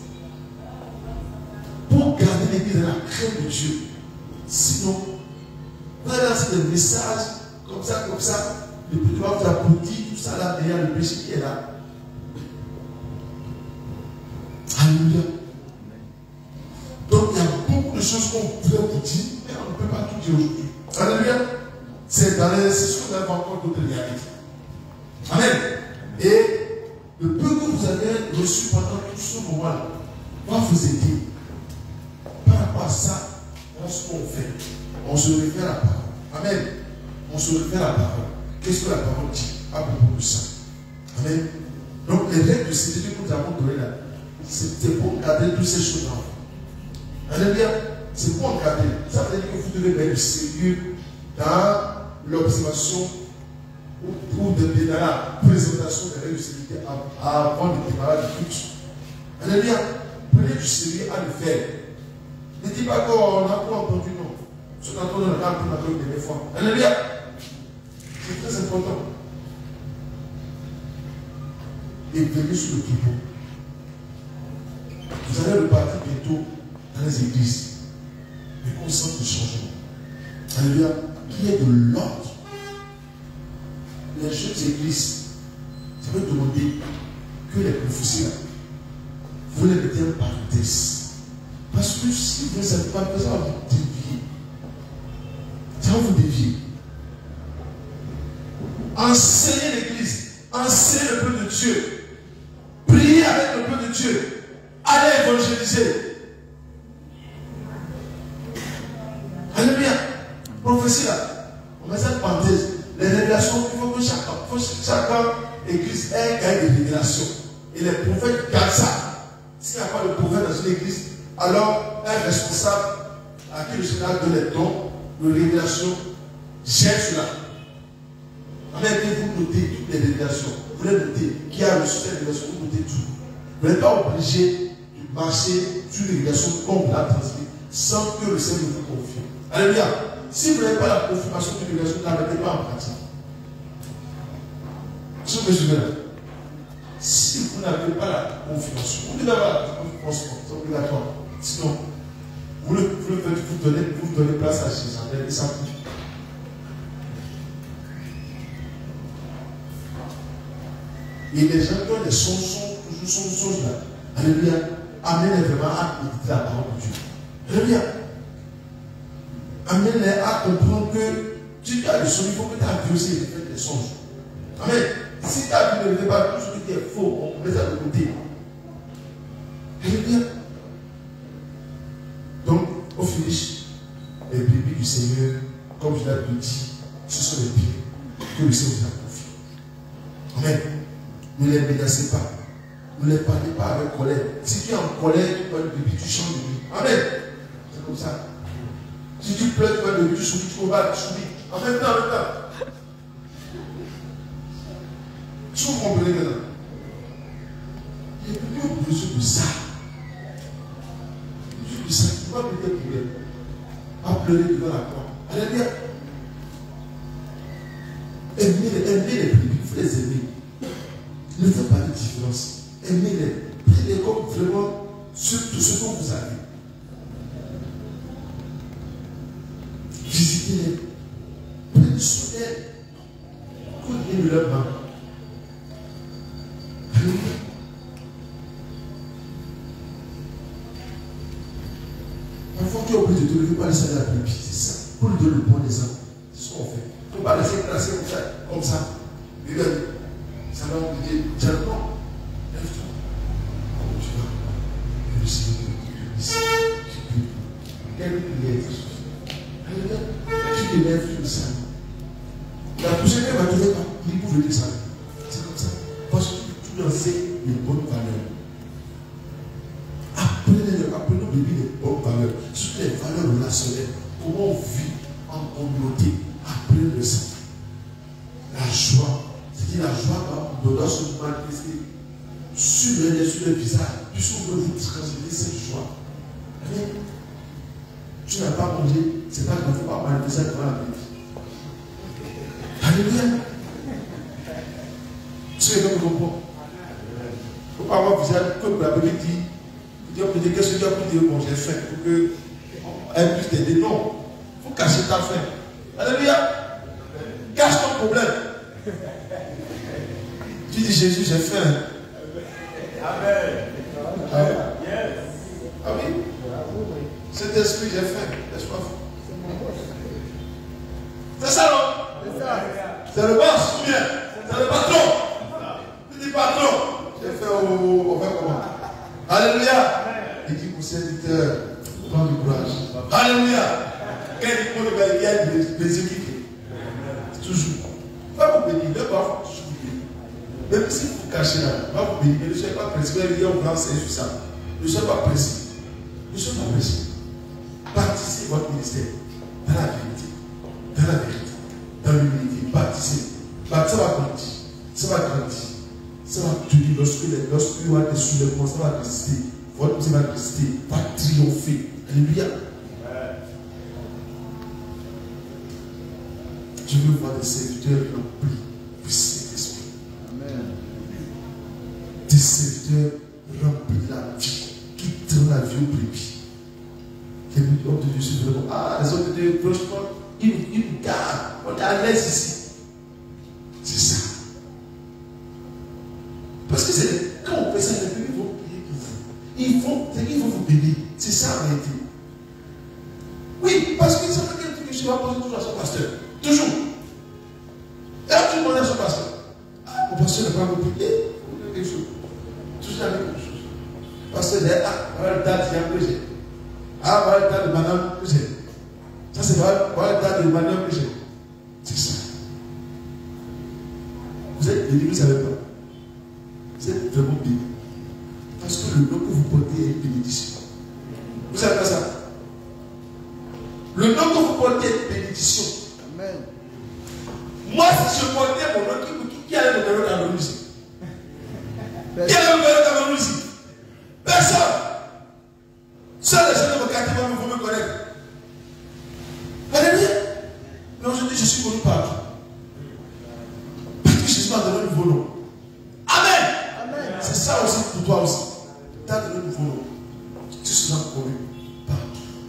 Pour garder l'église dans la crainte de Dieu. Sinon, vous allez enseigner des messages comme ça, comme ça. Le petit va vous applaudir, tout ça là, derrière le péché qui est là. Alléluia. Donc il y a beaucoup de choses qu'on voudrait vous dire, mais on ne peut pas tout dire aujourd'hui. Alléluia. C'est dans les sessions qu'on a encore d'autres réalités. Amen. Et le peu que vous avez reçu pendant tout ce moment-là va vous aider. Par rapport à ça, dans ce qu'on fait, on se réfère à la parole. Amen. On se réfère à la parole. Qu'est-ce que la parole dit à propos de ça? Amen. Donc les règles de sécurité que nous avons données là, c'est pour garder toutes ces choses-là. Alléluia. C'est pour encadrer. Ça veut dire que vous devez mettre du sérieux dans l'observation ou, ou de, dans la présentation des règles de sécurité avant de démarrer le culte. Alléluia. Prenez du sérieux à le faire. Ne dites pas qu'on n'a pas entendu, non. Ce qu'on a entendu, on a entendu une dernière fois. Alléluia. C'est très important. Et venez sur le troupeau. Vous allez repartir bientôt dans les églises. Mais qu'on sente le changement. Alléluia. Qui est de l'ordre. Les jeunes églises, ça veut demander que les prophéties là, vous les mettez en parenthèse. Parce que si vous ne savez pas, ça va vous dévier. Ça va vous dévier. Enseignez l'église. Enseignez le peuple de Dieu. Priez avec le peuple de Dieu. Allez évangéliser. Alléluia. Prophétie là. On met ça en parenthèse. Les révélations, il faut que chacun, faut que chacun église ait gagné des révélations. Et les prophètes gardent ça. S'il n'y a pas de prophète dans une église, alors un responsable à qui le Seigneur donne les dons de révélation gère cela. Amen. Vous notez toutes les révélations. Vous les notez. Qui a reçu les révélations, vous notez tout. Vous n'êtes pas obligé de marcher sur les révélations comme vous la transmis sans que le Seigneur vous confie. Alléluia. Si vous n'avez pas la confirmation d'une révélation, ne la mettez pas en pratique. Ce que je veux dire. Si vous vous n'avez pas la confiance. Vous devez avoir la confiance, c'est obligatoire. Sinon, vous le, vous le faites, vous donnez, vous donnez place à Jézabel et ça coupe. Et les gens qui ont des songes sont toujours son songe là. Alléluia. Amène-les vraiment à méditer la parole de Dieu. Alléluia. Amène-les à comprendre que tu as le songe, il faut que tu aies vu aussi des songes. Amen. Si tu as vu ne pas tout ce qui est faux, on met ça de côté. Alléluia. Donc, au finish, les bébés du Seigneur, comme je l'ai dit, ce sont les pieds que le Seigneur vous a confiés. Amen. Ne les menacez pas. Ne les parlez pas avec colère. Si tu es en colère, tu vois le bébé, tu changes de lui. Amen. C'est comme ça. Si tu pleures, tu vois le bébé, tu souris, tu combats, tu souris. En même temps, en même temps. Si vous comprenez maintenant, il n'y a plus besoin de ça. Il y a ça. Tu vas me dire qu'il est. À pleurer devant la croix. Alléluia. Aimez-les, aimez les bébés, il faut les aimer. Ne faites pas de différence. Aimez-les. Prenez-les comme vraiment ce, tout ce que vous avez. Visitez-les. Prenez soin d'elles. Cognez leur main. Alléluia. Parfois, tu es obligé de te lever, pas laisser la brebis. C'est ça. Pour lui donner le bon exemple. C'est ce qu'on fait. Il ne faut pas laisser classer comme ça. Comme ça. Regarde. Ça va vous dire, tiens, non, lève-toi. Tu vas. Le Seigneur te bénisse. Tu peux. Quelle prière te suffit. Alléluia. Tu te lèves, tu le sens. La prochaine fois, tu ne vas pas prier pour venir ça. C'est comme ça. Parce que tu enseigne les bonnes valeurs. Apprenez, apprenez au bébé les bonnes valeurs. Surtout les valeurs relationnelles. Comment on vit en communauté. Apprenez ça. La joie. C'est-à-dire la joie doit se manifester sur le, sur le visage, puisqu'on veut vous transmettre cette joie. Amen. Tu n'as pas mangé, c'est pas qu'il ne faut pas manifester devant la vie. Alléluia. Tu sais comme comprends. Il ne faut pas avoir le visage, comme la Bible dit, il dit, qu'est-ce que tu as pu dire, bon, j'ai faim, pour qu'elle puisse t'aider. Non, il faut cacher ta faim. Alléluia. Cache ton problème. Tu dis Jésus, j'ai faim. Amen. Amen. Yes. Ah oui. Cet esprit, j'ai faim. Laisse pas faim. C'est ça, non? C'est ça. C'est le boss, ou bien? C'est le patron. Tu dis patron. J'ai faim au. On fait comment? Alléluia. Il dit pour serviteur, prends du courage. Alléluia. Quand il prend le gars, il y a des équipes. Toujours. Va vous bénir, ne pas vous. Même si vous cachez là, va vous bénir, ne soyez pas pressé. Il y a un grand sur ça. Ne soyez pas pressé. Ne soyez pas pressé. Bâtissez votre ministère dans la vérité. Dans la vérité. Dans l'humilité. Bâtissez. Ça va grandir. Ça va grandir. Ça va tenir. Lorsque il y aura des soulèvements, ça va résister. Votre ministère va résister. Va triompher. Alléluia. Je veux voir des serviteurs remplis du Saint-Esprit. Amen. Des serviteurs remplis de la vie, qui donnent la vie au brebis. Les hommes de Dieu sont vraiment. Ah, les hommes de Dieu, franchement, ils nous gardent. On est à l'aise ici. C'est ça. Parce que c'est quand on fait ça, les bébés vont prier pour vous. Ils vont, c'est qu'ils vont vous bénir. C'est ça en réalité. Oui, parce qu'ils savent que je vais poser toujours à son pasteur. Toujours. Et là, tu demandes à son pasteur. Ah, mon pasteur n'a pas me prier. Quelque chose. Toujours la même chose. Pasteur dit, ah, voilà le date, il y a un projet. Ah, voilà le date de madame que j'ai. Ça, c'est voilà le date de madame que j'ai. C'est ça. Vous êtes béni, vous ne savez pas. Vous êtes vraiment béni. Parce que le nom que vous portez est une bénédiction. Vous savez pas ça? Le nom que vous portez est une bénédiction. Amen. Moi, si je portais mon nom, qui, qui allait me donner dans la musique? Qui allait me donner dans la musique? Personne. Seuls les gens de mon quartier vont me connaître. Alléluia. Mais aujourd'hui, je suis connu partout. Parce que Jésus m'a donné un nouveau nom. Amen. Amen. c'est ça aussi pour toi aussi. Tu as donné un nouveau nom. Tu seras connu partout.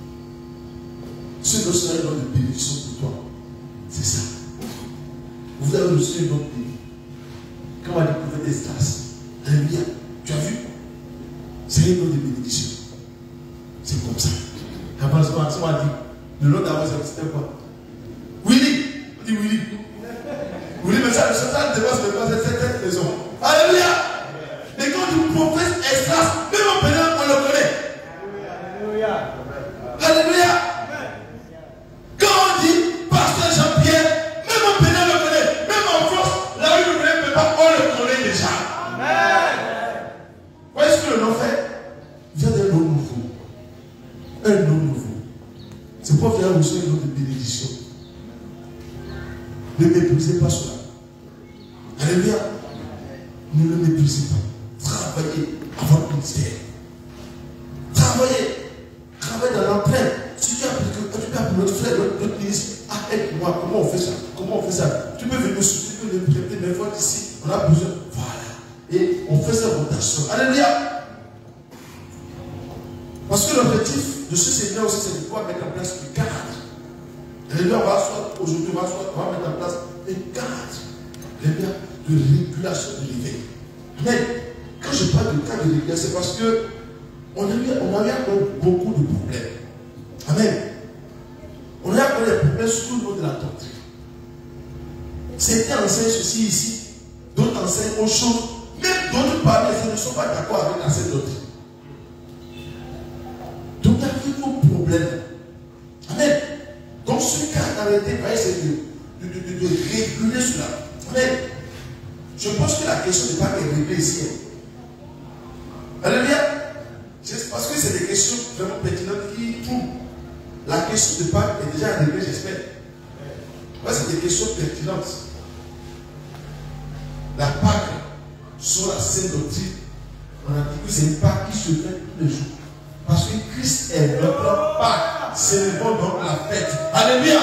Ce nom sera un nom de bénédiction pour toi. C'est ça. Vous avez reçu un autre pays. Quand on a découvert des strass. Alléluia. Tu as vu? C'est un nom de bénédiction. C'est comme ça. Avant, on a dit, le nom d'avant, c'était quoi? Willy. On dit Willy. Willy, mais ça, le Satan dépasse maintenant cette maison. Alléluia. Et quand tu professes Estras, même en pénal, on le connaît. Alléluia. Alléluia. Quand on dit Pasteur Jean-Pierre, même en pénal, on le connaît. Même en France, là où il ne peut pas, on le connaît déjà. Amen. Vous voyez ce que le nom fait? Il vient d'un nom nouveau. Un nom nouveau. C'est pour faire reçu un nom de bénédiction. Ne méprisez pas cela. Alléluia. Ne le méprisez pas. Travaillez à votre ministère. Travaillez. Travaillez dans l'entraîne. Si tu as appelé notre frère, notre ministre, ah, aide-moi. Comment on fait ça? Comment on fait ça? Tu peux venir sur, tu peux le prêter, mais fois d'ici, on a besoin. Voilà. Et on fait cette rotation. Alléluia. Parce que l'objectif de ce Seigneur aussi, c'est de pouvoir mettre en place une cadre. Alléluia. On va soit aujourd'hui, on va soit, on va mettre en place une cadre. Alléluia. De régulation de l'éveil. Mais quand je parle de cadre de régulation, c'est parce que on a eu, on a eu encore beaucoup de problèmes. Amen. On a encore des problèmes sur le niveau de la doctrine. Certains enseignent ceci ici, d'autres enseignent autre chose, même d'autres parmi les ne sont pas d'accord avec la cette doctrine. Donc il y a beaucoup de problèmes. Amen. Donc ce cadre a été, c'est de, de, de, de réguler cela. Amen. Je pense que la question n'est pas réglée ici. Alléluia. C'est parce que c'est des questions vraiment pertinentes qui tournent. La question de Pâques est déjà réglée, j'espère. Ouais, c'est des questions pertinentes. La Pâques, sur la scène doctrine, on a dit que c'est une Pâques qui se fait tous les jours. Parce que Christ est notre Pâques. Célébrons donc la fête. Alléluia.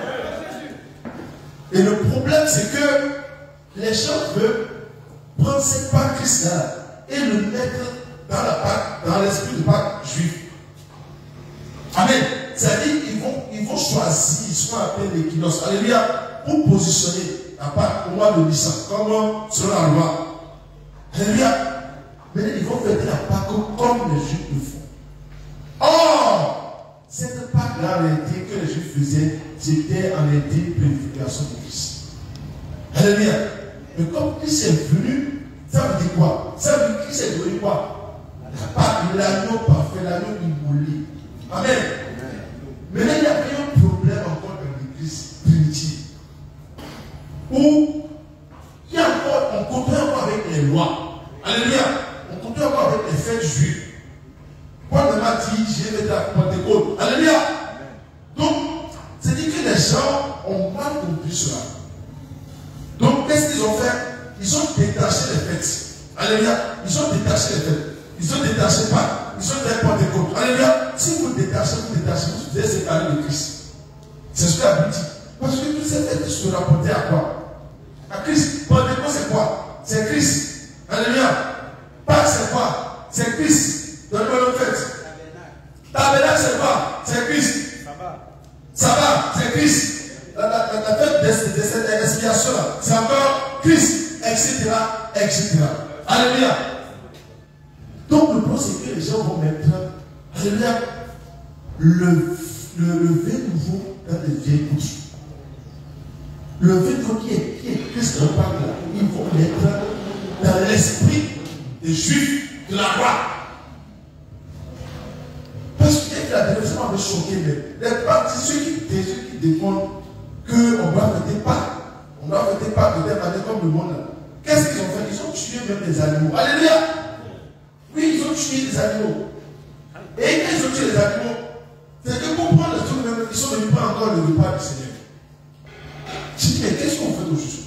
Et le problème, c'est que les gens veulent prendre cette Pâques Christ-là et le mettre dans la Pâques, dans l'esprit de Pâques juif. Amen. C'est-à-dire qu'ils vont, ils vont choisir ce qu'on appelle l'équinoxe. Alléluia. Pour positionner la Pâques au mois de Nissan, comme selon la loi. Alléluia. Mais ils vont fêter la Pâques comme les juifs le font. Or, cette Pâques-là, en réalité, que les juifs faisaient, c'était en réalité purification de Christ. Alléluia. Mais comme Christ est venu, ça veut dire quoi? Ça veut dire que Christ est venu quoi? La Pâques, l'agneau parfait, l'agneau immolé. Amen. Mais là, il y avait un problème encore dans l'église primitive. Où il y a encore, on continue encore avec les lois. Alléluia. On continue encore avec les fêtes juives. Paul m'a dit, j'ai fait de la Pentecôte. Alléluia. Donc, c'est-à-dire que les gens ont mal compris cela. Donc, qu'est-ce qu'ils ont fait? Ils ont détaché les fêtes. Alléluia. Ils ont détaché les fêtes. Ils ont détaché pas. Ils ont fait Pentecôte. Alléluia. Si vous détachez, vous détachez, vous devez séparer le Christ. C'est ce que la Bible dit. Parce que toutes ces fêtes se rapportaient à quoi? À Christ. Pentecôte, c'est quoi? C'est Christ. Alléluia. Pâques, c'est quoi? C'est Christ. Donnez-moi le fait. Tabernacle, c'est quoi? C'est Christ. Sabbat. Sabbat, c'est Christ. La, la, la, la fête de, de cette expiation-là, c'est encore Christ, et cetera, et cetera. Alléluia. Donc le problème, c'est que les gens vont mettre, alléluia, le, le, le vin nouveau dans les vieilles bouches. Le vin nouveau qui est, qui est Christ dans Pâques là, ils vont mettre dans l'esprit des Juifs de la loi. Parce que la définition m'avait choqué, mais les ceux qui, ceux qui défendent qu'on doit fêter Pâques, on doit fêter Pâques de telle manière comme le monde là. Qu'est-ce qu'ils ont fait? Ils ont tué même les animaux. Alléluia! Oui, ils ont tué les animaux. Et quand ils ont tué les animaux, c'est que pour prendre le truc même, ils sont venus prendre encore le repas du Seigneur. Je dis, mais qu'est-ce qu'on fait aujourd'hui?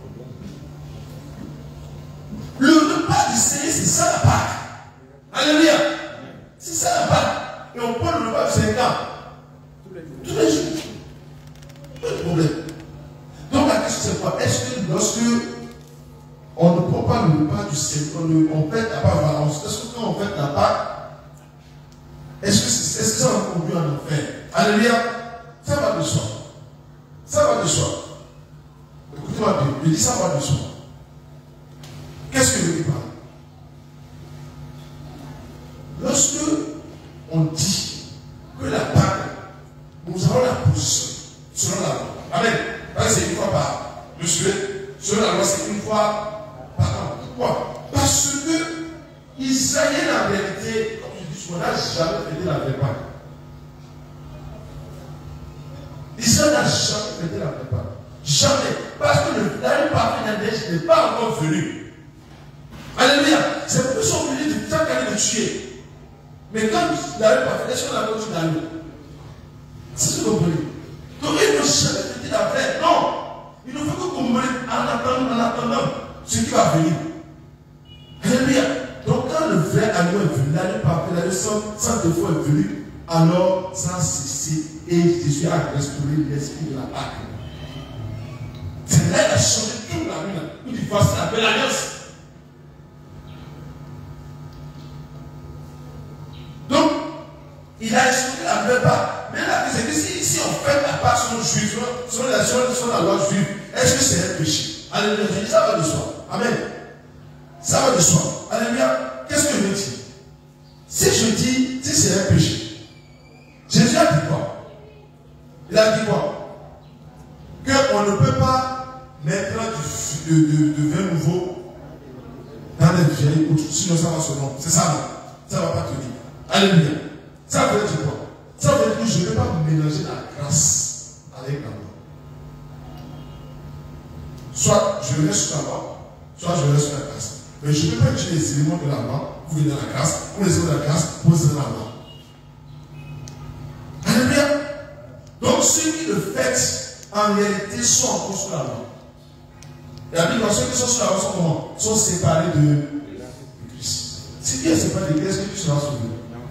Le repas du Seigneur, c'est ça la Pâques. Alléluia! C'est ça la Pâques. Et on prend le repas du Seigneur tous les jours. Pas de problème. Donc la question c'est quoi? Est-ce que lorsque on ne prend pas le repas du Seigneur, on fait la Pâque valence. Est-ce que quand on fait la Pâque, est-ce que, est, est-ce que ça va conduire en enfer? Alléluia. Ça va de soi. Ça va de soi. Écoutez-moi bien, je dis ça va de soi. Qu'est-ce que je veux dire par là? Lorsque on dit que la Pâque, nous avons la position selon la loi. Amen. Parce que c'est une fois par monsieur, selon la loi, c'est une fois par an. Pourquoi? Parce que Israël, en réalité, comme je dis souvent, n'a jamais fêté la vraie Pâque. Israël n'a jamais fêté la vraie Pâque. Jamais. Parce que le dernier parfait d'Adèche n'est pas encore venu. Alléluia. C'est pour qu'ils sont venus du temps qu'elle le tuer. Mais quand la parfait, est-ce qu'on l'a vendu dans l'eau? C'est ce que vous voulez. Donc ils n'ont jamais fêté la vraie. Non. Il ne faut que combler en attendant, en attendant ce qui va venir. Alléluia. Donc quand le vrai agneau est venu, l'agneau parfait, l'agneau sans, sans défaut est venu, alors ça a cessé et Jésus a restauré l'esprit de la Pâque. C'est là qu'il a changé toute la nuit. Il dit voici la belle alliance. Donc, il a expliqué la vraie Pâque. Mais la question c'est que si, si on fait la Pâque selon juive, selon la, selon la loi juive, est-ce que c'est un péché? Alléluia. Je dis ça va de soi. Amen. Ça va de soi. Alléluia. Qu'est-ce que je dis? Si je dis, si c'est un péché, Jésus a dit quoi? Il a dit quoi? Qu'on ne peut pas mettre du, de, de, de vin nouveau dans les vieilles outres, sinon ça va se rompre. C'est ça, non? Ça ne va pas tenir. Alléluia. Ça veut dire quoi? Ça veut dire que je ne vais pas mélanger la grâce avec la loi. Soit je reste sur la loi, soit je reste sur la grâce. Mais je ne peux pas utiliser les éléments de la loi pour venir dans la grâce, ou les éléments de la grâce pour venir dans la loi. Alléluia. Donc ceux qui le fêtent, en réalité, sont encore sous la loi. Et la Bible, ceux qui sont sous la loi sont comment? Sont séparés de, de Christ. Si Dieu est séparé de Christ, est-ce que tu seras sauvé?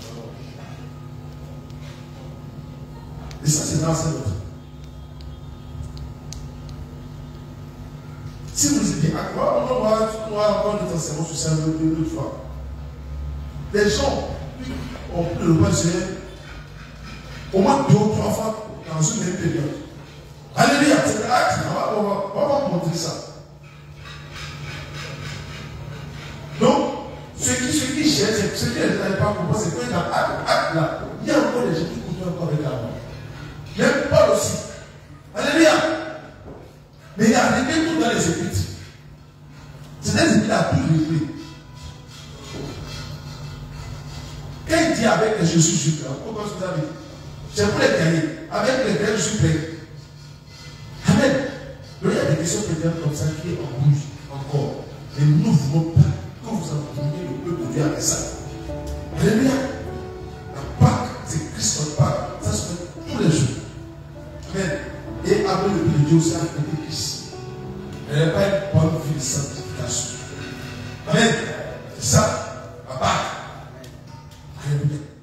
Et ça, c'est dans cette autre. Si vous dites, à quoi on va encore notre enseignement sur ça une autre fois. Les gens ont pris le roi du Seigneur au moins deux ou trois fois dans une même période. Alléluia, c'est l'acte, on va, on va montrer ça. Donc, ce qui, ce qui cherche, ce qui n'est pas comprendre, c'est que dans l'acte là, il y a encore des gens qui continuent encore avec la mort. Même Paul aussi. Alléluia. Mais il a réglé tout dans les épîtres. C'est des épîtres à tout réglé. Quand il dit avec les Jésus, je suis prêt. Pourquoi vous avez dit? C'est pour les gagner. Avec les gagner, je suis prêt. Amen. Donc il y a des questions peut-être comme ça qui est en bouge encore. Mais nous ne voulons pas que vous entendez le peuple de Dieu avec ça. Alléluia. La Pâque, c'est Christ en Pâque. Ça se fait tous les jours. Amen. Et après le but de Dieu aussi a fait Christ. Elle n'est pas une bonne vie de sanctification. Amen. C'est ça, la Pâque. Alléluia.